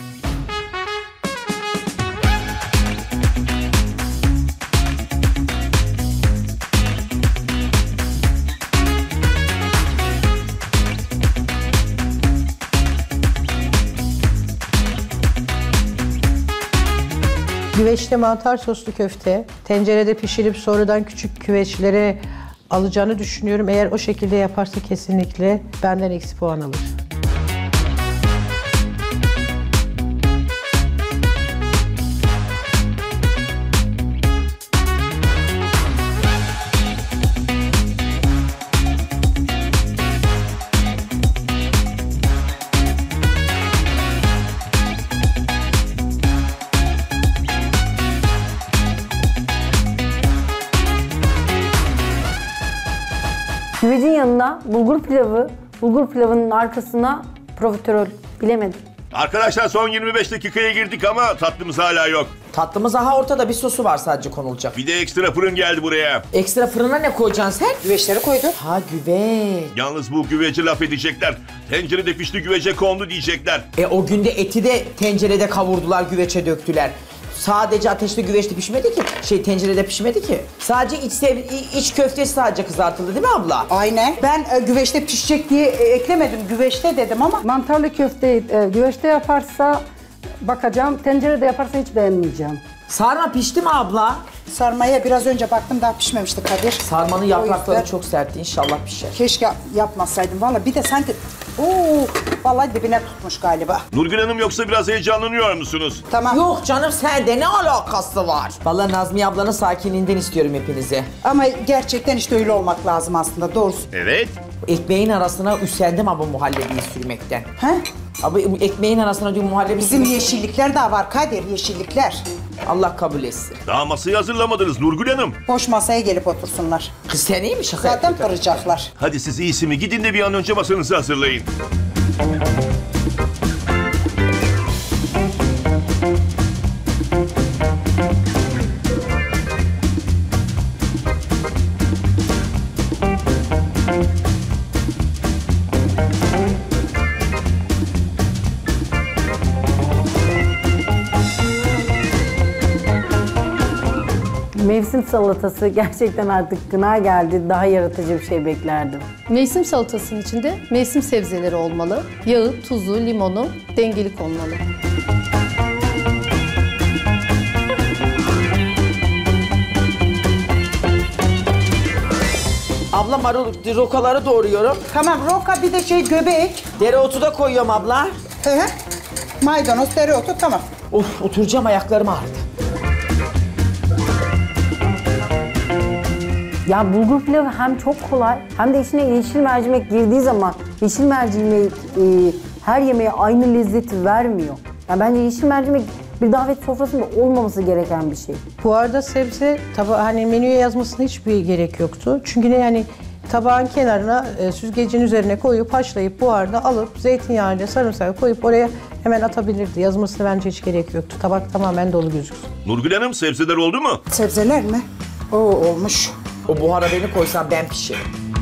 Güveçte mantar soslu köfte, tencerede pişirip sonradan küçük güveçlere alacağını düşünüyorum. Eğer o şekilde yaparsa kesinlikle benden eksi puan alır. Güvecin yanına bulgur pilavı, bulgur pilavının arkasına profiterol. Bilemedim. Arkadaşlar son 25 dakikaya girdik ama tatlımız hala yok. Tatlımız aha ortada bir sosu var sadece konulacak. Bir de ekstra fırın geldi buraya. Ekstra fırına ne koyacaksın sen? Güveçleri koydum. Ha güveç. Yalnız bu güvece laf edecekler. Tencerede pişti güvece kondu diyecekler. O günde eti de tencerede kavurdular, güveçe döktüler. Sadece ateşte güveçte pişmedi ki. Tencerede pişmedi ki. Sadece iç köftesi sadece kızartıldı değil mi abla? Aynen. Ben güveçte pişecek diye eklemedim. Güveçte dedim ama. Mantarlı köfteyi güveçte yaparsa bakacağım, tencerede yaparsa hiç beğenmeyeceğim. Sarma pişti mi abla? Sarmaya biraz önce baktım, daha pişmemişti Kadir. Sarmanın O yaprakları yüzden çok sertti, inşallah pişer. Keşke yapmasaydım valla. Bir de sanki vallahi dibine tutmuş galiba. Nurgül Hanım, yoksa biraz heyecanlanıyor musunuz? Tamam. Yok canım, sende ne alakası var? Vallahi Nazmiye ablanın sakinliğinden istiyorum hepinizi. Ama gerçekten işte öyle olmak lazım aslında, doğrusu. Evet. Ekmeğin arasına üstlendim ama muhallebiyi sürmekten. He? Abi ekmeğin arasına diyor muhallebi Bizim sürmek- yeşillikler daha var Kadir, yeşillikler. Allah kabul etsin. Daha masayı hazırlamadınız Nurgül Hanım. Boş masaya gelip otursunlar. Kız sen iyi mi şaka Zaten yapıyorsun? kıracaklar. Hadi siz iyisi mi? Gidin de bir an önce masanızı hazırlayın. Mevsim salatası gerçekten artık gına geldi. Daha yaratıcı bir şey beklerdim. Mevsim salatasının içinde mevsim sebzeleri olmalı. Yağı, tuzu, limonu dengeli konmalı. Abla marul, rokaları doğruyorum. Tamam, roka bir de göbek. Dereotu da koyuyorum abla. Hı hı. Maydanoz, dereotu, tamam. Of, oturacağım, ayaklarım ağrıdı. Ya bulgur pilavı hem çok kolay hem de içine yeşil mercimek girdiği zaman yeşil mercimek her yemeğe aynı lezzeti vermiyor. Yani bence yeşil mercimek bir davet sofrasında olmaması gereken bir şey. Bu arada sebze hani menüye yazmasına hiçbir gerek yoktu. Çünkü yani tabağın kenarına süzgecin üzerine koyup haşlayıp buharda alıp zeytinyağıyla sarımsak koyup oraya hemen atabilirdi. Yazmasına bence hiç gerek yoktu. Tabak tamamen dolu gözüksün. Nurgül Hanım, sebzeler oldu mu? Sebzeler mi? Oo, olmuş. O buhara beni koysam ben pişiririm.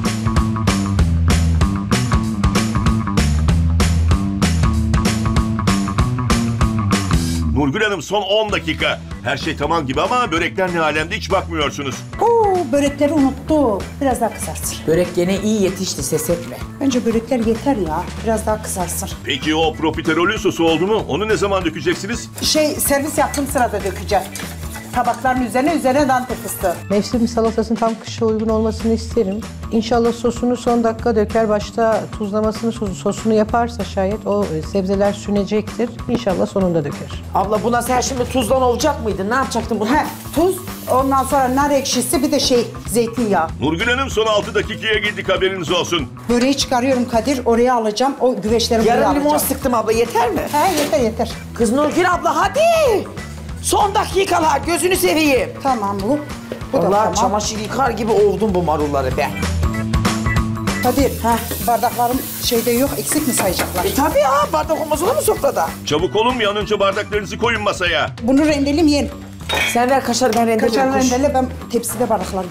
Nurgül Hanım, son 10 dakika. Her şey tamam gibi ama börekler ne alemde, hiç bakmıyorsunuz. Oo, börekleri unuttum. Biraz daha kızarsın. Börek gene iyi yetişti, ses etme. Bence börekler yeter ya. Biraz daha kızarsın. Peki o profiterolün sosu oldu mu? Onu ne zaman dökeceksiniz? Servis yaptığım sırada dökeceğim. Tabakların üzerine dantel fıstığı. Mevsim salatasının tam kışa uygun olmasını isterim. İnşallah sosunu son dakika döker. Başta tuzlamasını, sosunu yaparsa şayet o sebzeler sünecektir. İnşallah sonunda döker. Abla buna sen şimdi tuzdan olacak mıydın? Ne yapacaktın bunu? Tuz, ondan sonra nar ekşisi, bir de zeytinyağı. Nurgül Hanım, son 6 dakikaya girdik, haberiniz olsun. Böreği çıkarıyorum Kadir, oraya alacağım. O güveçleri buraya alacağım. Yarım limon sıktım abla, yeter mi? Yeter. Kız Nurgül abla hadi! Son dakikalar, gözünü seveyim. Tamam bu. Bu da Allah tamam. çamaşır yıkar gibi ovdum bu marulları ben. Kadir, bardaklarım yok, eksik mi sayacaklar? Tabii ya, bardak olmaz olur mu sofrada? Çabuk olun, bir an önce bardaklarınızı koyun masaya. Bunu rendelim yiyin. Sen ver kaşarı, ben rendeliyorum. Kaşarı rendele, ben tepside bardaklarım.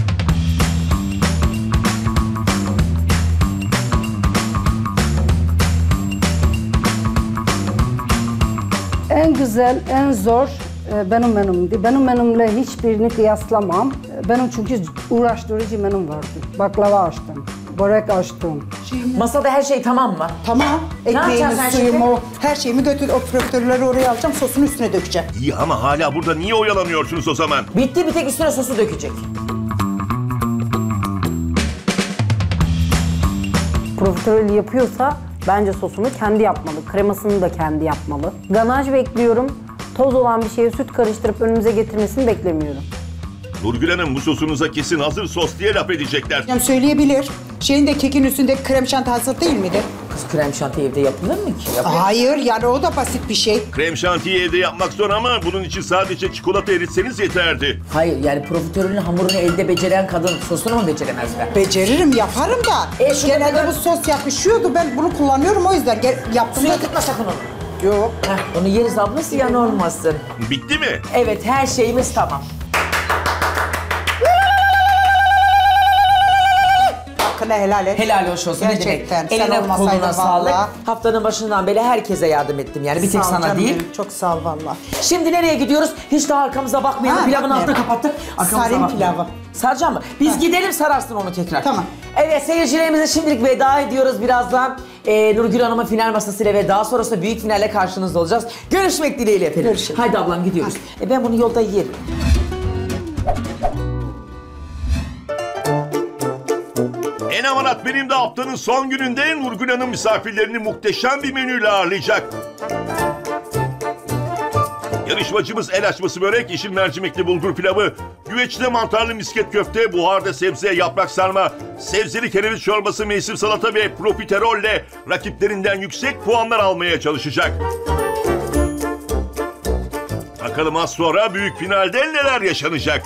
En güzel, en zor benim menümdü. Benim menümle hiçbirini kıyaslamam. Benim çünkü uğraştırıcı menüm vardı. Baklava açtım, börek açtım. Masada her şey tamam mı? Tamam. Ekmeğimi, suyumu, her şeyimi o profiterolleri oraya alacağım, sosunu üstüne dökeceğim. İyi ama hala burada niye oyalanıyorsunuz o zaman? Bitti, bir tek üstüne sosu dökecek. Profiterol yapıyorsa bence sosunu kendi yapmalı. Kremasını da kendi yapmalı. Ganaj bekliyorum. Toz olan bir şeye süt karıştırıp önümüze getirmesini beklemiyorum. Nurgül Hanım, bu sosunuza kesin hazır sos diye laf edecekler. Söyleyebilir. Kekin üstünde krem şanti hazır değil midir? Kız krem şanti evde yapılır mı ki? Hayır, yani o da basit bir şey. Krem şantiyi evde yapmak zor ama bunun için sadece çikolata eritseniz yeterdi. Hayır, yani profiterolün hamurunu elde beceren kadın sosunu mu beceremez be? Beceririm, yaparım da. Genelde bu sos yakışıyordu, ben bunu kullanıyorum, o yüzden yaptım. Suya tıkma sakın onu. Yok. Onu yeriz ablası, yan olmasın. Bitti mi? Evet, her şeyimiz tamam. Hakkını helal et. Helal hoş olsun. Gerçekten. Ne demek? Eline koluna sağlık. vallahi. Haftanın başından beri herkese yardım ettim yani. Bir tek Sağ ol sana canım değil. benim, çok sağ ol valla. Şimdi nereye gidiyoruz? Hiç daha arkamıza bakmayalım. Pilavın altını bakmayalım. kapattık. Arkamıza Sarayım bakmayalım. pilavı. Saracağım mı? Biz gidelim, sararsın onu tekrar. Tamam. Evet, seyircilerimize şimdilik veda ediyoruz. Birazdan Nurgül Hanım'ın final masasıyla ve daha sonrasında büyük finalle karşınızda olacağız. Görüşmek dileğiyle efendim. Görüşürüz. Haydi ablam, gidiyoruz. Ben bunu yolda yerim. En amarat benim de haftanın son gününde Nurgül Hanım misafirlerini muhteşem bir menüyle ağırlayacak. Yarışmacımız el açması börek, yeşil mercimekli bulgur pilavı, güveçte mantarlı misket köfte, buharda sebze, yaprak sarma, sebzeli kereviz çorbası, mevsim salata ve profiterolle rakiplerinden yüksek puanlar almaya çalışacak. Bakalım az sonra büyük finalde neler yaşanacak?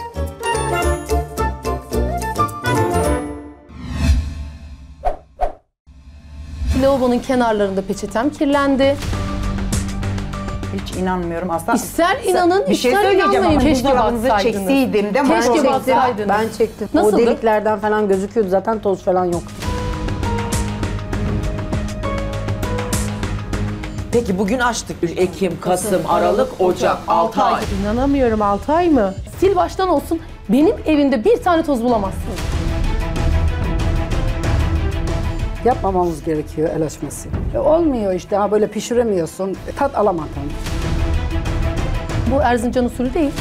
Lavabonun kenarlarında peçetem kirlendi. Hiç inanmıyorum aslında. İster inanın, bir şey ister söyleyeceğim inanmayın. ama Keşke buzdolabınızı baksaydınız. çekseydim de Keşke baksaydınız. Ben çektim. Nasıldı? O deliklerden falan gözüküyordu zaten, toz falan yoktu. Peki bugün açtık. Ekim, Kasım, Aralık, Ocak, 6 ay. İnanamıyorum 6 ay mı? Sil baştan olsun, benim evimde bir tane toz bulamazsınız. Yapmamamız gerekiyor el açması. Olmuyor işte, ha böyle pişiremiyorsun, tat alamadın. Bu Erzincan usulü değil.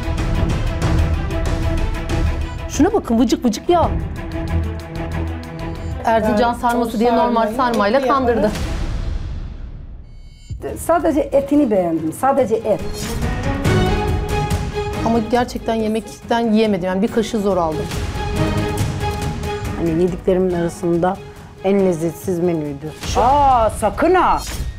Şuna bakın, vıcık vıcık yağ. Erzincan sarması diye normal sarmayla kandırdı. Sadece etini beğendim, sadece et. Ama gerçekten yemekten yiyemedim. Yani bir kaşığı zor aldım. Hani yediklerimin arasında en lezzetsiz menüydü. Aa sakın ha.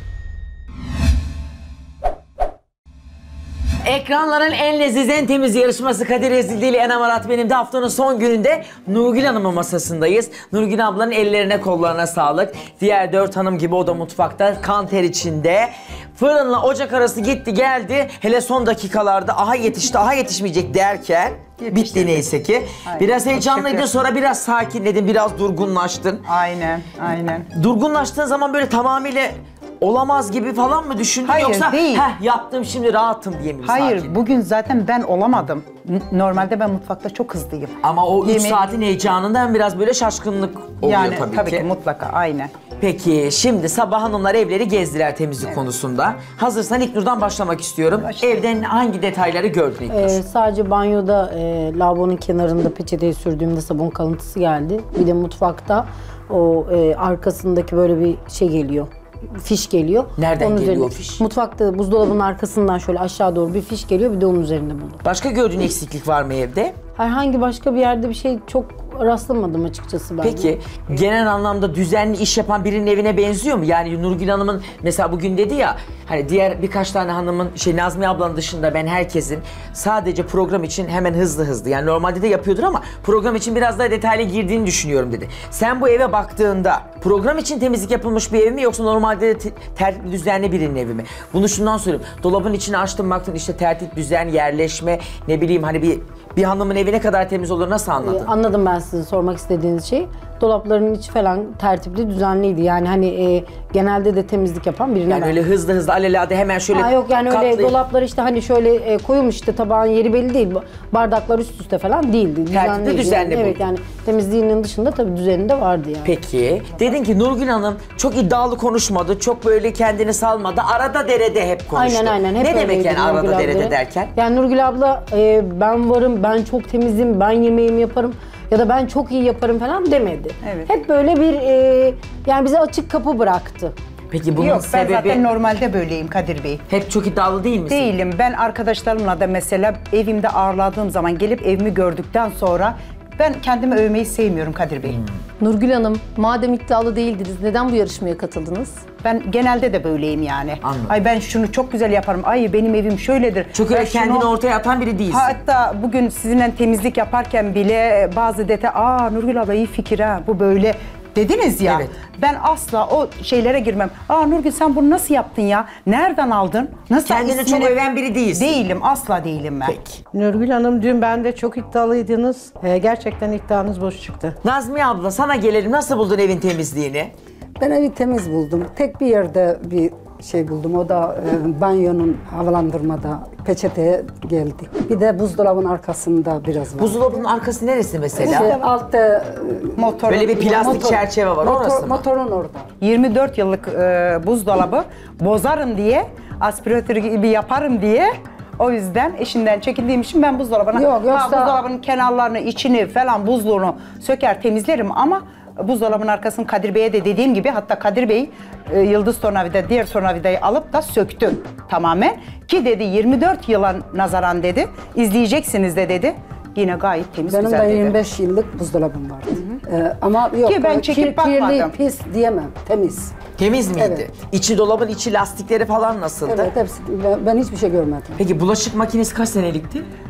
Ekranların en leziz, en temiz yarışması Kadir Ezildi ile Enem Arat benim de haftanın son gününde Nurgül Hanım'ın masasındayız. Nurgül ablanın ellerine kollarına sağlık. Diğer 4 hanım gibi o da mutfakta kan ter içinde. Fırınla ocak arası gitti geldi. Hele son dakikalarda aha yetişti aha yetişmeyecek derken bitti neyse ki. Aynen. Biraz heyecanlıydın, sonra biraz sakinledin, biraz durgunlaştın. Aynen, aynen. Durgunlaştığın zaman böyle tamamıyla olamaz gibi falan mı düşündün, Hayır, yoksa değil. yaptım şimdi rahatım diye mi Hayır, sakin? bugün zaten ben olamadım. Normalde ben mutfakta çok hızlıyım. Ama o 3 Yemeği- saatin heyecanından biraz böyle şaşkınlık oluyor Yani tabii ki. mutlaka, aynen. Peki şimdi sabah hanımlar evleri gezdiler temizlik konusunda. Hazırsan İlknur'dan başlamak istiyorum. Evden hangi detayları gördün İlknur? Sadece banyoda lavabonun kenarında peçeteyi sürdüğümde sabun kalıntısı geldi. Bir de mutfakta o arkasındaki böyle bir şey geliyor. Fiş geliyor. Nereden Onun geliyor üzerine- o fiş? Mutfakta buzdolabının arkasından şöyle aşağı doğru bir fiş geliyor, bir de onun üzerinde buldum. Başka gördüğün eksiklik var mı evde? Herhangi başka bir yerde bir şey çok rastlamadım açıkçası ben. Peki genel anlamda düzenli iş yapan birinin evine benziyor mu? Yani Nurgül Hanım'ın mesela bugün dedi ya, hani diğer birkaç tane hanımın, Nazmiye ablanın dışında ben herkesin sadece program için hemen hızlı yani normalde de yapıyordur ama program için biraz daha detaylı girdiğini düşünüyorum dedi. Sen bu eve baktığında program için temizlik yapılmış bir ev mi, yoksa normalde de tertipli düzenli birinin evi mi? Bunu şundan söyleyeyim. Dolabın içini açtım baktın, işte tertip, düzen, yerleşme, ne bileyim hani bir hanımın evi ne kadar temiz olur, nasıl anladın? Anladım ben sizin sormak istediğiniz şey. Dolapların içi falan tertipli, düzenliydi. Yani hani genelde de temizlik yapan birine Yani ben. öyle hızlı alelade hemen şöyle Yok yani öyle katlayıp- dolaplar işte hani şöyle koyulmuş, işte tabağın yeri belli değil. Bardaklar üst üste falan değildi. Tertipli, düzenli Evet bu. yani temizliğinin dışında tabii düzeni de vardı yani. Peki. Dedin ki Nurgül Hanım çok iddialı konuşmadı, çok böyle kendini salmadı. Arada derede hep konuştu. Aynen. Hep Ne demek öyleydi yani arada Nurgül derede abla. derken? Yani Nurgül abla ben varım, ben çok temizim, ben yemeğimi yaparım ya da ben çok iyi yaparım falan demedi. Evet. Hep böyle bir yani bize açık kapı bıraktı. Peki bunun Yok, ben sebebi zaten normalde böyleyim Kadir Bey. hep çok iddialı değil misin? Değilim. Ben arkadaşlarımla da mesela evimde ağırladığım zaman gelip evimi gördükten sonra ben kendimi övmeyi sevmiyorum Kadir Bey. Nurgül Hanım, madem iddialı değildiniz, neden bu yarışmaya katıldınız? Ben genelde de böyleyim yani. Anladım. Ay ben şunu çok güzel yaparım. Ay benim evim şöyledir. Çok öyle Ben şunu- kendini ortaya atan biri değilsin. Hatta bugün sizinle temizlik yaparken bile bazı detay, Nurgül abla iyi fikir ha, bu böyle dediniz ya. Evet. Ben asla o şeylere girmem. Nurgül sen bunu nasıl yaptın ya? Nereden aldın? Nasıl Kendini ismini- çok öven biri değilsin. Değilim, asla değilim ben. Peki. Nurgül Hanım dün bende çok iddialıydınız. Gerçekten iddianız boş çıktı. Nazmiye abla sana gelelim. Nasıl buldun evin temizliğini? Ben evi temiz buldum. Tek bir yerde bir şey buldum. O da banyonun havalandırmada peçeteye geldi. Bir de buzdolabının arkasında biraz var. Buzdolabının arkası neresi mesela? Altta Motor. Böyle bir plastik çerçeve var, orası mı? Motorun orada. 24 yıllık buzdolabı bozarım diye, aspiratör gibi yaparım diye, o yüzden eşinden çekindiğim için ben buzdolabına, Yok, yoksa- buzdolabının kenarlarını, içini falan, buzluğunu söker temizlerim ama buzdolabının arkasını Kadir Bey'e de dediğim gibi, hatta Kadir Bey yıldız tornavida, diğer tornavidayı alıp da söktü tamamen. Ki dedi 24 yıla nazaran dedi, izleyeceksiniz de dedi. Yine gayet temiz, Benim güzel de dedi. 25 yıllık buzdolabım vardı. Ama yok. Ki ben çekip bakmadım. Kirli, pis diyemem. Temiz. Temiz miydi? Evet. İçi, dolabın içi, lastikleri falan nasıldı? Evet hepsi. Ben hiçbir şey görmedim. Peki bulaşık makinesi kaç senelikti?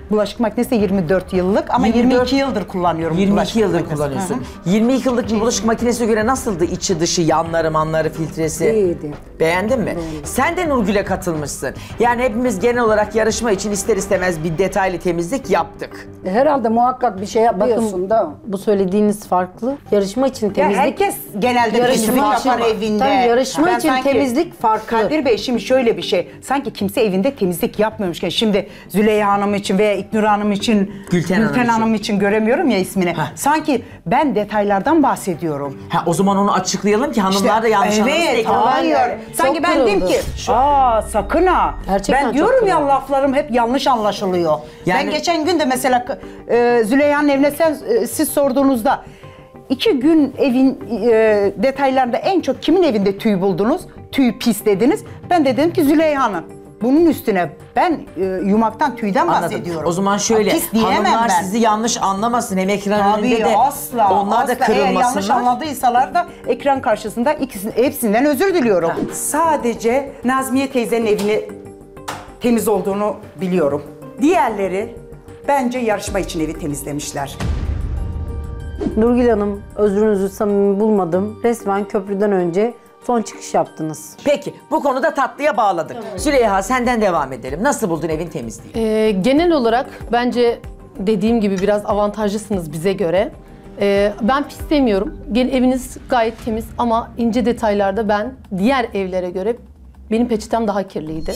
Bulaşık makinesi 24 yıllık ama 22 yıldır kullanıyorum. 22 bulaşık yıldır makinesini. kullanıyorsun. Hı hı. 22 yıllık bir bulaşık makinesine göre nasıldı içi dışı, yanları, manları, filtresi? İyiydi. Beğendin mi? Sen de Nurgül'e katılmışsın. Yani hepimiz genel olarak yarışma için ister istemez bir detaylı temizlik yaptık. Herhalde muhakkak bir şey yapıyorsun da. Bu söylediğiniz farklı. Yarışma için Ya temizlik. herkes genelde Yarışma temizlik için- yapar evinde. Tabii yarışma Ben için sanki- temizlik farklı. Kadir Bey şimdi şöyle bir şey. Sanki kimse evinde temizlik yapmıyormuş. Şimdi Züleyha Hanım için veya İknur Hanım için, Gülten Hanım için göremiyorum ya ismini. Heh. Sanki ben detaylardan bahsediyorum. Ha, o zaman onu açıklayalım ki hanımlar da yanlış anlamasın. Evet, ekrandan hayır. yani. Sanki Çok ben dedim kırıldı. ki, sakın ha. Gerçekten Ben çok diyorum ya kırıldı. laflarım hep yanlış anlaşılıyor. Yani- Ben geçen gün de mesela Züleyha'nın evine siz sorduğunuzda 2 gün evin detaylarında en çok kimin evinde tüy buldunuz? Tüy pis dediniz. Ben de dedim ki Züleyha'nın. Bunun üstüne ben yumaktan tüyden bahsediyorum. O zaman şöyle, Pis diyemem hanımlar ben. sizi yanlış anlamasın. Hem ekran önünde Tabii de asla. onlar da asla. Eğer yanlış kırılmasınlar. anladıysalar da ekran karşısında hepsinden özür diliyorum. Sadece Nazmiye teyzenin evini temiz olduğunu biliyorum. Diğerleri bence yarışma için evi temizlemişler. Nurgül Hanım, özrünüzü samimi bulmadım. Resmen köprüden önce son çıkış yaptınız. Peki, bu konuda tatlıya bağladık. Züleyha, senden devam edelim. Nasıl buldun evin temizliği? Genel olarak bence dediğim gibi biraz avantajlısınız bize göre. Ben pis demiyorum. Eviniz gayet temiz ama ince detaylarda ben diğer evlere göre benim peçetem daha kirliydi.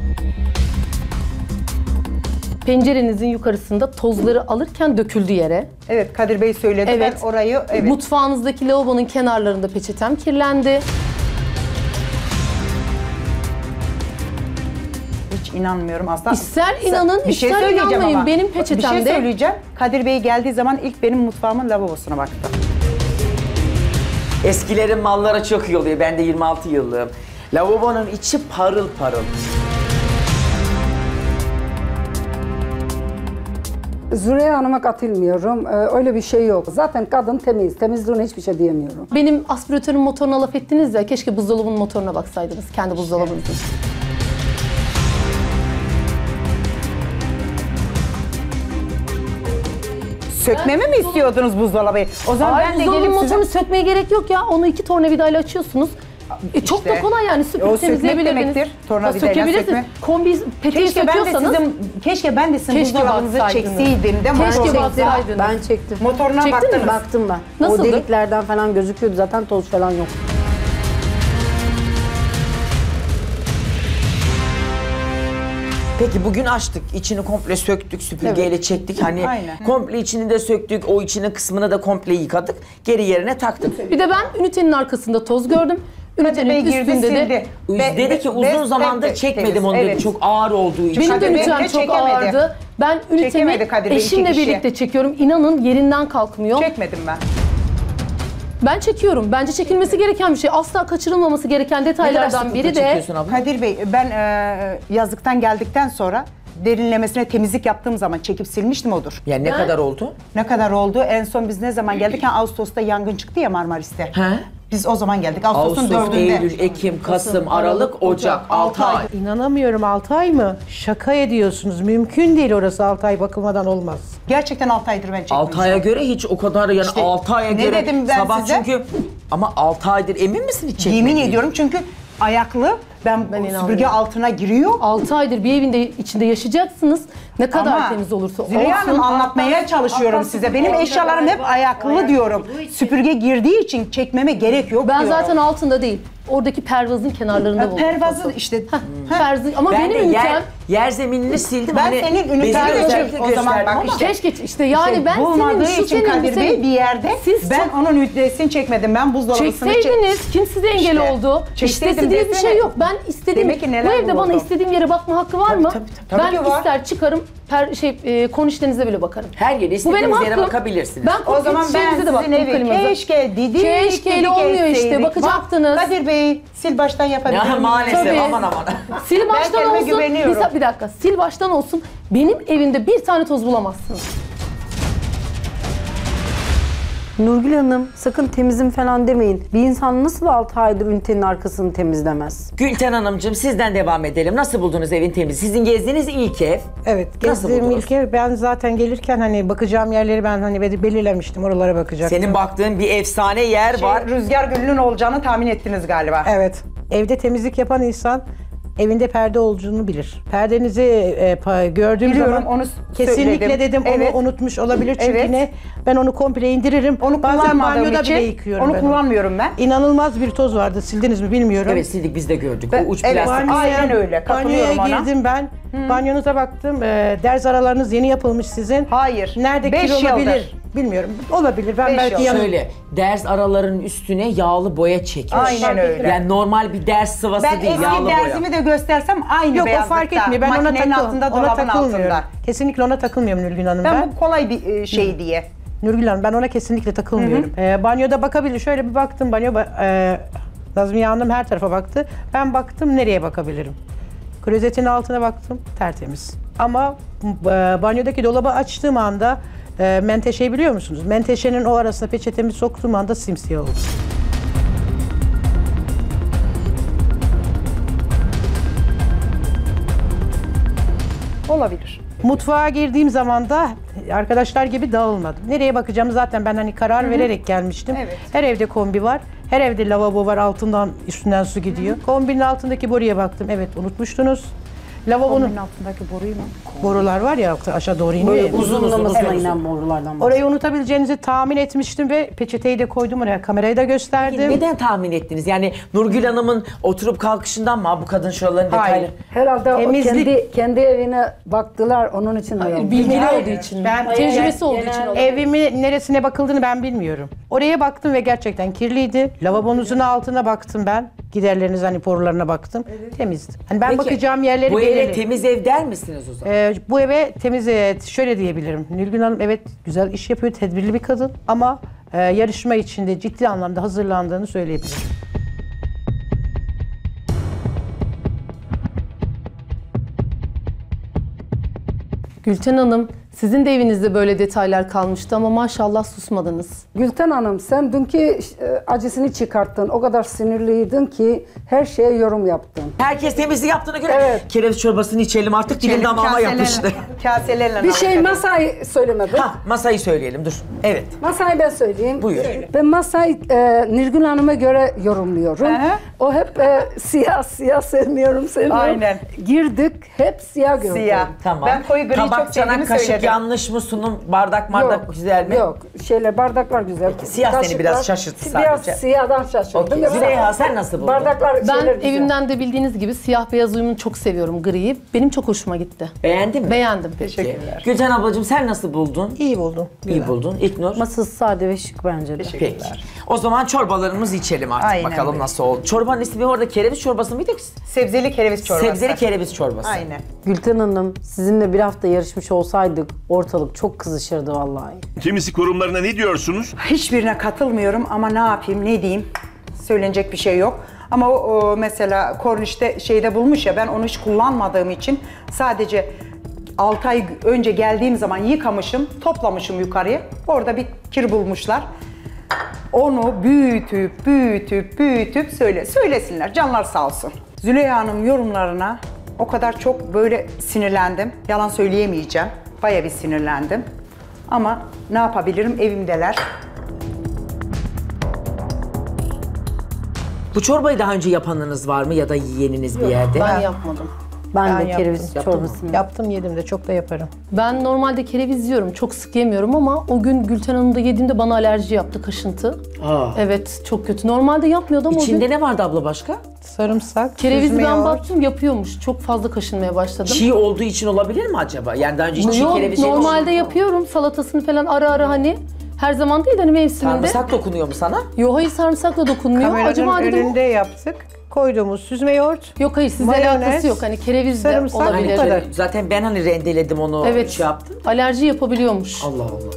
Pencerenizin yukarısında tozları alırken döküldü yere. Evet, Kadir Bey söyledi. Evet. Ben orayı Mutfağınızdaki lavabonun kenarlarında peçetem kirlendi. hiç inanmıyorum aslında. İster inanın, Bir şey ister söyleyeceğim inanmayın. ama. Benim Bir peçetemde... şey söyleyeceğim. Kadir Bey geldiği zaman ilk benim mutfağımın lavabosuna baktı. Eskilerin malları çok iyi oluyor. Ben de 26 yıllığım. Lavabonun içi parıl parıl. Züleyha Hanım'a katılmıyorum. Öyle bir şey yok. Zaten kadın temiz. Temizliğine hiçbir şey diyemiyorum. Benim aspiratörün motoruna laf ettiniz ya, keşke buzdolabının motoruna baksaydınız, kendi buzdolabınızın. Sökmemi mi istiyordunuz buzdolabı? O zaman Hayır, ben de buzdolabının gelip size... motorunu sökmeye gerek yok ya. Onu 2 tornavidayla açıyorsunuz. Çok İşte. da kolay yani, O süpürüp sökmek temizleyebilirsiniz. demektir, tornavidayla Sökebilirsiniz. sökme. Kombi peteği söküyorsanız... Keşke ben de sizin Keşke buzdolabınızı baksaydınız. çekseydim değil mi? Keşke Motoruna. baksaydınız. Ben çektim. Motoruna Çektiniz baktınız. mi? Baktım ben. Nasıldı? O deliklerden falan gözüküyordu. Zaten toz falan yok. Peki bugün açtık. İçini komple söktük, süpürgeyle çektik. Hani Aynen. komple içini de söktük. O içinin kısmını da komple yıkadık. Geri yerine taktık. Bir de ben ünitenin arkasında toz gördüm. Bey Ünitenin girdi, üstünde de... sildi. Dedi ki uzun zamandır çekmedim onu dedi. Evet. Çok ağır olduğu için. Benim de Kadir Bey ünitem de çok çekemedi. ağırdı. Ben ünitemi Çekemedi Kadir Bey, iki eşimle kişi. birlikte çekiyorum. İnanın yerinden kalkmıyor. Çekmedim ben. Ben çekiyorum. Bence çekilmesi gereken bir şey. Asla kaçırılmaması gereken Ne kadar detaylardan sıklıkla biri de... çekiyorsun abla? Kadir Bey ben yazlıktan geldikten sonra derinlemesine temizlik yaptığım zaman çekip silmiştim odur. Yani ne kadar oldu? Ne kadar oldu? En son biz ne zaman geldik? Ağustos'ta yangın çıktı ya Marmaris'te. He? Biz o zaman geldik. Ağustos'un Ağustos, 4'ünde. Eylül, Ekim, Kasım, Aralık, Ocak. 6 ay. İnanamıyorum, 6 ay mı? Şaka ediyorsunuz. Mümkün değil, orası 6 ay bakılmadan olmaz. Gerçekten 6 aydır ben çekmişim. 6 aya göre hiç o kadar yani İşte 6 aya ne göre dedim ben sabah size? çünkü ama 6 aydır emin misin hiç çekmediğin? Yemin ediyorum çünkü ayaklı ben inanmıyorum. süpürge altına giriyor. 6 aydır bir evin içinde yaşayacaksınız. Ne kadar Ama temiz olursa Züleyha Hanım olsun. anlatmaya çalışıyorum size. Benim eşyalarım hep ayaklı diyorum. Süpürge girdiği için çekmeme gerek yok Ben diyorum. zaten altında değil. Oradaki pervazın kenarlarında buldum. Pervazı işte. Pervazı ama Ben de benim yer zeminini sildim. Ben hani senin üniteni bezini de özellikle çek o zaman gösterdim bak ama işte. keşke işte yani ben bulmadığı senin şu için senin Kadir bu Bey senin. bir yerde Siz ben onun ünitesini çekmedim. Ben buzdolabısını çekseydiniz kim size engel İşte, oldu? çekseydim İstesi diye bir desene. şey yok. Ben istediğim Demek ki bu neler evde bana buldu? istediğim yere bakma hakkı var mı? Tabii Ben ki var. ister çıkarım konu işlerinize bile bakarım. her yere Bu benim istediğiniz yere hakkım. bakabilirsiniz. Ben O zaman ben şeyinize de sizin baktım, evi klimanıza. keşke didik. Keşkeyle olmuyor işte, bakacaktınız. Bak, Kadir Bey sil baştan yapabilir Ya miyim? maalesef Tabii. aman. Sil baştan kendime olsun. güveniyorum. Bir dakika. Sil baştan olsun. Benim evimde bir tane toz bulamazsınız. Nurgül Hanım sakın temizim falan demeyin. Bir insan nasıl 6 aydır ünitenin arkasını temizlemez? Gülten Hanımcığım sizden devam edelim. Nasıl buldunuz evin temizliği? Sizin gezdiğiniz ilk ev. Evet, Nasıl gezdiğim buldunuz? ilk ev, ben zaten gelirken hani bakacağım yerleri ben hani belirlemiştim, oralara bakacaktım. Senin baktığın bir efsane yer var. Rüzgar gülünün olacağını tahmin ettiniz galiba. Evet, evde temizlik yapan insan evinde perde olduğunu bilir. Perdenizi gördüğüm Biliyorum, zaman onu kesinlikle söyledim. dedim Evet. onu unutmuş olabilir çünkü Evet. ne ben onu komple indiririm. Onu Bazen kullanmadığım banyoda için bile yıkıyorum onu ben kullanmıyorum ben. İnanılmaz bir toz vardı, sildiniz mi bilmiyorum. Evet sildik biz de gördük. Ben- O uç evet, plastik. aynen öyle. Katılıyorum Banyoya ona. girdim ben. Banyonuza baktım. Derz aralarınız yeni yapılmış sizin. Hayır. Nerede 5 kir olabilir? yıldır. Bilmiyorum. Olabilir. Ben 5 belki yıl. yanım. Şöyle ders aralarının üstüne yağlı boya çekmiş. Aynen öyle. Yani normal bir ders sıvası Ben değil, eski yağlı boya. dersimi de göstersem aynı Yok o beyazlıkta. fark etmiyor. Ben Makinenin altında, ona dolabın takılmıyorum. altında. Kesinlikle ona takılmıyorum Nurgül Hanım ben. Ben bu kolay bir şey diye. Nurgül Hanım ben ona kesinlikle takılmıyorum. Banyoda bakabilir. Şöyle bir baktım Nazmiye Hanım her tarafa baktı. Ben baktım nereye bakabilirim? Klozetin altına baktım tertemiz. Ama banyodaki dolabı açtığım anda menteşeyi biliyor musunuz? Menteşenin o arasına peçetemi soktuğum anda simsiyah oldu. Olabilir. Mutfağa girdiğim zaman da arkadaşlar gibi dağılmadım. Nereye bakacağımı zaten ben hani karar vererek gelmiştim. Evet. Her evde kombi var. Her evde lavabo var. Altından üstünden su gidiyor. Kombinin altındaki boruya baktım. Evet unutmuştunuz. Lavabonun altındaki boruyu mu? borular var ya aşağı doğru iniyor. Böyle ya. uzunlamasına inen borulardan var. Orayı unutabileceğinizi tahmin etmiştim ve peçeteyi de koydum oraya. Kamerayı da gösterdim. Neden tahmin ettiniz? Yani Nurgül Hanım'ın oturup kalkışından mı? Bu kadın şuraların detaylı. Hayır. Herhalde Temizlik- o kendi evine baktılar onun için öyle. Bilgili Hayır, olduğu için. ben- Tecrübesi olduğu için. olabilir. Evimi neresine bakıldığını ben bilmiyorum. Oraya baktım ve gerçekten kirliydi. Lavabonuzun altına baktım ben. Giderleriniz hani borularına baktım. Temizdi. Hani ben Peki, bakacağım yerleri bu eve belirli. temiz ev der misiniz o zaman? Bu eve temiz şöyle diyebilirim. Nilgün Hanım evet güzel iş yapıyor, tedbirli bir kadın ama yarışma içinde ciddi anlamda hazırlandığını söyleyebilirim. Gülten Hanım, sizin de evinizde böyle detaylar kalmıştı ama maşallah susmadınız. Gülten Hanım sen dünkü acısını çıkarttın. O kadar sinirliydin ki her şeye yorum yaptın. Herkes temizliği yaptığına göre Evet. kereviz çorbasını içelim artık dilim damağıma yapıştı. Kaselerle. Bir şey masayı söylemedin. Ha masayı söyleyelim dur. Evet. Masayı ben söyleyeyim. Buyur. Ben masayı Nilgün Hanım'a göre yorumluyorum. Hı hı. O hep siyah sevmiyorum. Aynen. Girdik hep siyah gördüm. Siyah. Tamam. Ben koyu griyi Tabak, çok çanak, sevdiğimi kaşık söyledim. yanlış mı? Sunum, bardak güzel mi? Yok. Bardaklar güzel. Siyah seni biraz şaşırttı Biraz sadece. siyahdan şaşırdım. Okey. Yoksa Züleyha sen nasıl buldun? Bardaklar Ben şeyler güzel. evimden de bildiğiniz gibi siyah beyaz uyumunu çok seviyorum, griyi. Benim çok hoşuma gitti. Beğendin mi? Beğendim. Teşekkürler. Gülten ablacığım sen nasıl buldun? İyi buldum. İyi buldun. İlknur. Masası sade ve şık bence de. Peki. O zaman çorbalarımızı içelim artık. Aynen Bakalım öyle. nasıl oldu. Çorbanın ismi orada kereviz çorbası mıydı? Sebzeli kereviz çorbası. Sebzeli kereviz çorbası. Aynen. Gülten Hanım sizinle bir hafta yarışmış olsaydık ortalık çok kızışırdı vallahi. Temizlik yorumlarına ne diyorsunuz? Hiçbirine katılmıyorum ama ne yapayım, ne diyeyim? Söylenecek bir şey yok. Ama o mesela kornişte şeyde bulmuş ya, ben onu hiç kullanmadığım için sadece 6 ay önce geldiğim zaman yıkamışım, toplamışım yukarıya. Orada bir kir bulmuşlar. Onu büyütüp söylesinler. Canlar sağ olsun. Züleyha Hanım yorumlarına o kadar çok böyle sinirlendim. Yalan söyleyemeyeceğim. Bayağı bir sinirlendim. Ama ne yapabilirim? Evimdeler. Bu çorbayı daha önce yapanınız var mı ya da yiyeniniz bir yerde? Ben yapmadım. Ben de yaptım. kereviz çorbasını. Yaptım yedim de çok da yaparım. Ben normalde kereviz yiyorum, çok sık yemiyorum ama o gün Gülten Hanım'da yediğimde bana alerji yaptı, kaşıntı. Aa. Evet, çok kötü. Normalde yapmıyordu ama o İçinde gün ne vardı abla başka? Sarımsak, kerevizi süzme ben yoğurt. baktım yapıyormuş. Çok fazla kaşınmaya başladım. Çiğ olduğu için olabilir mi acaba? Yani daha önce hiç çiğ Yok, kereviz yemiş normalde miydin? yapıyorum salatasını falan ara ara hani. Her zaman değil hani mevsiminde. Sarımsak dokunuyor mu sana? Yok hayır sarımsakla dokunmuyor. Kameranın Acaba dedim önünde yaptık. Koyduğumuz süzme yoğurt. yok hayır sizle Mayonez, alakası yok. Hani kereviz de sarımsak, olabilir. bu kadar. Zaten ben hani rendeledim onu Evet. şey yaptım. Alerji yapabiliyormuş. Allah Allah.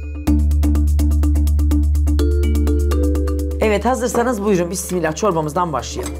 Evet hazırsanız buyurun bismillah çorbamızdan başlayalım.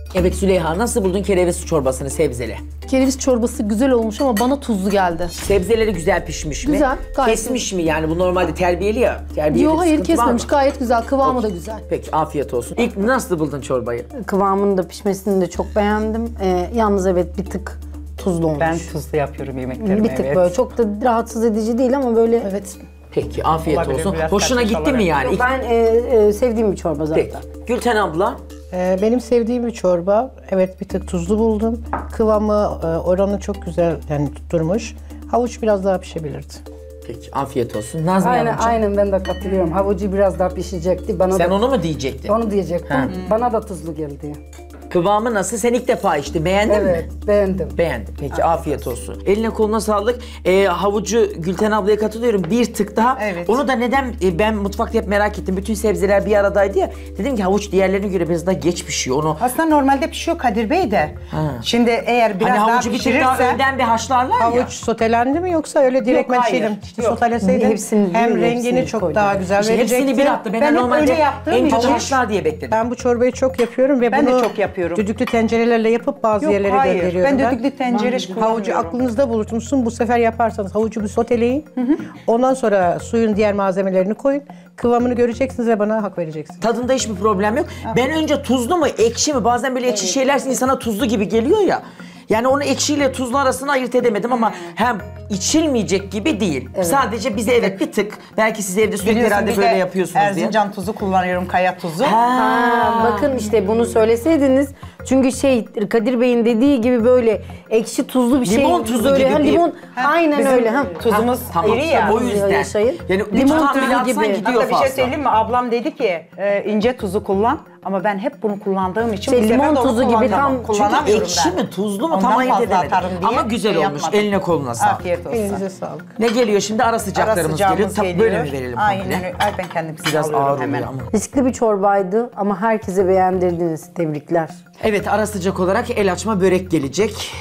Evet Züleyha, nasıl buldun kereviz çorbasını sebzeli? Kereviz çorbası güzel olmuş ama bana tuzlu geldi. Sebzeleri güzel pişmiş mi? Güzel, gayet Kesmiş mi yani, bu normalde terbiyeli ya. Terbiyeli Yok bir hayır sıkıntı var kesmemiş, mı? gayet güzel, kıvamı da güzel. Peki afiyet olsun. İlk nasıl buldun çorbayı? Kıvamını da pişmesini de çok beğendim. Yalnız evet bir tık tuzlu olmuş. Ben tuzlu yapıyorum yemeklerimi. bir tık böyle çok da rahatsız edici değil ama böyle Evet. Peki afiyet Olabilir, olsun. biraz Hoşuna kaçmış gitti mi yani? ben sevdiğim bir çorba zaten. Peki. Gülten abla. Benim sevdiğim bir çorba. Evet bir tık tuzlu buldum. Kıvamı, oranı çok güzel yani tutturmuş. Havuç biraz daha pişebilirdi. Peki afiyet olsun. Nazmiye Aynen, Hanımcığım. aynen ben de katılıyorum. Havucu biraz daha pişecekti. Bana Sen da, onu mu diyecektin? onu diyecektim. Ha. Bana da tuzlu geldi. Kıvamı nasıl? Sen ilk defa içtin. Beğendin mi? Evet, beğendim. Beğendim. Peki afiyet olsun. Eline koluna sağlık. Havucu Gülten ablaya katılıyorum. Bir tık daha. Evet. Onu da neden ben mutfakta hep merak ettim. Bütün sebzeler bir aradaydı ya. Dedim ki havuç diğerlerine göre biraz daha geç pişiyor. Onu Aslında normalde pişiyor Kadir Bey de. Şimdi eğer biraz hani daha havucu bir tık daha pişirirse... önden bir haşlarlar ya. Havuç sotelendi mi yoksa öyle direkt hayır. şeydim. İşte Yok. soteleseydin Hepsini hem değil, rengini hepsini çok koydum. daha güzel İşte verecekti. hepsini bir attı. Ben Ben hep normalde öyle yaptığım en çok için- haşlar diye bekledim. Ben bu çorbayı çok yapıyorum ve Ben de bunu çok yapıyorum. düdüklü tencerelerle yapıp bazı Yok, yerlere hayır. gönderiyorum Ben düdüklü tencere hiç Havucu kullanmıyorum. aklınızda bulunsun. Bu sefer yaparsanız havucu bir soteleyin. Ondan sonra suyun diğer malzemelerini koyun. Kıvamını göreceksiniz ve bana hak vereceksiniz. Tadında hiçbir problem yok. Ben önce tuzlu mu, ekşi mi? Bazen böyle ekşi şeyler insana tuzlu gibi geliyor ya. Yani onu ekşiyle tuzlu arasını ayırt edemedim ama hem içilmeyecek gibi değil. Sadece bize evet bir tık. Belki siz evde sürekli Biliyorsun herhalde bir böyle de yapıyorsunuz diye. Erzincan tuzu kullanıyorum, kaya tuzu. Bakın işte bunu söyleseydiniz çünkü Kadir Bey'in dediği gibi böyle ekşi tuzlu bir şey. Limon tuzu böyle, gibi bir- limon aynen bizim öyle. tuzumuz Tamam. iri ya. O yüzden. Yaşayın. Yani Limon limon tuzu tuzu gibi. gidiyor Hatta bir fazla. şey söyleyeyim mi? Ablam dedi ki ince tuzu kullan ama ben hep bunu kullandığım için bu sefer limon de onu tuzu gibi kullanamam. tam- Kullanamıyorum Ekşi ben. mi tuzlu mu Ondan tam ayırt fazla edemedim. atarım diye Ama güzel şey olmuş. yapmadım. Eline koluna sağlık. Afiyet olsun. Elinize sağlık. Ne geliyor şimdi? Ara sıcaklarımız geliyor. Sıcağımız Tabii geliyor. böyle mi verelim Aynen komple? öyle. Ay ben kendim Biraz ağır alıyorum oluyor hemen. ama. Riskli bir çorbaydı ama herkese beğendirdiniz. Tebrikler. Evet, ara sıcak olarak el açma börek gelecek.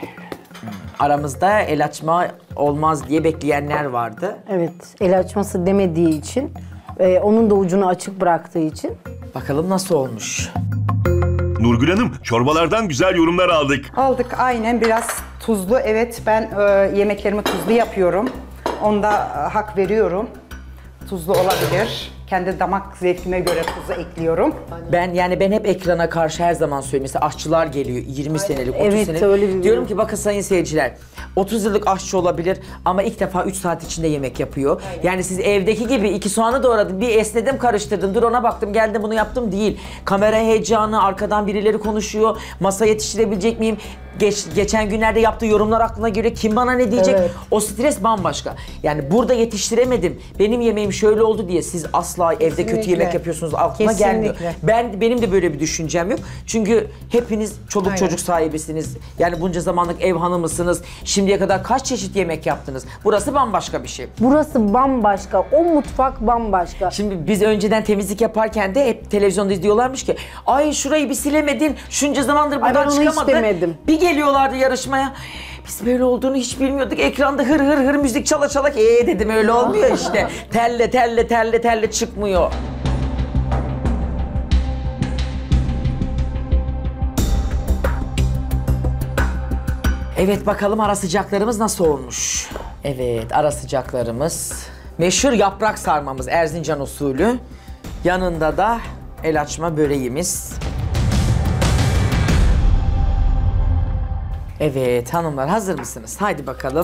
Aramızda el açma olmaz diye bekleyenler vardı. Evet, el açması demediği için, onun da ucunu açık bıraktığı için. Bakalım nasıl olmuş. Nurgül Hanım, çorbalardan güzel yorumlar aldık. Aldık aynen biraz tuzlu. Evet ben yemeklerimi tuzlu yapıyorum. Onda hak veriyorum. Tuzlu olabilir. Kendi damak zevkime göre tuzu ekliyorum. Ben hep ekrana karşı her zaman söylüyorum. Mesela aşçılar geliyor 20 senelik, 30 Evet, senelik. öyle bir- Diyorum ki bakın sayın seyirciler, 30 yıllık aşçı olabilir ama ilk defa 3 saat içinde yemek yapıyor. Yani siz evdeki gibi 2 soğanı doğradım, bir esnedim karıştırdım, dur ona baktım geldim bunu yaptım değil. Kamera heyecanı, arkadan birileri konuşuyor, masa yetiştirebilecek miyim? Geçen günlerde yaptığı yorumlar aklına geliyor. Kim bana ne diyecek? Evet. O stres bambaşka. Yani burada yetiştiremedim. Benim yemeğim şöyle oldu diye siz asla evde kötü Kesinlikle. yemek yapıyorsunuz aklıma Kesinlikle. gelmiyor. Benim de böyle bir düşüncem yok. Çünkü hepiniz çoluk çocuk sahibisiniz. Yani bunca zamanlık ev hanımısınız. Şimdiye kadar kaç çeşit yemek yaptınız? Burası bambaşka bir şey. Burası bambaşka, o mutfak bambaşka. Şimdi biz önceden temizlik yaparken de hep televizyonda izliyorlarmış ki ay şurayı bir silemedin, şunca zamandır Ay, buradan ben onu hiç çıkamadın. demedim. Bir geliyorlardı yarışmaya. Biz böyle olduğunu hiç bilmiyorduk. Ekranda hır hır hır müzik çala çala dedim öyle olmuyor işte. Telle çıkmıyor. Evet bakalım ara sıcaklarımız nasıl olmuş? Evet ara sıcaklarımız. Meşhur yaprak sarmamız Erzincan usulü. Yanında da el açma böreğimiz. Evet hanımlar hazır mısınız? Haydi bakalım.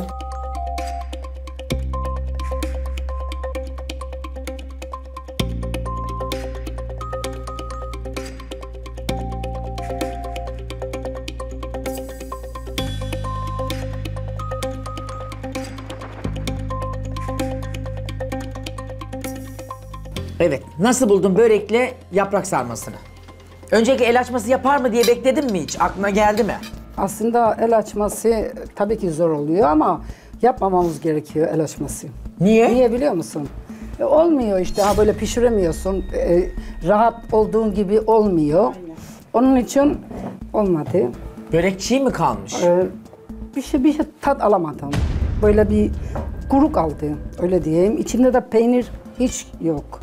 Evet, nasıl buldun börekle yaprak sarmasını? Önceki el açması yapar mı diye bekledin mi hiç? Aklına geldi mi? Aslında el açması tabii ki zor oluyor ama yapmamamız gerekiyor el açması. Niye? Niye biliyor musun? Olmuyor işte, böyle pişiremiyorsun. Rahat olduğun gibi olmuyor. Onun için olmadı. Börek çiğ mi kalmış? Bir şey tat alamadım. Böyle bir kuru kaldı, öyle diyeyim. İçinde de peynir hiç yok.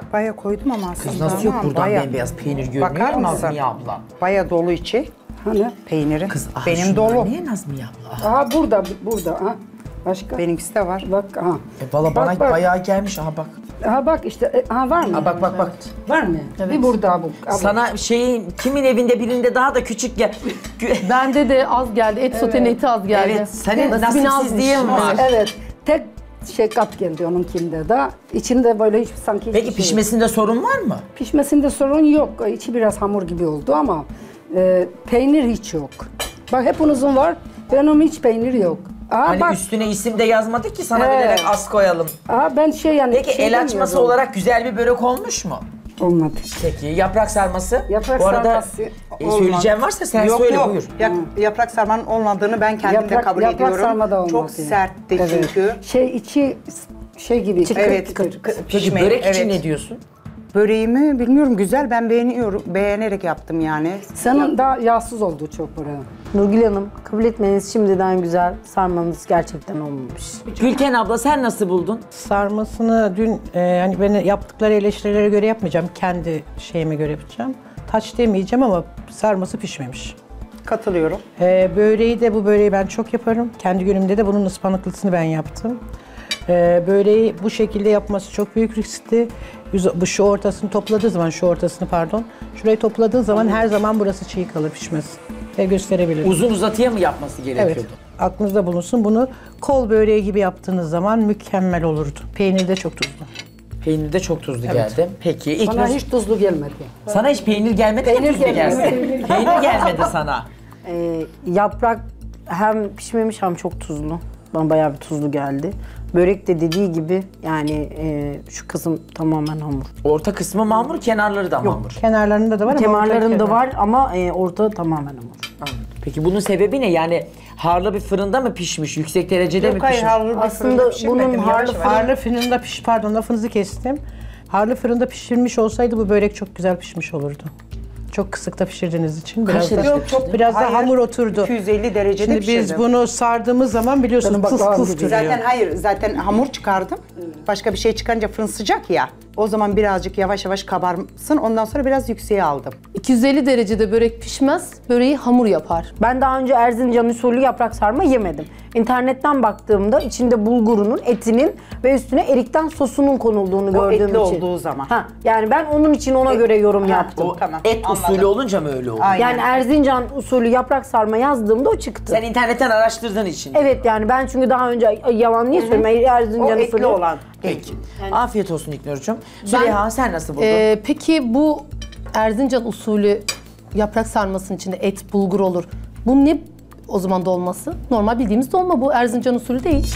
baya koydum ama aslında. Kız nasıl yok Aman, buradan baya. bembeyaz peynir görünüyor? Bakar mısın? Nazmiye abla. Baya dolu içi. Hani? Peyniri. Kız benim dolu. Niye Nazmiye abla? Aha burada. Ha. Başka? Benimkisi de var. Bak aha. Valla bana bak. bayağı gelmiş. Aha bak. Aha bak işte. Aha var mı? Ha, bak. Var mı? Bir burada bu. Abla. Sana şeyin kimin evinde birinde daha da küçük gel. Bende de az geldi. Et sotenin eti az geldi. Evet, senin Nasibin nasipsizliğin azmış. var. Evet. Tek kat geldi onunkinde de. İçinde böyle hiç sanki Peki hiçbir şey pişmesinde sorun var mı? Pişmesinde sorun yok. İçi biraz hamur gibi oldu ama peynir hiç yok. Bak hepinizin var. Benim hiç peynir yok. Aha, Hani bak. üstüne isim de yazmadık ki sana Evet. bilerek az koyalım. Aha, ben yani. Peki el açması demiyorum. olarak güzel bir börek olmuş mu? Olmadı. Peki yaprak sarması? Yaprak Bu arada sarması olmadı. söyleyeceğim varsa sen Yok söyle yok. buyur. Yaprak sarmanın olmadığını ben kendim de kabul yaprak ediyorum. sarma da olmadı. Çok sertti çünkü. İçi gibi. Evet, Peki pişmeyi, börek için evet. ne diyorsun? Böreğimi bilmiyorum güzel ben beğenerek yaptım yani. Senin daha yağsız oldu çok buraya. Nurgül Hanım, kabul etmeniz şimdiden güzel. Sarmanız gerçekten olmamış. Gülten abla sen nasıl buldun? Sarmasını dün hani ben yaptıkları eleştirilere göre yapmayacağım. Kendi şeyime göre yapacağım. Taç demeyeceğim ama sarması pişmemiş. Katılıyorum. Böreği de bu böreği ben çok yaparım. Kendi günümde de bunun ıspanıklısını ben yaptım. Böreği bu şekilde yapması çok büyük riskli. Şu ortasını topladığı zaman, şurayı topladığı zaman her zaman burası çiğ kalır, pişmez. Ve gösterebilirim. Uzun uzatıya mı yapması gerekiyordu? Evet, aklınızda bulunsun. Bunu kol böreği gibi yaptığınız zaman mükemmel olurdu. Peynir de çok tuzlu. Peynir de çok tuzlu geldi. Peki ilk Bana hiç tuzlu gelmedi. sana hiç peynir gelmedi Peynir mi tuzlu gelmedi. gelsin? Peynir gelmedi sana. Yaprak hem pişmemiş hem çok tuzlu. Bana bayağı bir tuzlu geldi. Börek de dediği gibi yani şu kısım tamamen hamur. Orta kısmı mamur, kenarları da mamur. Kenarlarında da var ama Kenarlarında orta var ama orta tamamen hamur. Anladım. Peki bunun sebebi ne? Yani harlı bir fırında mı pişmiş? Yüksek derecede mi pişmiş? Aslında bunun harlı fırında pardon lafınızı kestim. Harlı fırında pişirmiş olsaydı bu börek çok güzel pişmiş olurdu. Çok kısıkta pişirdiğiniz için biraz derece da, biraz da hamur oturdu. 250 derecede Şimdi pişirdim. biz bunu sardığımız zaman biliyorsunuz puf puf duruyor. Zaten hamur çıkardım. Başka bir şey çıkarınca fırın sıcak ya. O zaman birazcık yavaş yavaş kabarsın. Ondan sonra biraz yükseğe aldım. 250 derecede börek pişmez, böreği hamur yapar. Ben daha önce Erzincan usulü yaprak sarma yemedim. İnternetten baktığımda içinde bulgurunun, etinin ve üstüne erikten sosunun konulduğunu gördüğüm etli için. olduğu zaman. Yani ben onun için ona göre yorum yaptım. Tamam. Et usulü anladım. olunca mı öyle oldu? Aynen. Yani Erzincan usulü yaprak sarma yazdığımda o çıktı. Sen internetten araştırdığın için. Evet yani ben çünkü daha önce yalan niye söyleyeyim O Erzincan etli usulü. olan. Peki. Afiyet olsun İknur'cum. Züleyha sen nasıl buldun? Peki bu Erzincan usulü yaprak sarmasının içinde et, bulgur olur. Bu ne o zaman dolması? Normal bildiğimiz dolma bu. Erzincan usulü değil.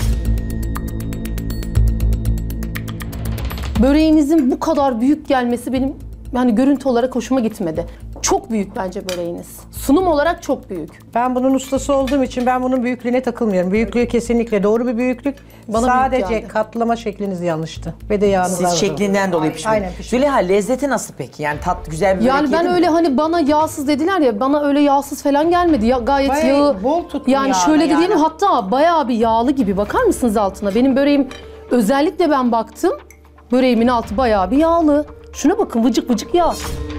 Böreğinizin bu kadar büyük gelmesi benim yani görüntü olarak hoşuma gitmedi. Çok büyük bence böreğiniz. Sunum olarak çok büyük. Ben bunun ustası olduğum için ben bunun büyüklüğüne takılmıyorum. Büyüklüğü kesinlikle doğru bir büyüklük. Bana Sadece büyük geldi. katlama şekliniz yanlıştı. Ve de yağınız Siz azdı. şeklinden dolayı pişmiş. Aynen pişmiş. Züleyha lezzeti nasıl peki? Yani tat güzel bir börek Yani ben yedin öyle mi? hani bana yağsız dediler ya, bana öyle yağsız falan gelmedi. Ya, gayet Bayağı yağı, bol tuttu yani yağını şöyle de yani. diyelim, hatta bayağı bir yağlı gibi. Bakar mısınız altına? Benim böreğim, özellikle ben baktım, böreğimin altı bayağı bir yağlı. Şuna bakın, vıcık vıcık yağ.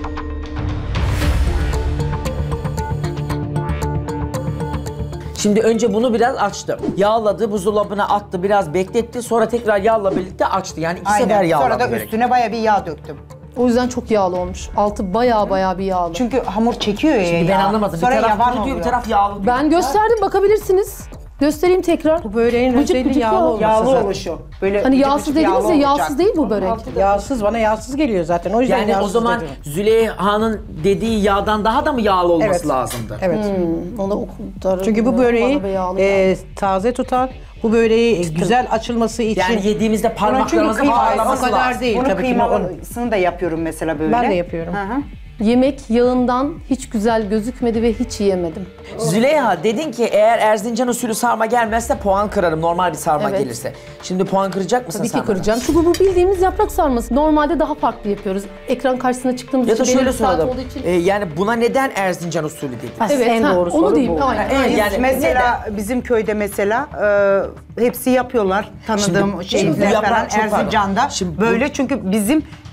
Şimdi önce bunu biraz açtı. Yağladı, buzdolabına attı, biraz bekletti. Sonra tekrar yağla birlikte açtı. Yani iki sefer Aynen. yağladı Sonra da börek. üstüne baya bir yağ döktüm. O yüzden çok yağlı olmuş. Altı bayağı bir yağlı. Çünkü hamur çekiyor ya. Şimdi ben yağ. anlamadım. Sonra bir taraf yavan kuru diyor, bir oluyor. taraf yağlı diyor. Ben gösterdim, bakabilirsiniz. Göstereyim tekrar. Bu böreğin Vıcık özelliği vıcık yağlı yağ. olması Yağlı zaten. oluşu. Böyle Hani vıcık yağsız vıcık dediniz ya, yağlı yağsız olacak. değil bu börek. Yağsız, bana yağsız geliyor zaten. O yüzden Yani o yağsız zaman dedim. Züleyha'nın dediği yağdan daha da mı yağlı olması Evet. lazımdı? Evet. Ona o kadar Çünkü bu bana bir böreği yağlı geldi. taze tutan, bu böreği güzel açılması için... Yani yediğimizde Bunun parmaklarımızı çünkü bağlaması o kadar lazım. değil Bunun tabii ki. kıymalısını da yapıyorum mesela böyle. Ben de yapıyorum. Hı hı. Yemek yağından hiç güzel gözükmedi ve hiç yiyemedim. Züleyha dedin ki eğer Erzincan usulü sarma gelmezse puan kırarım normal bir sarma Evet. gelirse. Şimdi puan kıracak mısın Tabii ki sarmadan? kıracağım. Çünkü bu bildiğimiz yaprak sarması. Normalde daha farklı yapıyoruz. Ekran karşısına çıktığımız Ya da için, şöyle belli bir saat soralım. olduğu için. Yani buna neden Erzincan usulü dedin? Evet, en doğru onu soru diyeyim. bu. Aynen. Evet, aynen. yani Mesela bizim köyde mesela hepsi yapıyorlar. Tanıdığım Şimdi bu şeyler yaprak falan çok pardon. Erzincan'da. Şimdi bu- böyle çünkü bizim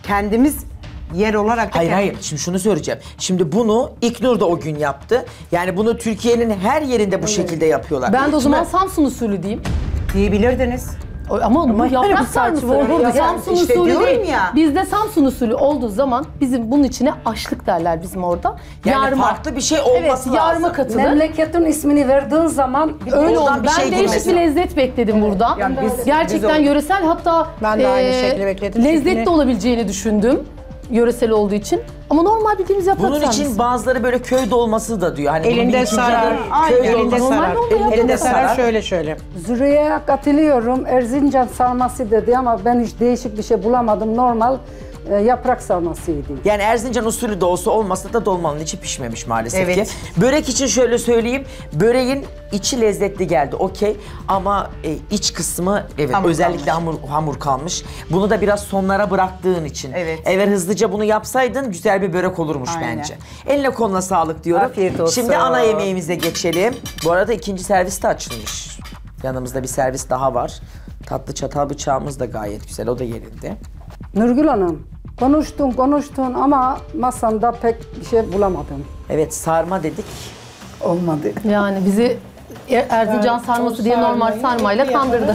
kendimiz yer olarak da Hayır kendimiz- hayır, şimdi şunu söyleyeceğim. Şimdi bunu İknur da o gün yaptı. Yani bunu Türkiye'nin her yerinde bu şekilde yapıyorlar. Ben de o zaman Şimdi- Samsun usulü diyeyim. diyebilirdiniz. Ama bu bir yaprak saçma sarması olur olurdu. ya. Samsun İşte usulü diyorum değil. ya. Bizde Samsun usulü olduğu zaman bizim bunun içine aşlık derler bizim orada. Yani farklı bir şey olması evet, lazım. yarma katılır. Memleketin ismini verdiğin zaman Öyle Oradan oldu. bir Ben şey değişik girmesi bir lazım. lezzet bekledim burada. Yani Gerçekten biz yöresel, hatta Ben de aynı şekli bekledim. lezzetli Çünkü- olabileceğini düşündüm. Yöresel olduğu için. Ama normal bildiğimiz yaprak Bunun sarması. için bazıları böyle köy dolması da diyor. Hani bunun bir Elinde ikinci sarar. adı köy Elinde dolması. sarar. Normal Elinde sarar. sarar şöyle. Züriye'ye katılıyorum. Erzincan sarması dedi ama ben hiç değişik bir şey bulamadım. Normal yaprak sarmasıydı. Yani Erzincan usulü de olsa olmasa da dolmanın içi pişmemiş maalesef Evet. ki. Börek için şöyle söyleyeyim. Böreğin içi lezzetli geldi okey. Ama iç kısmı evet Hamur özellikle hamur kalmış. Bunu da biraz sonlara bıraktığın için. Evet. Eğer hızlıca bunu yapsaydın güzel bir börek olurmuş Aynen. bence. Eline koluna sağlık diyorum. Afiyet olsun. Şimdi ana yemeğimize geçelim. Bu arada ikinci servis de açılmış. Yanımızda bir servis daha var. Tatlı çatal bıçağımız da gayet güzel. O da yerinde. Nurgül Hanım, konuştun ama masanda pek bir şey bulamadım. Evet sarma dedik. Olmadı. Yani bizi Erzincan sarması diye normal sarmayla kandırdı.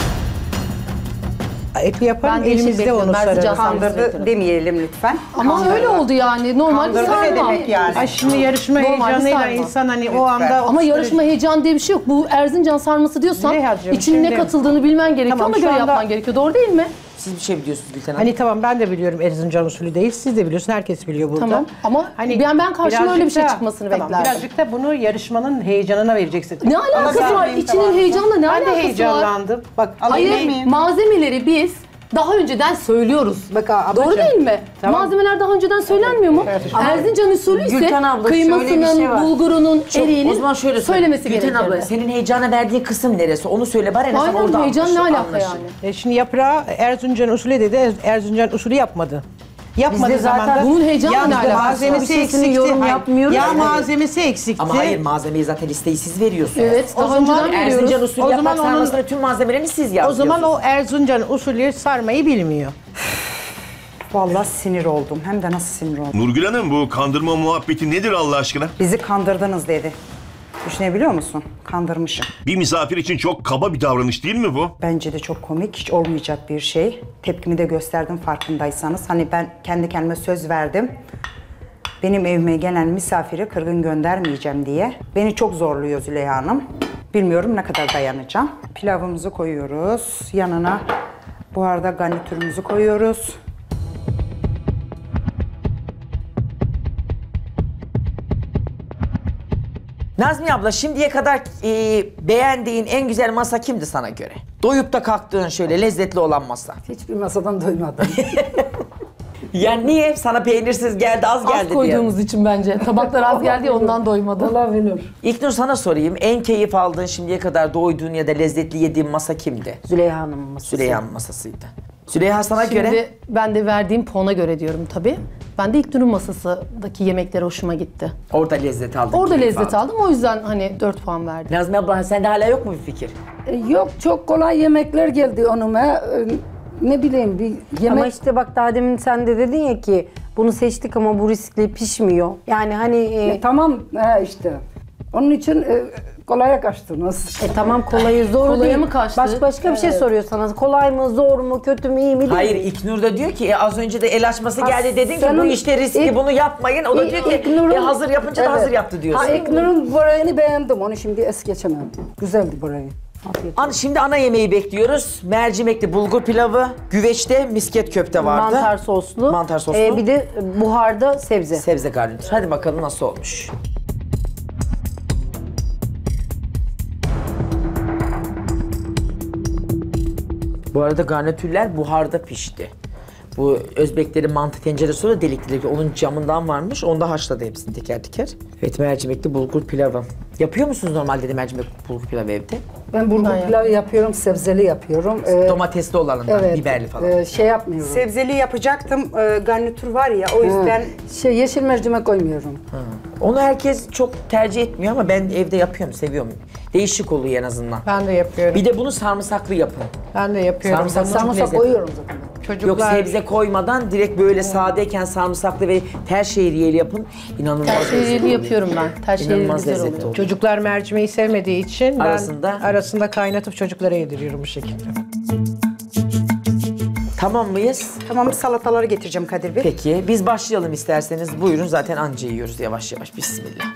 Eti yapan Ben değişik elimizde bekliyorum. onu Erzincan sararız. sarması Kandırdı bekliyorum. demeyelim lütfen. Ama Kandırdı. öyle oldu yani. Normal bir Kandırdı sarma. ne demek yani? Ay şimdi yarışma Normal bir heyecanıyla sarma. insan hani Lütfen. o anda... Ama yarışma heyecanı diye bir şey yok. Bu Erzincan sarması diyorsan Züleyha'cığım, içine ne şimdi- katıldığını bilmen gerekiyor. Tamam, Ona şu göre anda- yapman gerekiyor. Doğru değil mi? Siz bir şey biliyorsunuz Gülten Hanım. Hani tamam ben de biliyorum Erzincan usulü değil, siz de biliyorsun, herkes biliyor burada. Tamam, ama ben karşıma birazcık öyle bir şey da- çıkmasını tamam, beklerdim. Birazcık da bunu yarışmanın heyecanına vereceksin. Ne alakası var? Alabilir miyim? İçinin Tamam. heyecanla ne Ben de alakası var? heyecanlandım. Bak Alabilir Hayır, miyim? malzemeleri biz daha önceden söylüyoruz. Bak ablacığım. Doğru değil mi? Tamam. Malzemeler daha önceden söylenmiyor mu? Erzincan usulü ise Gülten abla, şöyle bir kıymasının, şey var. bulgurunun, eriğinin O zaman şöyle söylemesi Gülten gerekirdi. abla senin heyecana verdiğin kısım neresi? Onu söyle bari en azından Aynen, orada heyecan ne anlaşılır. alaka yani? Şimdi yaprağı Erzincan usulü dedi, Erzincan usulü yapmadı. Yapmadığı Biz de zaten zaman da bunun heyecanla ya ne alakası var? malzemesi Bir şeysini eksikti. yorum Hayır, yapmıyoruz. Ya Evet. malzemesi eksikti. Ama hayır malzemeyi zaten listeyi siz veriyorsunuz. Evet, O daha zaman önceden Erzincan veriyoruz. usulü O yaprak zaman onun- sarmasına tüm malzemelerini siz O yapıyorsunuz. zaman o Erzincan usulü sarmayı bilmiyor. Vallahi sinir oldum. Hem de nasıl sinir oldum. Nurgül Hanım bu kandırma muhabbeti nedir Allah aşkına? Bizi kandırdınız dedi. Düşünebiliyor musun? Kandırmışım. Bir misafir için çok kaba bir davranış değil mi bu? Bence de çok komik, hiç olmayacak bir şey. Tepkimi de gösterdim farkındaysanız. Hani ben kendi kendime söz verdim. Benim evime gelen misafiri kırgın göndermeyeceğim diye. Beni çok zorluyor Züleyha Hanım. Bilmiyorum ne kadar dayanacağım. Pilavımızı koyuyoruz. Yanına bu arada garnitürümüzü koyuyoruz. Nazmiye abla şimdiye kadar beğendiğin en güzel masa kimdi sana göre? Doyup da kalktığın şöyle lezzetli olan masa. Hiçbir masadan doymadım. Yani niye? Sana peynirsiz geldi, az geldi Az diye. koyduğumuz için bence. Tabaklar az geldi ya ondan doymadı. Olabilir. İlknur sana sorayım. En keyif aldığın şimdiye kadar doyduğun ya da lezzetli yediğin masa kimdi? Züleyha Hanım'ın masası. Süleyha'nın masasıydı. Züleyha sana göre? Şimdi ben de verdiğim puana göre diyorum tabii. Ben de İlknur'un masasındaki yemekler hoşuma gitti. Orada lezzet aldın. Orada keyif lezzet aldın. aldım, o yüzden hani 4 puan verdim. Nazmiye abla sende hala yok mu bir fikir? Yok, çok kolay yemekler geldi önüme. Ne bileyim bir yemek... Ama işte bak daha demin sen de dedin ya ki bunu seçtik ama bu riskli pişmiyor. Yani hani Tamam işte. Onun için kolaya kaçtınız. tamam kolayı zor Kolaya değil. mı kaçtı? Başka bir şey soruyor sana. Kolay mı, zor mu, kötü mü, iyi mi değil Hayır mi? İlknur da diyor ki az önce de el açması geldi dedin ki bu senin- işte riskli bunu yapmayın. O da diyor ki İlknur'un- hazır yapınca da Evet. hazır yaptı diyorsun. İlknur'un böreğini beğendim. Onu şimdi es geçemem. Güzeldi böreği. Afiyet olsun. Şimdi ana yemeği bekliyoruz. Mercimekli bulgur pilavı, güveçte misket köfte vardı. Mantar soslu. Mantar soslu. Bir de buharda sebze. Sebze garnitür. Hadi bakalım nasıl olmuş. Bu arada garnitürler buharda pişti. Bu Özbeklerin mantı tenceresi da delikli. Onun camından varmış. Onda haşladı hepsini teker teker. Evet mercimekli bulgur pilavı. Yapıyor musunuz normalde de mercimek bulgur pilavı evde? Ben bulgur pilavı yapıyorum, sebzeli yapıyorum. Domatesli olanından, biberli falan. Şey yapmıyorum. Sebzeli yapacaktım. Garnitür var ya o yüzden Yeşil mercimek koymuyorum. Onu herkes çok tercih etmiyor ama ben evde yapıyorum, seviyorum. Değişik oluyor en azından. Ben de yapıyorum. Bir de bunu sarımsaklı yapın. Ben de yapıyorum. Sarımsak- Bunu. Çok Sarımsak lezzetli. koyuyorum zaten. Çocuklar... Yok sebze koymadan direkt böyle sadeyken sarımsaklı ve tel şehriyeli yapın. İnanılmaz Tel şehriyeli yapıyorum ben. Tel şehriyeli İnanılmaz güzel lezzetli oluyor. oluyor. Çocuklar mercimeği sevmediği için Arasında? ben arasında kaynatıp çocuklara yediriyorum bu şekilde. Tamam mıyız? Tamam, salataları getireceğim Kadir Bey. Peki biz başlayalım isterseniz. Buyurun zaten anca yiyoruz yavaş yavaş. Bismillah.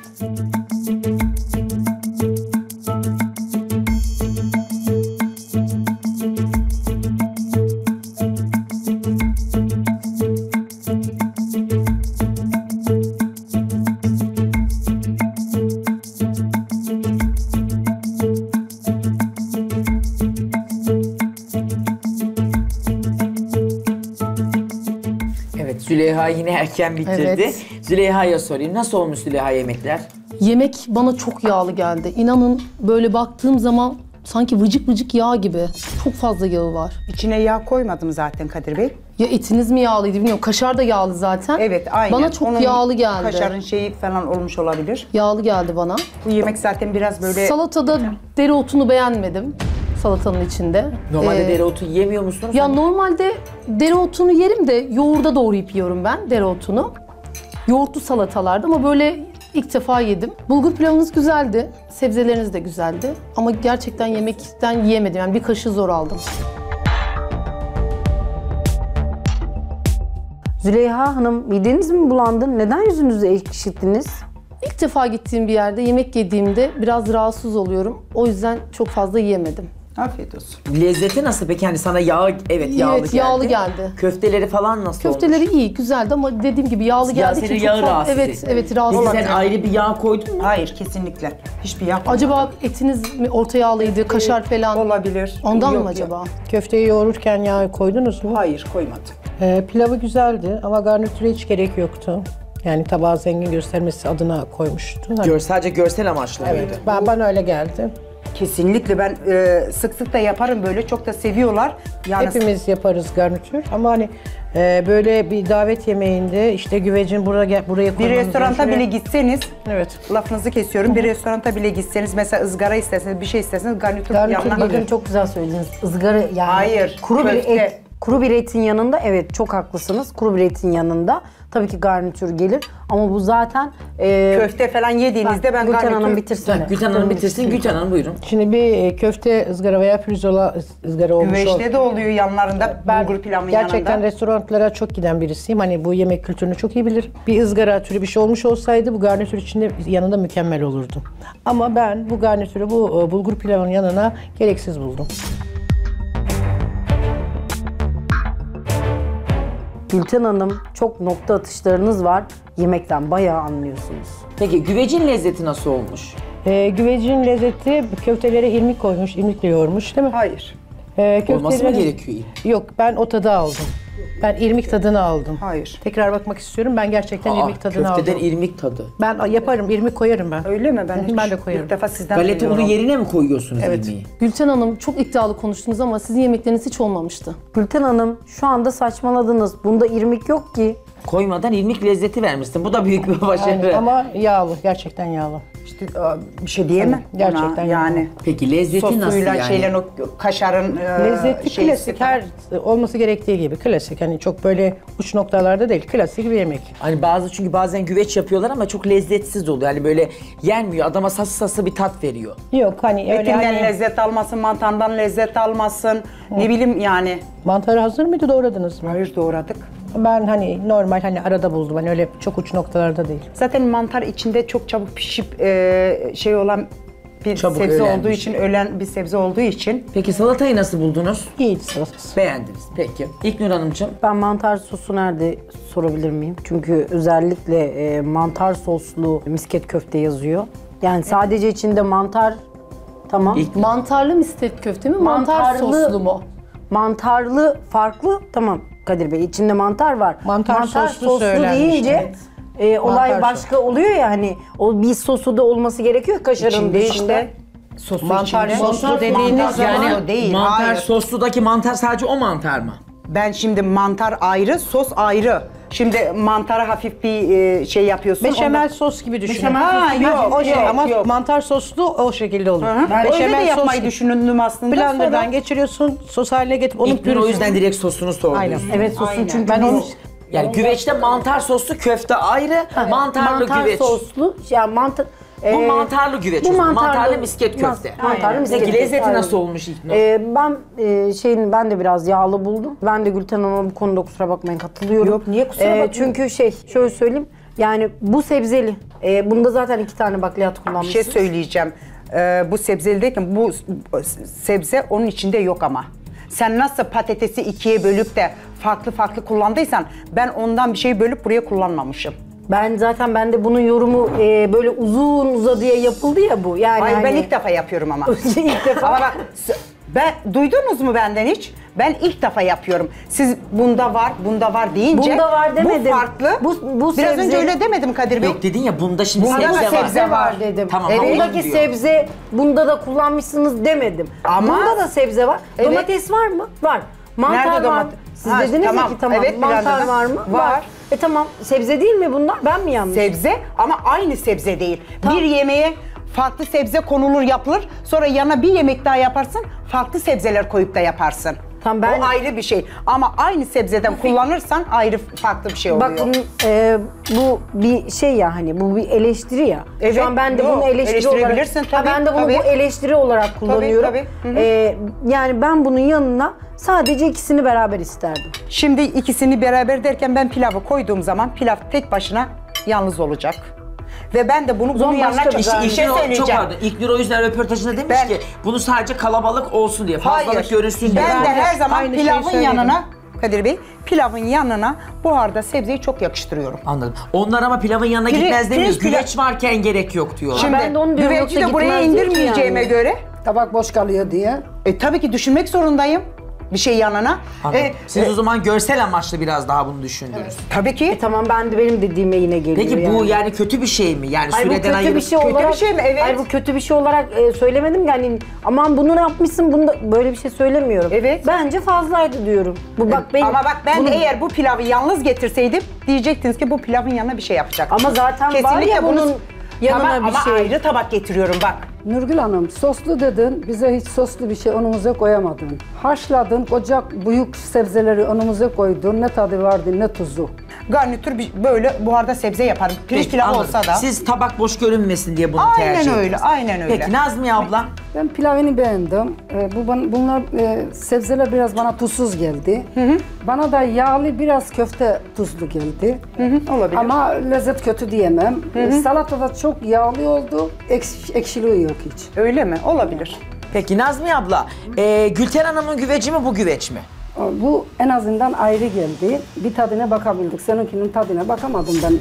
Evet Züleyha yine erken bitirdi. Evet. Züleyha'ya sorayım. Nasıl olmuş Züleyha yemekler? Yemek bana çok yağlı geldi. İnanın böyle baktığım zaman sanki vıcık vıcık yağ gibi. Çok fazla yağı var. İçine yağ koymadım zaten Kadir Bey. Ya etiniz mi yağlıydı bilmiyorum. Kaşar da yağlı zaten. Evet, aynen. Bana çok Onun yağlı geldi. Kaşarın şeyi falan olmuş olabilir. Yağlı geldi bana. Bu yemek zaten biraz böyle... Salatada dereotunu beğenmedim. Salatanın içinde. Normalde dereotu yemiyor musunuz? Ya normalde dereotunu yerim de yoğurda doğrayıp yiyorum ben dereotunu. Yoğurtlu salatalarda ama böyle ilk defa yedim. Bulgur pilavınız güzeldi. Sebzeleriniz de güzeldi. Ama gerçekten yemekten yiyemedim. Yani bir kaşığı zor aldım. Züleyha Hanım, mideniz mi bulandı? Neden yüzünüzü ekşittiniz? İlk defa gittiğim bir yerde yemek yediğimde biraz rahatsız oluyorum. O yüzden çok fazla yiyemedim. Afiyet olsun. Lezzeti nasıl peki? Hani sana yağ, evet yağlı Evet, geldi. yağlı geldi. Köfteleri falan nasıl Köfteleri olmuş? iyi, güzeldi ama dediğim gibi yağlı Ya geldiği senin için yağı çok fazla... rahatsız Evet, etti. evet rahatsız. Peki sen ayrı bir yağ koydun mu? Hayır, kesinlikle. Hiçbir yağ koymadım. Acaba etiniz mi orta yağlıydı, kaşar falan? Olabilir. Ondan Yok, mı yok. acaba? Köfteyi yoğururken yağ koydunuz mu? Hayır, koymadım. Pilavı güzeldi ama garnitüre hiç gerek yoktu. Yani tabağı zengin göstermesi adına koymuştu. Hani- Sadece görsel amaçlı mıydı? Evet, bana öyle geldi. Kesinlikle ben sık sık da yaparım böyle. Çok da seviyorlar. Yani Hepimiz yaparız garnitür ama hani böyle bir davet yemeğinde işte güvecin buraya bir koymanızı... restoranta bile gitseniz, Evet. lafınızı kesiyorum, bir restoranta bile gitseniz, mesela ızgara isterseniz, bir şey isterseniz garnitür yanına gelir. Bakın çok güzel söylediniz. Izgara yani. Hayır, Kuru bir köfte. et. Kuru bir etin yanında evet çok haklısınız. Kuru bir etin yanında tabii ki garnitür gelir ama bu zaten Köfte falan yediğinizde ben Gülten Hanım garnitür... bitirsene. Gülten Hanım bitirsin. Gülten Hanım buyurun. Şimdi bir köfte ızgara veya pirzola ızgara olmuş Güveçte de oluyor yanlarında, bulgur pilavının gerçekten yanında. restoranlara çok giden birisiyim. Hani bu yemek kültürünü çok iyi bilir. Bir ızgara türü bir şey olmuş olsaydı bu garnitür içinde yanında mükemmel olurdu. Ama ben bu garnitürü bu bulgur pilavının yanına gereksiz buldum. Gülten Hanım çok nokta atışlarınız var. Yemekten bayağı anlıyorsunuz. Peki güvecin lezzeti nasıl olmuş? Güvecin lezzeti köftelere irmik koymuş, irmikle yoğurmuş değil mi? Hayır, Olması mı gerekiyor? Yok, ben o tadı aldım. Ben irmik tadını aldım. hayır. Tekrar bakmak istiyorum. Ben gerçekten irmik tadını köfteden aldım. irmik tadı. Ben yaparım, irmik koyarım ben. Öyle mi? Ben, Ben de koyarım. İlk defa sizden Galeta duyuyorum. unu yerine mi koyuyorsunuz Evet. irmiği? Gülten Hanım çok iddialı konuştunuz ama sizin yemekleriniz hiç olmamıştı. Gülten Hanım şu anda saçmaladınız. Bunda irmik yok ki. Koymadan irmik lezzeti vermişsin. Bu da büyük bir başarı. Ama yağlı, gerçekten yağlı. İşte, bir şey diyemem. Gerçekten ona, yani. Peki lezzeti nasıl Sosuyla yani? şeylerin o kaşarın Lezzeti şeysi klasik, falan. her olması gerektiği gibi klasik. Hani çok böyle uç noktalarda değil, klasik bir yemek. Hani çünkü bazen güveç yapıyorlar ama çok lezzetsiz oluyor. Hani böyle yenmiyor. Adama sası bir tat veriyor. Yok hani öyle Etinden hani lezzet almasın, mantardan lezzet almasın. Ne bileyim yani. mantarı hazır mıydı, doğradınız mı? Hayır, doğradık. Ben hani normal hani arada buldum. Hani öyle çok uç noktalarda değil. Zaten mantar içinde çok çabuk pişip şey olan bir Çabuk sebze ölen olduğu bir için, ölen bir sebze olduğu için. Peki salatayı nasıl buldunuz? İyiydi salatası. Beğendiniz. Peki. İlknur Hanımcığım. Ben mantar sosu nerede sorabilir miyim? Çünkü özellikle mantar soslu misket köfte yazıyor. Yani sadece içinde mantar tamam. Mantarlı misket köfte mi, mantar soslu mu? Mantarlı farklı tamam Kadir Bey içinde mantar var. Mantar soslu söylenmiş, deyince olay Mantar başka oluyor ya hani o bir sosu da olması gerekiyor kaşarın İçinde dışında. işte sosu Mantar içinde. soslu dediğiniz Mantar yani soslu değil. Mantar hayır. sosludaki mantar sadece o mantar mı? Ben şimdi mantar ayrı, sos ayrı. Şimdi mantara hafif bir şey yapıyorsun. Beşamel sos gibi düşünün. Ha, yok, o şey yok, ama yok. mantar soslu o şekilde olur. Öyle de yapmayı gibi. düşündüm aslında. Blender'dan Sonra- geçiriyorsun, sos haline getirip onun İlknur o yüzden direkt sosunu sordu. Aynen. Evet sosun çünkü Ben onu Yani güveçte mantar soslu köfte ayrı, mantarlı mantar güveç. soslu, yani mantar... Bu mantarlı güveç o zaman. Mantarlı misket köfte. Mantarlı misket Peki köfte, lezzeti aynen. nasıl olmuş İlknur? Ben de biraz yağlı buldum. Ben de Gülten Hanım'a bu konuda kusura bakmayın katılıyorum. Yok, niye kusura bakmayın? Çünkü şöyle söyleyeyim. Yani bu sebzeli. Bunda zaten 2 tane bakliyat Bir kullanmışsınız. şey söyleyeceğim. Bu sebzelideyken bu sebze onun içinde yok ama. Sen nasıl patatesi ikiye bölüp de farklı farklı kullandıysan ben ondan bir şey bölüp buraya kullanmamışım. Ben de bunun yorumu böyle uzun uzadıya yapıldı ya bu. Yani Hayır ben hani- ilk defa yapıyorum ama. İlk defa. Ama bak duydunuz mu benden hiç? Ben ilk defa yapıyorum. Siz bunda var deyince Bunda var demedim. bu farklı. Bu Biraz sebze- önce öyle demedim Kadir Bey. Yok dedin ya bunda şimdi Bunda sebze, da sebze var. dedim. Tamam, Evet. ama Bundaki diyor. sebze bunda da kullanmışsınız demedim. Ama- Bunda da sebze var. Evet. Domates var mı? Var. Mantar Nerede var mı? domates? Siz Ha, dediniz tamam. ya ki tamam. Evet, mantar birazdan. var mı? Var. Tamam. Sebze değil mi bunlar? Ben mi yanlış? Sebze ama aynı sebze değil. Tamam. Bir yemeğe farklı sebze konulur yapılır. Sonra yana bir yemek daha yaparsın. Farklı sebzeler koyup da yaparsın. Tamam, ben- O ayrı bir şey. Ama aynı sebzeden kullanırsan ayrı farklı bir şey oluyor. Bakın bu bir şey ya hani bu bir eleştiri ya. Evet, Şu an ben de yok, bunu eleştiri olarak eleştirebilirsin tabii, ben de bunu tabii. bu eleştiri olarak kullanıyorum. tabii. Hı hı. Yani ben bunun yanına sadece ikisini beraber isterdim. Şimdi ikisini beraber derken ben pilavı koyduğum zaman pilav tek başına yalnız olacak. Ve ben de bunun zaman yanına başka bir çok bir şey Çok söyleyeceğim. pardon. İlknur o yüzden röportajında demiş Ben- ki bunu sadece kalabalık olsun diye, fazlalık Hayır. görünsün diye. Ben de her zaman aynı şeyi pilavın söyledim. yanına Kadir Bey, pilavın yanına buharda sebzeyi çok yakıştırıyorum. Anladım. Onlar ama pilavın yanına Pirinç- gitmez demiyor. pirinç pilav- Güveç varken gerek yok diyorlar. Şimdi ben de onu diyorum, güveci yoksa de buraya gitmez diyor ki indirmeyeceğime yani. göre Tabak boş kalıyor diye. tabii ki düşünmek zorundayım bir şey yanına. Anladım. Siz o zaman görsel amaçlı biraz daha bunu düşündünüz. Tabii ki. Tamam ben de benim dediğime yine geliyor. Peki bu yani kötü bir şey mi? Yani Hayır, bu süreden kötü ayırıp... bir şey Kötü olarak bir şey mi? Evet. Hayır bu kötü bir şey olarak söylemedim yani aman bunu ne yapmışsın bunu da böyle bir şey söylemiyorum. Evet. Bence fazlaydı diyorum. Bu bak benim Ama bak ben bunu- eğer bu pilavı yalnız getirseydim diyecektiniz ki bu pilavın yanına bir şey yapacak. Ama zaten var ya bunun yanına Ama bir şey. ayrı tabak getiriyorum bak. Nurgül Hanım soslu dedin, bize hiç soslu bir şey önümüze koyamadın. Haşladın, koca büyük sebzeleri önümüze koydun, ne tadı vardı ne tuzu. Garnitür böyle buharda sebze yaparım. Pirinç Peki, pilavı anladım. olsa da. Siz tabak boş görünmesin diye bunu Aynen tercih öyle, ettiniz. aynen öyle. Peki Nazmiye abla? Ben pilavını beğendim. Bunlar sebzeler biraz bana tuzsuz geldi. Bana da yağlı biraz köfte tuzlu geldi. Olabilir. Ama lezzet kötü diyemem. Salatada çok yağlı oldu, ekşiliği yok hiç. Öyle mi? Olabilir. Peki Nazmiye abla, Gülten Hanım'ın güveci mi bu güveç mi? Bu en azından ayrı geldi. Bir tadına bakabildik. Seninkinin tadına bakamadım ben.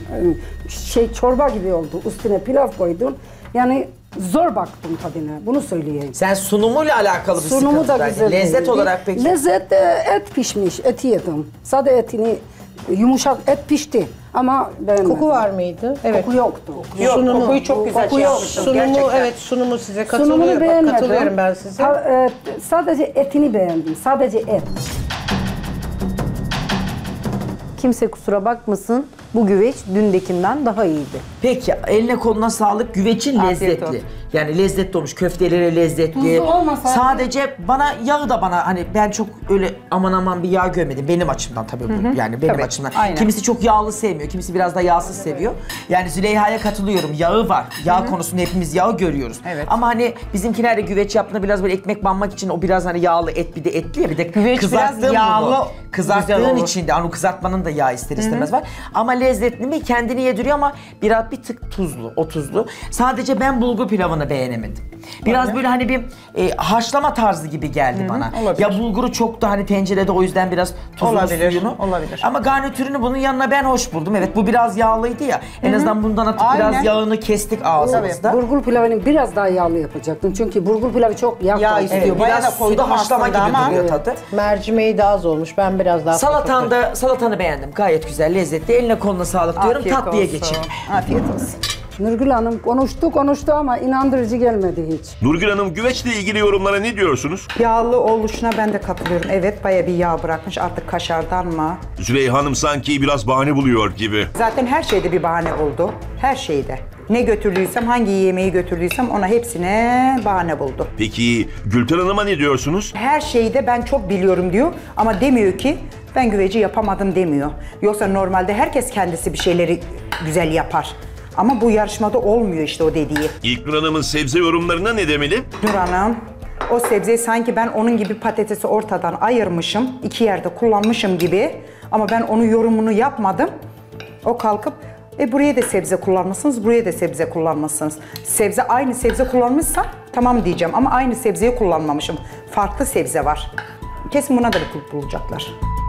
Çorba gibi oldu. Üstüne pilav koydun. Yani zor baktım tadına. Bunu söyleyeyim. Sen sunumuyla alakalı bir Sunumu sıkıntı da belki. güzel Lezzet değildi. olarak peki? Lezzet et pişmiş. Eti yedim. Sade etini yumuşak et pişti. Ama beğenmedim. koku var mıydı? Evet. Koku yoktu. Yok, Sunumu. kokuyu çok güzel Koku şey yok. yapmışsın. Sunumu gerçekten. evet sunumu size Sunumunu katılıyorum. beğenmedim. Katılıyorum ben size. Sadece etini beğendim. Sadece et. Kimse kusura bakmasın bu güveç dündekinden daha iyiydi. Peki eline koluna sağlık, güvecin Afiyet lezzetli. olsun. Yani lezzetli olmuş, köfteleri lezzetli. Tuzlu olmasaydı- Sadece bana yağı da bana hani ben çok öyle aman aman bir yağ görmedim. Benim açımdan tabii bu yani benim Tabii, açımdan. aynen. Kimisi çok yağlı sevmiyor, kimisi biraz da yağsız seviyor. Yani Züleyha'ya katılıyorum, yağı var. Yağ konusunda hepimiz yağı görüyoruz. Evet. Ama hani bizimkiler de güveç yaptığında biraz böyle ekmek banmak için o biraz hani yağlı et bir de etli ya bir de Güveç kızarttığın biraz yağlı, bunu. güzel Kızarttığın olur. içinde onu kızartmanın da yağı ister istemez var. Ama lezzetli mi kendini yediriyor ama biraz bir tık tuzlu, o tuzlu. Sadece ben bulgur pilavını beğenemedim. Biraz böyle hani bir haşlama tarzı gibi geldi bana. olabilir. Ya bulguru çok da hani tencerede o yüzden biraz tuzlu Olabilir, suyunu. olabilir. Ama garnitürünü bunun yanına ben hoş buldum. Evet bu biraz yağlıydı ya. En azından bundan atıp biraz Aynen. yağını kestik ağzımızda. Burgul pilavını biraz daha yağlı yapacaktın. Çünkü burgul pilavı çok yağ Yağ koydu. istiyor. Evet, Bayağı biraz da koydum suda haşlama aslında gibi ama- duruyor tadı. Mercimeği de az olmuş. Ben biraz daha Salatanı beğendim. Gayet güzel, lezzetli. Eline koluna sağlık diyorum. Afiyet Tatlıya olsun. geçeyim. Afiyet olsun. Nurgül Hanım konuştu ama inandırıcı gelmedi hiç. Nurgül Hanım güveçle ilgili yorumlara ne diyorsunuz? Yağlı oluşuna ben de katılıyorum. Evet, bayağı bir yağ bırakmış. Artık kaşardan mı? Züleyha Hanım sanki biraz bahane buluyor gibi. Zaten her şeyde bir bahane buldu. Her şeyde. Ne götürdüysem, hangi yemeği götürdüysem ona hepsine bahane buldu. Peki Gülten Hanım'a ne diyorsunuz? Her şeyde ben çok biliyorum diyor ama demiyor ki ben güveci yapamadım demiyor. Yoksa normalde herkes kendisi bir şeyleri güzel yapar. Ama bu yarışmada olmuyor işte o dediği. İlknur Hanım'ın sebze yorumlarına ne demeli? Nur Hanım, o sebzeyi sanki ben onun gibi patatesi ortadan ayırmışım, iki yerde kullanmışım gibi. Ama ben onun yorumunu yapmadım. O kalkıp buraya da sebze kullanmışsınız, buraya da sebze kullanmışsınız. Aynı sebze kullanmışsa tamam diyeceğim ama aynı sebzeyi kullanmamışım. Farklı sebze var. Kesin buna da bir kulp bulacaklar.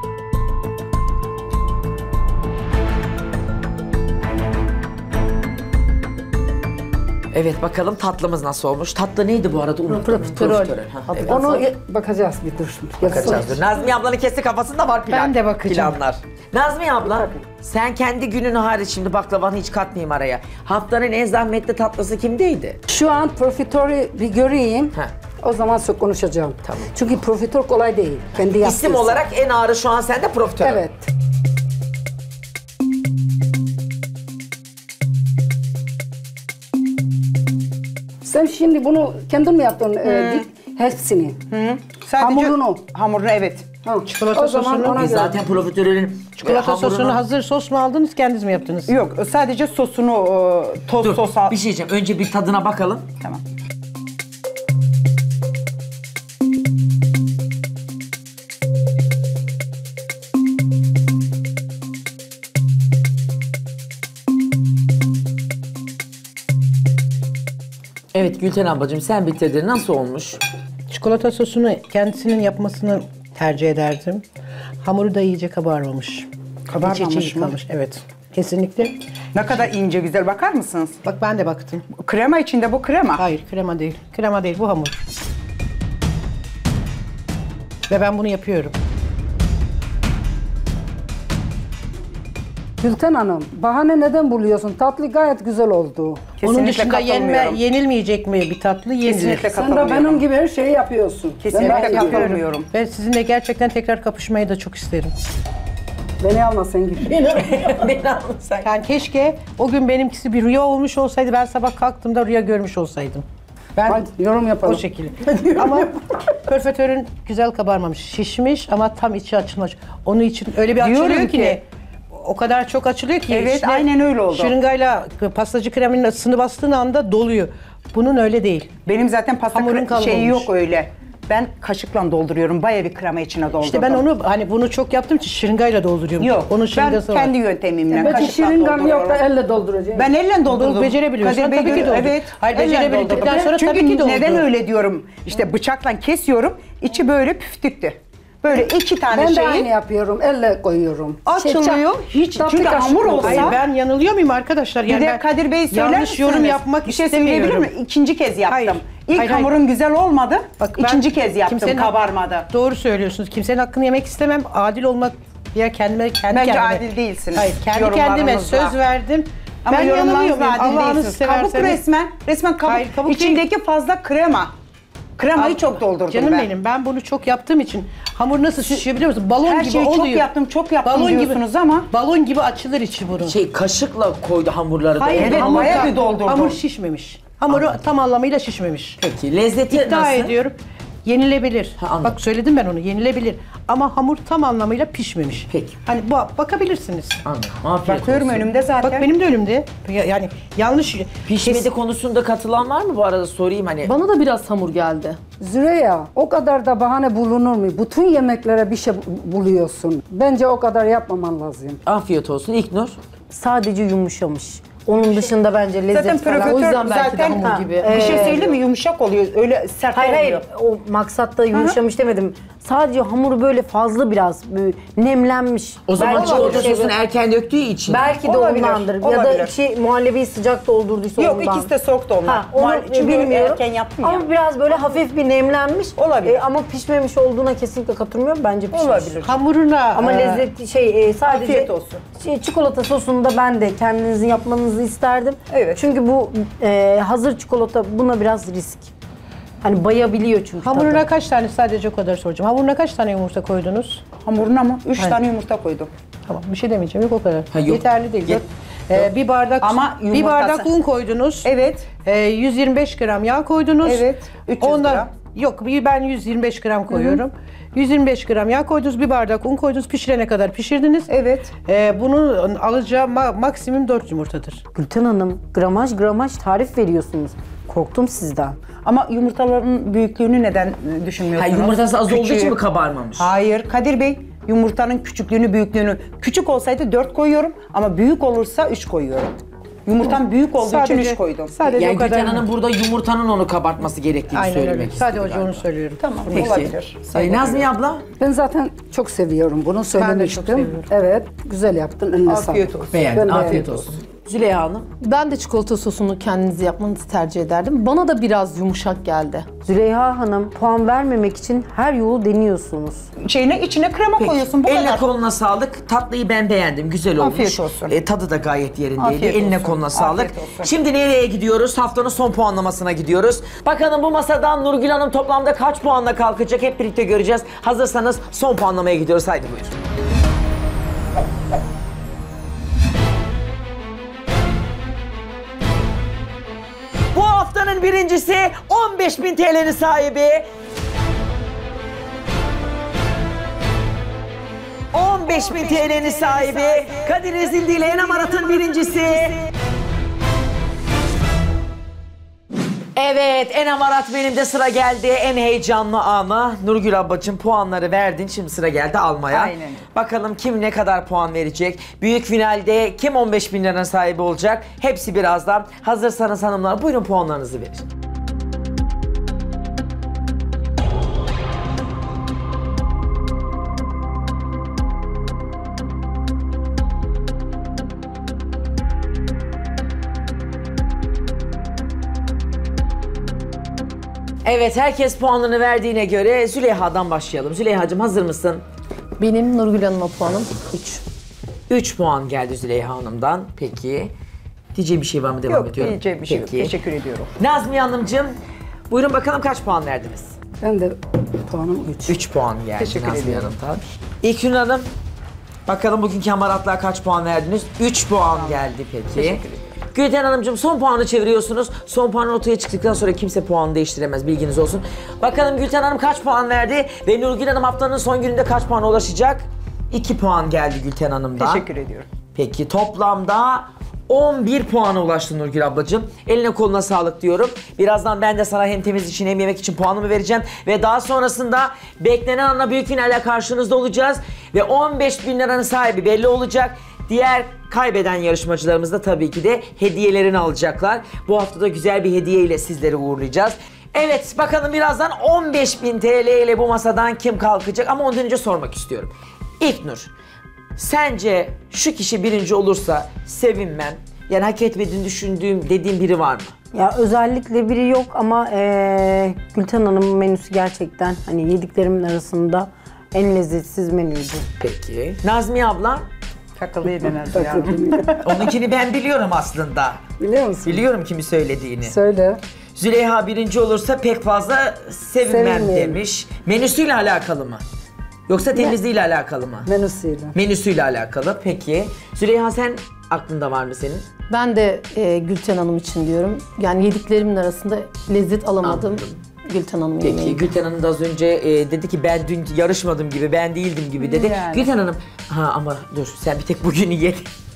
Evet bakalım tatlımız nasıl olmuş? Tatlı neydi bu arada? Profiterol. Evet. Onu bakacağız bir dur. Bakacağız. Dur. Nazmiye ablanın kesti kafasında var plan. Ben de bakacağım. Planlar. Nazmiye abla sen kendi günün hariç şimdi baklavanı hiç katmayayım araya. Haftanın en zahmetli tatlısı kimdeydi? Şu an profiterolü bir göreyim. Heh. O zaman çok konuşacağım. Tamam. Çünkü profiterol kolay değil. Kendi İsim yaptıysa. olarak en ağırı şu an sende profiterol. Evet. Sen şimdi bunu kendin mi yaptın? Hepsini. Sadece Hamurunu. Hamurunu evet. Ha. Çikolata O zaman sosunu ona Biz göre. zaten profiterolün Çikolata sosunu hazır sos mu aldınız, kendiniz mi yaptınız? Yok, sadece sosunu toz Dur sos al. bir şey diyeceğim. Önce bir tadına bakalım. Tamam. Evet Gülten ablacığım sen bitirdin. Nasıl olmuş? Çikolata sosunu kendisinin yapmasını tercih ederdim. Hamuru da iyice kabarmamış. Kabarmamış İçi çiğ mı? kalmış, evet. Kesinlikle. Ne kadar ince güzel, bakar mısınız? Bak ben de baktım. Krema içinde, bu krema. Hayır, krema değil. Krema değil, bu hamur. Ve ben bunu yapıyorum. Gülten Hanım, bahane neden buluyorsun? Tatlı gayet güzel oldu. Onun dışında katılmıyorum. yenilmeyecek mi bir tatlı? Yenilir. Kesinlikle Sen de katılmıyorum. benim gibi her şeyi yapıyorsun. Kesinlikle Ben yapıyorum. katılmıyorum. Ben sizinle gerçekten tekrar kapışmayı da çok isterim. Beni alma sen git. Beni alın sen. Yani keşke o gün benimkisi bir rüya olmuş olsaydı, ben sabah kalktığımda rüya görmüş olsaydım. Ben Hadi yorum yapalım. o şekilde. Ama profiterolün güzel kabarmamış, şişmiş ama tam içi açılmış. Onun için öyle bir Diyorum açılıyor ki ki- ne? O kadar çok açılıyor ki. Evet, içine aynen öyle oldu. Şırıngayla pastacı kreminin ısısını bastığın anda doluyor. Bunun öyle değil. Benim zaten pasta Hamurun şeyi kalmamış. yok öyle. Ben kaşıkla dolduruyorum. Bayağı bir krema içine doldurdum. İşte ben onu hani bunu çok yaptığım için şırıngayla dolduruyorum. Yok, Onun ben şırıngası var. kendi yöntemimle Belki kaşıkla şiringam yok da dolduruyorum. elle dolduracağım. Ben elle doldurdum. Bunu becerebiliyorsan Kadir Bey tabii ki görüyor, doldur. Evet. Hayır, elle becerebildikten doldurdum. sonra Çünkü tabii ki doldur. neden öyle diyorum? İşte bıçakla kesiyorum. İçi böyle püftüktü. Böyle iki tane Ben de aynı şeyi yapıyorum. Elle koyuyorum. açılıyor. Hiç tatlı çünkü hamur kaşıkla. olsa. Hayır, ben yanılıyor muyum arkadaşlar? Bir Yani de ben Kadir Bey söyler yanlış misiniz? yorum yapmak bir şey söyleyebilir istemiyorum. mi? İkinci kez yaptım. Hayır. İlk Hayır, hamurum güzel olmadı. Bak, ben İkinci kez yaptım, kimsenin- kabarmadı. Doğru söylüyorsunuz. Kimsenin hakkını yemek istemem. Adil olmak ya kendi Bence kendime. adil değilsiniz. Hayır, kendi kendime yorumlarınızla. söz verdim. Ama ben yanılıyor yorumlarınızla muyum? adil Allah'ınızı değilsiniz. Kabuk severseniz. resmen kabuk. Hayır, kabuk İçindeki fazla krema. Kremayı çok doldurdum Canım ben. benim, ben bunu çok yaptığım için hamur nasıl şişiyor biliyor musun? Balon Her gibi şeyi çok oluyor. yaptım balon diyorsunuz ama. Balon gibi açılır içi bunun. Kaşıkla koydu hamurları da. Hayır, Evet, hamur, bayağı bir doldurdum. hamur şişmemiş. Hamuru tam anlamıyla şişmemiş. Peki lezzeti İddia nasıl? ediyorum. Yenilebilir. anladım. Bak söyledim ben onu, yenilebilir. Ama hamur tam anlamıyla pişmemiş. Peki. Hani bakabilirsiniz. Anladım. Afiyet Bakıyorum olsun. önümde zaten. Bak benim de önümde. Yani yanlış. Pişmedi konusunda katılan var mı bu arada sorayım hani. Bana da biraz hamur geldi. Züleyha, o kadar da bahane bulunur mu? Bütün yemeklere bir şey buluyorsun. Bence o kadar yapmaman lazım. Afiyet olsun İlknur. Sadece yumuşamış. Onun dışında bence lezzet Zaten falan. O profiterol yüzden belki de zaten hamur gibi. bir şey söyleyeyim mi? Yumuşak oluyor. Öyle sert Hayır olmuyor. hayır, o maksatta yumuşamış demedim. Sadece hamuru böyle fazla biraz böyle nemlenmiş. O zaman Belki çikolata şey- sosunu erken döktüğü için. Belki de Olabilir, ondandır. Ya olabilir. da muhallebiyi sıcak doldurduysa Yok ondan. ikisi de soğuk da onlar. Ha, onu Çünkü bilmiyorum. erken yaptım ya. Ama biraz böyle hafif bir nemlenmiş. Olabilir. Ama pişmemiş olduğuna kesinlikle katılmıyorum. Bence pişmiş. Olabilir. Hamuruna Ama lezzetli sadece Afiyet olsun. Çikolata sosunu da ben de kendinizin yapmanızı isterdim. Evet. Çünkü bu hazır çikolata buna biraz risk. Hani bayabiliyor çünkü hamuruna tadı. kaç tane, sadece o kadar soracağım. Hamuruna kaç tane yumurta koydunuz? Hamuruna mı? 3 Aynen. tane yumurta koydum. Tamam, bir şey demeyeceğim, yok o kadar. Ha, yok. Yeterli değil. Bir bardak Ama bir yumurtası- bardak un koydunuz. Evet. 125 gram yağ koydunuz. Evet, 300 gram. Yok, ben 125 gram koyuyorum. 125 gram yağ koydunuz, bir bardak un koydunuz, pişirene kadar pişirdiniz. Evet. Bunun alacağı maksimum 4 yumurtadır. Gülten Hanım gramaj tarif veriyorsunuz. Korktum sizden. Ama yumurtaların büyüklüğünü neden Ha, düşünmüyorsunuz? yumurtası az olduğu için Küçüğü. mi kabarmamış? Hayır Kadir Bey, yumurtanın küçüklüğünü, büyüklüğünü. Küçük olsaydı 4 koyuyorum ama büyük olursa 3 koyuyorum. Yumurtam büyük olduğu için 3 koydum. Sadece Yani o kadar. Gülten Hanım burada yumurtanın onu kabartması gerektiğini Aynen söylemek öyle. istedi Sadece galiba. onu söylüyorum. Tamam, Peki. olabilir. Nazmiye abla? Ben zaten çok seviyorum bunu, söylemiştim. seviyorum. Evet, güzel yaptın, eline Afiyet sağlık. olsun. Beğendin, Ben afiyet beğendim. olsun. Züleyha Hanım? Ben de çikolata sosunu kendiniz yapmanızı tercih ederdim. Bana da biraz yumuşak geldi. Züleyha Hanım puan vermemek için her yolu deniyorsunuz. İçine krema koyuyorsun, bu Eline kadar. koluna sağlık. Tatlıyı ben beğendim. Güzel olmuş. Afiyet olsun. Tadı da gayet yerindeydi. Afiyet Eline olsun. koluna sağlık. Afiyet olsun. Şimdi nereye gidiyoruz? Haftanın son puanlamasına gidiyoruz. Bakalım bu masadan Nurgül Hanım toplamda kaç puanla kalkacak? Hep birlikte göreceğiz. Hazırsanız son puanlamaya gidiyoruz. Haydi buyurun. Bu haftanın birincisi 15.000 TL'nin sahibi. 15.000 TL'nin sahibi. Kadir Ezildi ile Enem Arat'ın birincisi. Evet, Enem Arat benim de sıra geldi. En heyecanlı ana. Nurgül ablacığım puanları verdin. Şimdi sıra geldi almaya. Aynen. Bakalım kim ne kadar puan verecek? Büyük finalde kim 15.000 liranın sahibi olacak? Hepsi birazdan. Hazırsanız hanımlar buyurun puanlarınızı verin. Evet, herkes puanını verdiğine göre Züleyha'dan başlayalım. Züleyha'cığım hazır mısın? Benim Nurgül Hanım'a puanım 3. 3 puan geldi Züleyha Hanım'dan. Peki. Diyeceğim bir şey var mı? Devam Yok, ediyorum. diyeceğim bir şey yok. Peki. Teşekkür ediyorum. Nazmiye Hanımcığım, buyurun bakalım kaç puan verdiniz? Ben de puanım 3. 3 puan geldi Teşekkür Nazmiye ediyorum. Hanım'dan. İlknur Hanım, bakalım bugünkü hamaratlığa kaç puan verdiniz? 3 puan geldi peki. Teşekkür ederim. Gülten Hanımcığım son puanı çeviriyorsunuz. Son puan ortaya çıktıktan sonra kimse puanı değiştiremez, bilginiz olsun. Bakalım Gülten Hanım kaç puan verdi ve Nurgül Hanım haftanın son gününde kaç puana ulaşacak? 2 puan geldi Gülten Hanım'dan. Teşekkür ediyorum. Peki toplamda 11 puana ulaştı Nurgül ablacığım. Eline koluna sağlık diyorum. Birazdan ben de sana hem temiz için hem yemek için puanımı vereceğim. Ve daha sonrasında beklenen ana büyük finalle karşınızda olacağız. Ve 15.000 liranın sahibi belli olacak. Diğer kaybeden yarışmacılarımız da tabii ki de hediyelerini alacaklar. Bu hafta da güzel bir hediye ile sizleri uğurlayacağız. Evet bakalım birazdan 15.000 TL ile bu masadan kim kalkacak? Ama ondan önce sormak istiyorum. İlknur, sence şu kişi birinci olursa sevinmem, yani hak etmediğini düşündüğüm dediğin biri var mı? Ya özellikle biri yok ama Gülten Hanım'ın menüsü gerçekten hani yediklerimin arasında en lezzetsiz menüydü. Peki. Nazmiye abla? Takılıydı Nazmiye Hanım. Onunkini ben biliyorum aslında. Biliyor musun? Biliyorum kimi söylediğini. Söyle. Züleyha birinci olursa pek fazla sevinmem Sevinmeyelim. demiş. Menüsüyle alakalı mı? Yoksa temizliğiyle alakalı mı? Menüsüyle. Menüsüyle alakalı. Peki. Züleyha sen aklında var mı senin? Ben de Gülten Hanım için diyorum. Yani yediklerimin arasında lezzet alamadım. Anladım. Gülten Hanım Peki yemeği. Gülten Hanım da az önce dedi ki ben dün yarışmadım gibi, ben değildim gibi dedi. Yani. Gülten Hanım, ama dur sen bir tek bugünü ye.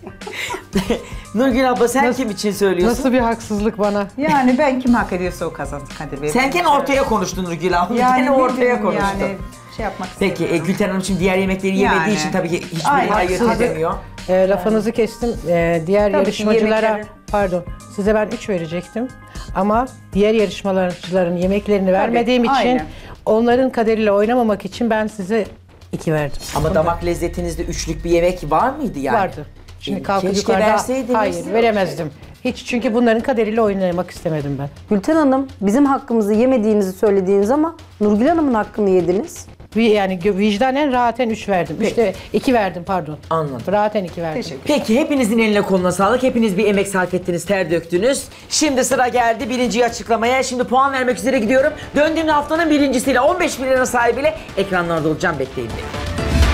Nurgül abla sen kim için söylüyorsun? Nasıl bir haksızlık bana? Yani ben kim hak ediyorsa o kazansın Kadir Bey. Sen gene ortaya konuştun Nurgül abla. Gene ne ortaya bileyim konuştun. Yani şey yapmak Peki istemiyorum. Gülten Hanım şimdi diğer yemekleri yemediği Yani. için tabii ki hiçbirini Aynen. ayırt Haksızlık. edemiyor. Lafınızı kestim. Diğer Tabii ki yarışmacılara, yemekleri- pardon, size ben 3 verecektim. Ama diğer yarışmacıların yemeklerini vermediğim için aynen. onların kaderiyle oynamamak için ben size 2 verdim. Ama damak lezzetinizde üçlük bir yemek var mıydı yani? Vardı. Şimdi kalkıp Keşke yukarıda verseydiniz. hayır veremezdim. Hiç çünkü bunların kaderiyle oynamak istemedim ben. Gülten Hanım, bizim hakkımızı yemediğinizi söylediğiniz ama Nurgül Hanım'ın hakkını yediniz. Yani vicdanen rahaten 3 verdim. İşte 2 verdim pardon. Anladım. Rahaten 2 verdim. Peki hepinizin eline koluna sağlık. Hepiniz bir emek sarf ettiniz, ter döktünüz. Şimdi sıra geldi birinciyi açıklamaya. Şimdi puan vermek üzere gidiyorum. Döndüğümde haftanın birincisiyle 15 bin lira sahibiyle ekranlarda olacağım. Bekleyin beni.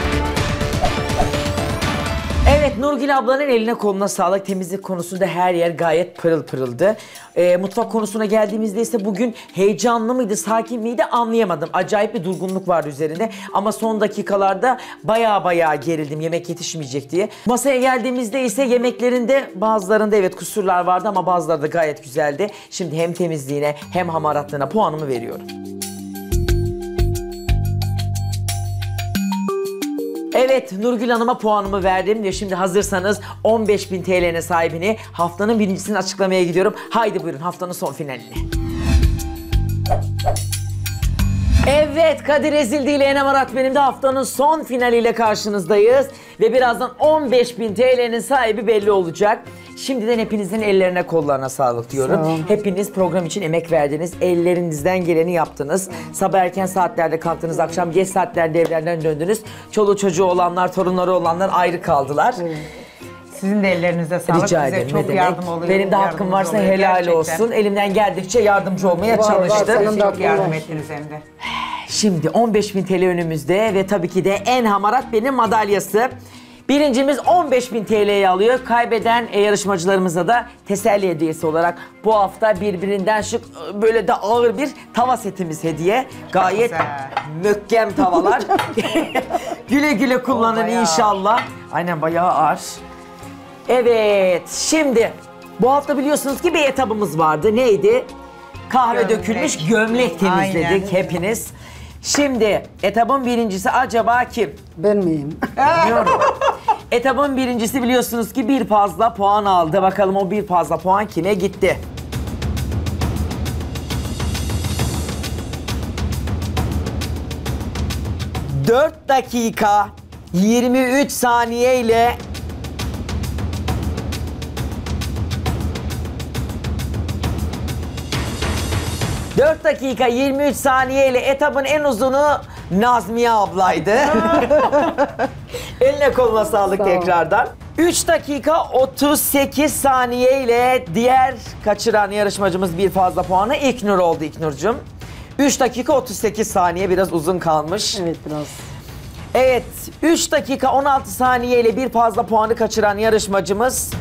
Evet, Nurgül ablanın eline koluna sağlık. Temizlik konusunda her yer gayet pırıl pırıldı. Mutfak konusuna geldiğimizde ise bugün heyecanlı mıydı, sakin miydi anlayamadım. Acayip bir durgunluk vardı üzerinde. Ama son dakikalarda baya gerildim yemek yetişmeyecek diye. Masaya geldiğimizde ise yemeklerinde bazılarında evet kusurlar vardı ama bazıları da gayet güzeldi. Şimdi hem temizliğine hem hamaratlığına puanımı veriyorum. Evet, Nurgül Hanım'a puanımı verdim ve şimdi hazırsanız 15.000 TL'ne sahibini haftanın birincisini açıklamaya gidiyorum. Haydi buyurun haftanın son finaline. Evet, Kadir Ezildi ile Enem Arat benim de haftanın son finaliyle karşınızdayız. Ve birazdan 15.000 TL'nin sahibi belli olacak. Şimdiden hepinizin ellerine kollarına sağlık diyorum. Hepiniz program için emek verdiniz. Ellerinizden geleni yaptınız. Sabah erken saatlerde kalktınız, akşam geç saatlerde evlerden döndünüz. Çoluğu çocuğu olanlar, torunları olanlar ayrı kaldılar. Sizin de ellerinize sağlık. Rica Bize ederim. çok yardım oluyor. Benim de hakkım varsa oluyor, helal gerçekten. olsun. Elimden geldikçe yardımcı olmaya çalıştım. Çok yardım ettiniz hem de. Şimdi 15.000 TL önümüzde ve tabii ki de en hamarat benim madalyası. Birincimiz 15.000 TL'yi alıyor. Kaybeden yarışmacılarımıza da teselli hediyesi olarak bu hafta birbirinden şık böyle de ağır bir tava setimiz hediye. Gayet mökkem tavalar. Güle güle kullanın inşallah. Aynen bayağı ağır. Evet, şimdi bu hafta biliyorsunuz ki bir etabımız vardı. Neydi? Kahve dökülmüş gömlek temizledik. Aynen. Hepiniz. Şimdi etabın birincisi acaba kim? Ben miyim? Bilmiyorum. Etabın birincisi biliyorsunuz ki bir fazla puan aldı. Bakalım o bir fazla puan kime gitti? ...4 dakika 23 saniye ile... ...4 dakika 23 saniye ile etabın en uzunu Nazmiye ablaydı. Eline koluna sağlık tekrardan. 3 dakika 38 saniye ile diğer kaçıran yarışmacımız bir fazla puanı İlknur oldu İlknur'cum. 3 dakika 38 saniye biraz uzun kalmış. Evet biraz. Evet 3 dakika 16 saniye ile bir fazla puanı kaçıran yarışmacımız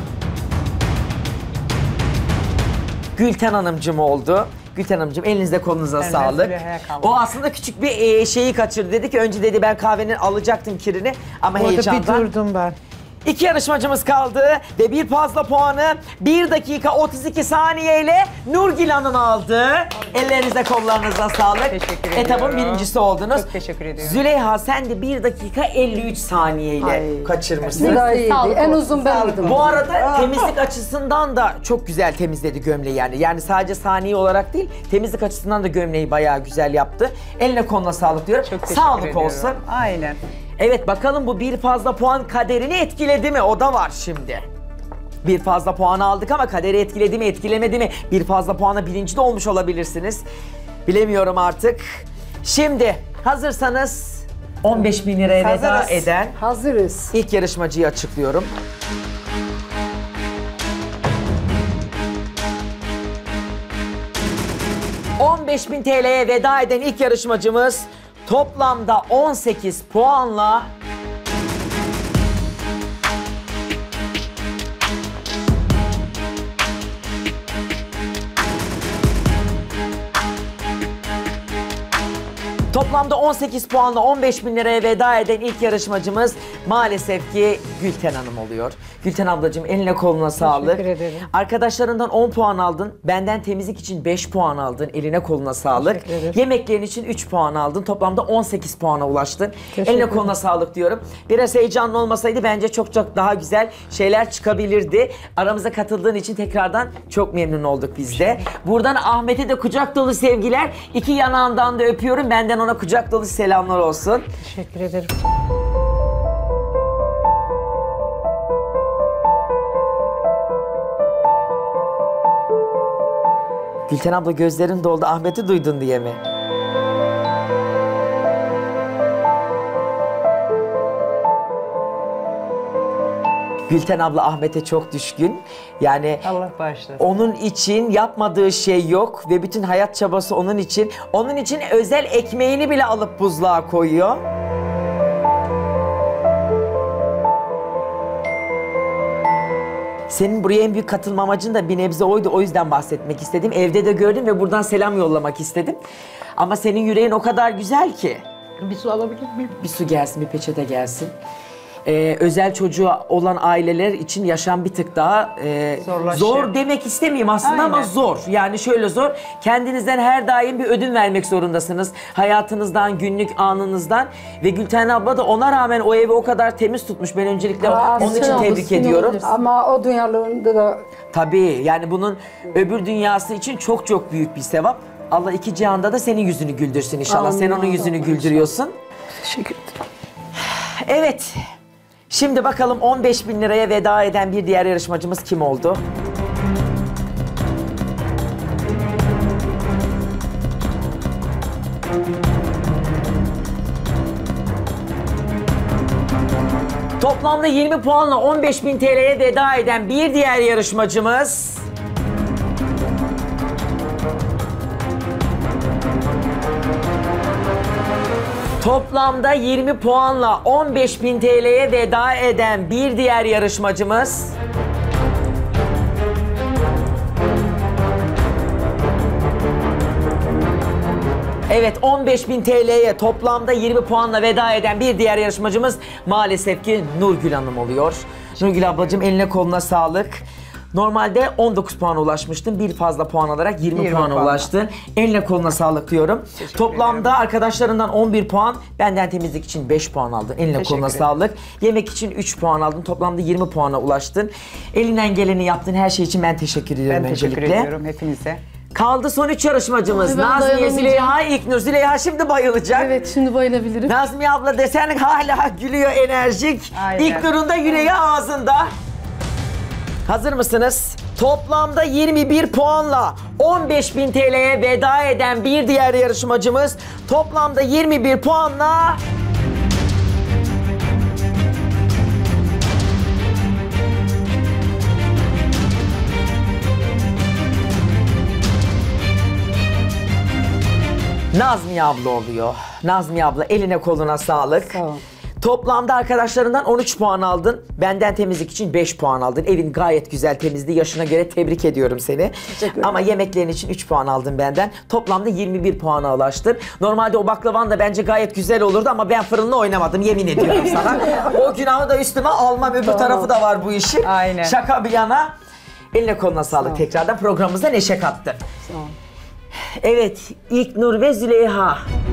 Gülten Hanımcığım oldu. Gülten Hanımcığım elinizde kolunuza sağlık. O aslında küçük bir şeyi kaçırdı. Dedi ki önce dedi ben kahvenin alacaktım kirini ama Orada heyecandan. bir durdum ben. 2 yarışmacımız kaldı ve bir fazla puanı 1 dakika 32 saniye ile Nurgül Hanım aldı. Ellerinize kollarınıza sağlık. Teşekkür Etabın ediyorum. birincisi oldunuz. Çok teşekkür ediyorum. Züleyha sen de 1 dakika 53 saniye ile kaçırmışsın. En uzun bendim. Bu arada temizlik açısından da çok güzel temizledi gömleği yani. Yani sadece saniye olarak değil, temizlik açısından da gömleği bayağı güzel yaptı. Eline koluna sağlık diyorum. Çok teşekkür sağlık ediyorum. olsun. Aynen. Evet bakalım bu bir fazla puan kaderini etkiledi mi? O da var şimdi. Bir fazla puan aldık ama kaderi etkiledi mi, etkilemedi mi? Bir fazla puana birinci de olmuş olabilirsiniz. Bilemiyorum artık. Şimdi hazırsanız 15.000 liraya veda eden Hazırız. ilk yarışmacıyı açıklıyorum. ...15.000 TL'ye veda eden ilk yarışmacımız... ...toplamda 18 puanla... Toplamda 18 puanla 15 bin liraya veda eden ilk yarışmacımız maalesef ki Gülten Hanım oluyor. Gülten ablacığım eline koluna sağlık. ederim. Arkadaşlarından 10 puan aldın. Benden temizlik için 5 puan aldın. Eline koluna sağlık. Teşekkür ederim. Yemeklerin için 3 puan aldın. Toplamda 18 puana ulaştın. Teşekkür Eline ederim. koluna sağlık diyorum. Biraz heyecanlı olmasaydı bence çok daha güzel şeyler çıkabilirdi. Aramıza katıldığın için tekrardan çok memnun olduk biz de. Buradan Ahmet'e de kucak dolu sevgiler. İki yanağından da öpüyorum. Benden ona kucak dolu selamlar olsun. Teşekkür ederim. Gülten abla gözlerin doldu. Ahmet'i duydun diye mi? Gülten abla Ahmet'e çok düşkün. Yani Allah bağışlasın. onun için yapmadığı şey yok ve bütün hayat çabası onun için. Onun için özel ekmeğini bile alıp buzluğa koyuyor. Senin buraya en büyük katılma amacın da bir nebze oydu. O yüzden bahsetmek istedim. Evde de gördüm ve buradan selam yollamak istedim. Ama senin yüreğin o kadar güzel ki. Bir su alabilir miyim? Bir su gelsin, bir peçete gelsin. Özel çocuğu olan aileler için yaşam bir tık daha Zorlaşıyor. zor demek istemeyeyim aslında ama Aynen. zor. Yani şöyle zor, kendinizden her daim bir ödün vermek zorundasınız. Hayatınızdan, günlük anınızdan ve Gülten abla da ona rağmen o evi o kadar temiz tutmuş. Ben öncelikle onun için Gülten abla, tebrik sinir ediyorum. olabilirsin. Ama o dünyalarında da Tabii yani bunun öbür dünyası için çok çok büyük bir sevap. Allah iki cihanda da senin yüzünü güldürsün inşallah. Sen onun yüzünü güldürüyorsun. Teşekkür ederim. Evet. Şimdi bakalım 15 bin liraya veda eden bir diğer yarışmacımız kim oldu? Toplamda 20 puanla 15 bin TL'ye veda eden bir diğer yarışmacımız... Toplamda 20 puanla 15.000 TL'ye veda eden bir diğer yarışmacımız... Evet 15.000 TL'ye toplamda 20 puanla veda eden bir diğer yarışmacımız maalesef ki Nurgül Hanım oluyor. Nurgül ablacığım eline koluna sağlık. Normalde 19 puana ulaşmıştın. Bir fazla puan alarak 20 puana ulaştın. Eline koluna sağlık diyorum. Toplamda arkadaşlarından 11 puan, benden temizlik için 5 puan aldın. Eline koluna sağlık. Yemek için 3 puan aldın. Toplamda 20 puana ulaştın. Elinden geleni yaptın. Her şey için ben teşekkür ediyorum Ben öncelikle. teşekkür ediyorum hepinize. Kaldı son 3 yarışmacımız. Ay, ben Nazmiye, dayanamayacağım. Züleyha, İlknur. Züleyha şimdi bayılacak. Evet, şimdi bayılabilirim. Nazmiye abla desen hala gülüyor, enerjik. Aynen. İlknur'un da yüreği ağzında. Hazır mısınız? Toplamda 21 puanla 15.000 TL'ye veda eden bir diğer yarışmacımız toplamda 21 puanla... Nazmiye abla oluyor. Nazmiye abla eline koluna sağlık. Sağ ol. Toplamda arkadaşlarından 13 puan aldın. Benden temizlik için 5 puan aldın. Evin gayet güzel temizdi. Yaşına göre tebrik ediyorum seni. Ama yemeklerin için 3 puan aldın benden. Toplamda 21 puana ulaştın. Normalde o baklavan da bence gayet güzel olurdu ama ben fırınla oynamadım yemin ediyorum sana. O günahı da üstüme almam. Öbür tarafı da var bu işin. Aynen. Şaka bir yana. Eline koluna sağlık tekrardan. Programımıza neşe kattı. Sağ ol. Evet, İlknur ve Züleyha.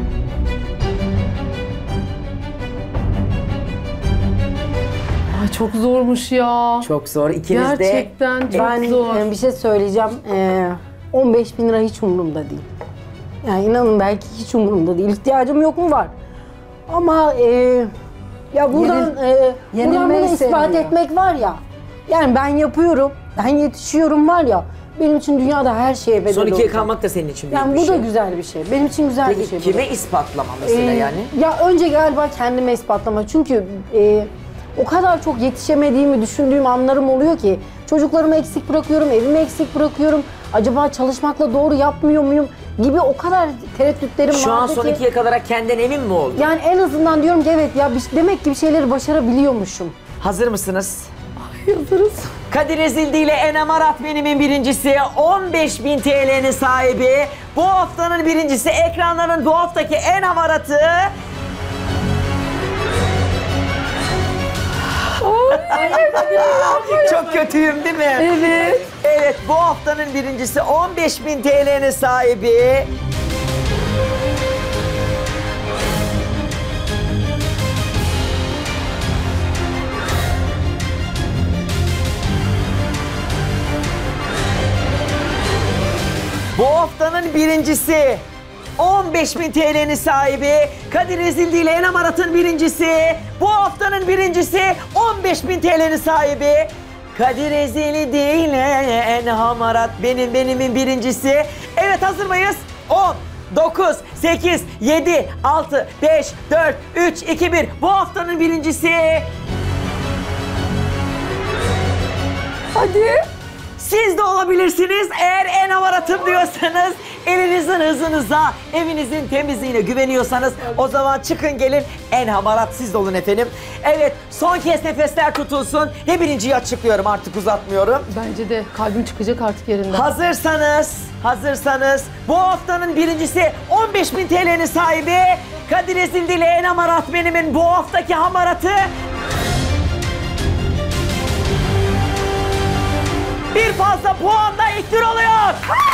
Ay, çok zormuş ya. Çok zor. İkiniz de Gerçekten çok Ben zor. bir şey söyleyeceğim. 15 bin lira hiç umurumda değil. Yani inanın belki hiç umurumda değil. İhtiyacım yok mu var? Ama ya buradan buradan bunu ispat sevmiyor. etmek var ya. Yani ben yapıyorum, ben yetişiyorum var ya. Benim için dünyada her şeye bedel son ikiye olacak. kalmak da senin için büyük Yani bir bu şey. da güzel bir şey. Benim için güzel bir şey. Peki bu da. kime ispatlama mesela yani? Ya önce galiba kendime ispatlama. Çünkü o kadar çok yetişemediğimi düşündüğüm anlarım oluyor ki çocuklarımı eksik bırakıyorum, evimi eksik bırakıyorum. Acaba çalışmakla doğru yapmıyor muyum gibi o kadar tereddütlerim Şu an vardı son ki. ikiye kalarak kendinden emin mi oldun? Yani en azından diyorum ki evet ya demek ki bir şeyleri başarabiliyormuşum. Hazır mısınız? Yazarız. Kadir Ezildi ile Enem Arat Benim'in birincisi, 15.000 TL'nin sahibi. Bu haftanın birincisi, ekranların bu haftaki en hamaratı. Çok kötüyüm değil mi? Evet. Evet, bu haftanın birincisi, 15.000 TL'nin sahibi. Bu haftanın birincisi, 15.000 TL'nin sahibi, Kadir Ezildi ile Enem Arat'ın birincisi, bu haftanın birincisi, 15.000 TL'nin sahibi, Kadir Ezildi ile Enem Arat Benim'in birincisi. Evet, hazır mıyız? 10, 9, 8, 7, 6, 5, 4, 3, 2, 1. Bu haftanın birincisi. Hadi. Siz de olabilirsiniz. Eğer en hamaratım diyorsanız, elinizin hızınıza, evinizin temizliğine güveniyorsanız o zaman çıkın gelin, en hamarat siz de olun efendim. Evet, son kez nefesler tutulsun ve birinciyi açıklıyorum, artık uzatmıyorum. Bence de kalbim çıkacak artık yerinden. Hazırsanız bu haftanın birincisi, 15.000 TL'nin sahibi, Kadir Ezildi ile Enem Arat Benim'in bu haftaki hamaratı. Bir fazla puanla İlknur oluyor.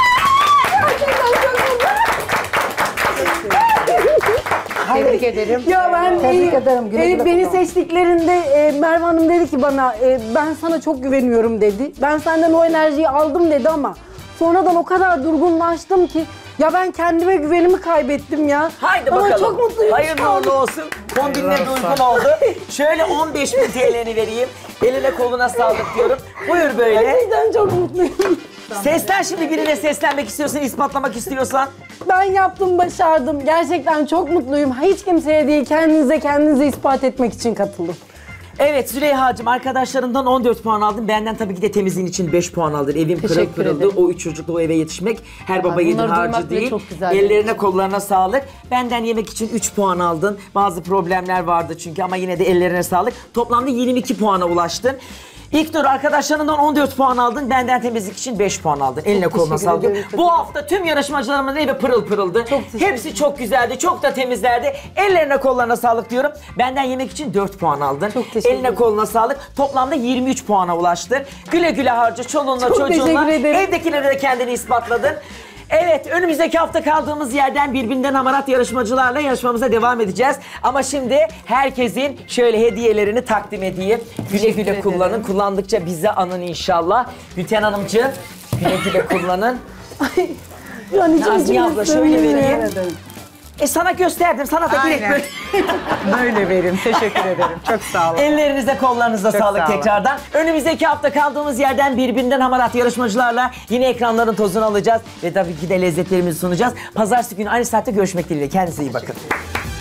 Tebrik ederim. Ya ben Tebrik ederim. beni seçtiklerinde Merve Hanım dedi ki bana ben sana çok güveniyorum dedi. Ben senden o enerjiyi aldım dedi ama sonradan o kadar durgunlaştım ki ya ben kendime güvenimi kaybettim ya. Haydi ama bakalım. çok mutluyum. Hayırlı uğurlu olsun. Kombinle de uygun oldu. Şöyle 15.000 TL'ni vereyim. Eline koluna sağlık diyorum. Buyur böyle. Gerçekten çok mutluyum. Seslen şimdi, birine seslenmek istiyorsan, ispatlamak istiyorsan. Ben yaptım, başardım. Gerçekten çok mutluyum. Hiç kimseye değil, kendinize ispat etmek için katıldım. Evet Züleyha'cığım, arkadaşlarından 14 puan aldın. Benden tabii ki de temizliğin için 5 puan aldın. Evim pırıl Teşekkür pırıldı. ederim. O 3 çocukla o eve yetişmek her baba yiğidin bunları harcı duymak bile değil. çok güzel Ellerine benim kollarına sağlık. Benden yemek için 3 puan aldın. Bazı problemler vardı çünkü, ama yine de ellerine sağlık. Toplamda 22 puana ulaştın. İlknur, arkadaşlarından 14 puan aldın. Benden temizlik için 5 puan aldın. Eline koluna sağlık. Bu hafta tüm yarışmacılarımın evi pırıl pırıldı. Hepsi çok güzeldi. Çok da temizlerdi. Ellerine kollarına sağlık diyorum. Benden yemek için 4 puan aldın. Çok teşekkür Eline koluna sağlık. Toplamda 23 puan'a ulaştın. Güle güle harca çoluğunla Çok çocuğunla. teşekkür ederim. Evdekilere de kendini ispatladın. Evet, önümüzdeki hafta kaldığımız yerden birbirinden hamarat yarışmacılarla yarışmamıza devam edeceğiz. Ama şimdi herkesin şöyle hediyelerini takdim edeyim. Güle güle kullanın. Kullandıkça bize anın inşallah. Gülten Hanımcığım, güle güle kullanın. Yani Nazmiye abla şöyle vereyim. Sana gösterdim. Sana da direkt böyle. Böyle verim. Teşekkür ederim. Çok sağ olun. Ellerinize kollarınıza sağlık sağ olun. tekrardan. Önümüzdeki hafta kaldığımız yerden birbirinden hamarat yarışmacılarla yine ekranların tozunu alacağız. Ve tabii ki de lezzetlerimizi sunacağız. Pazartesi günü aynı saatte görüşmek dileğiyle. Kendinize iyi bakın.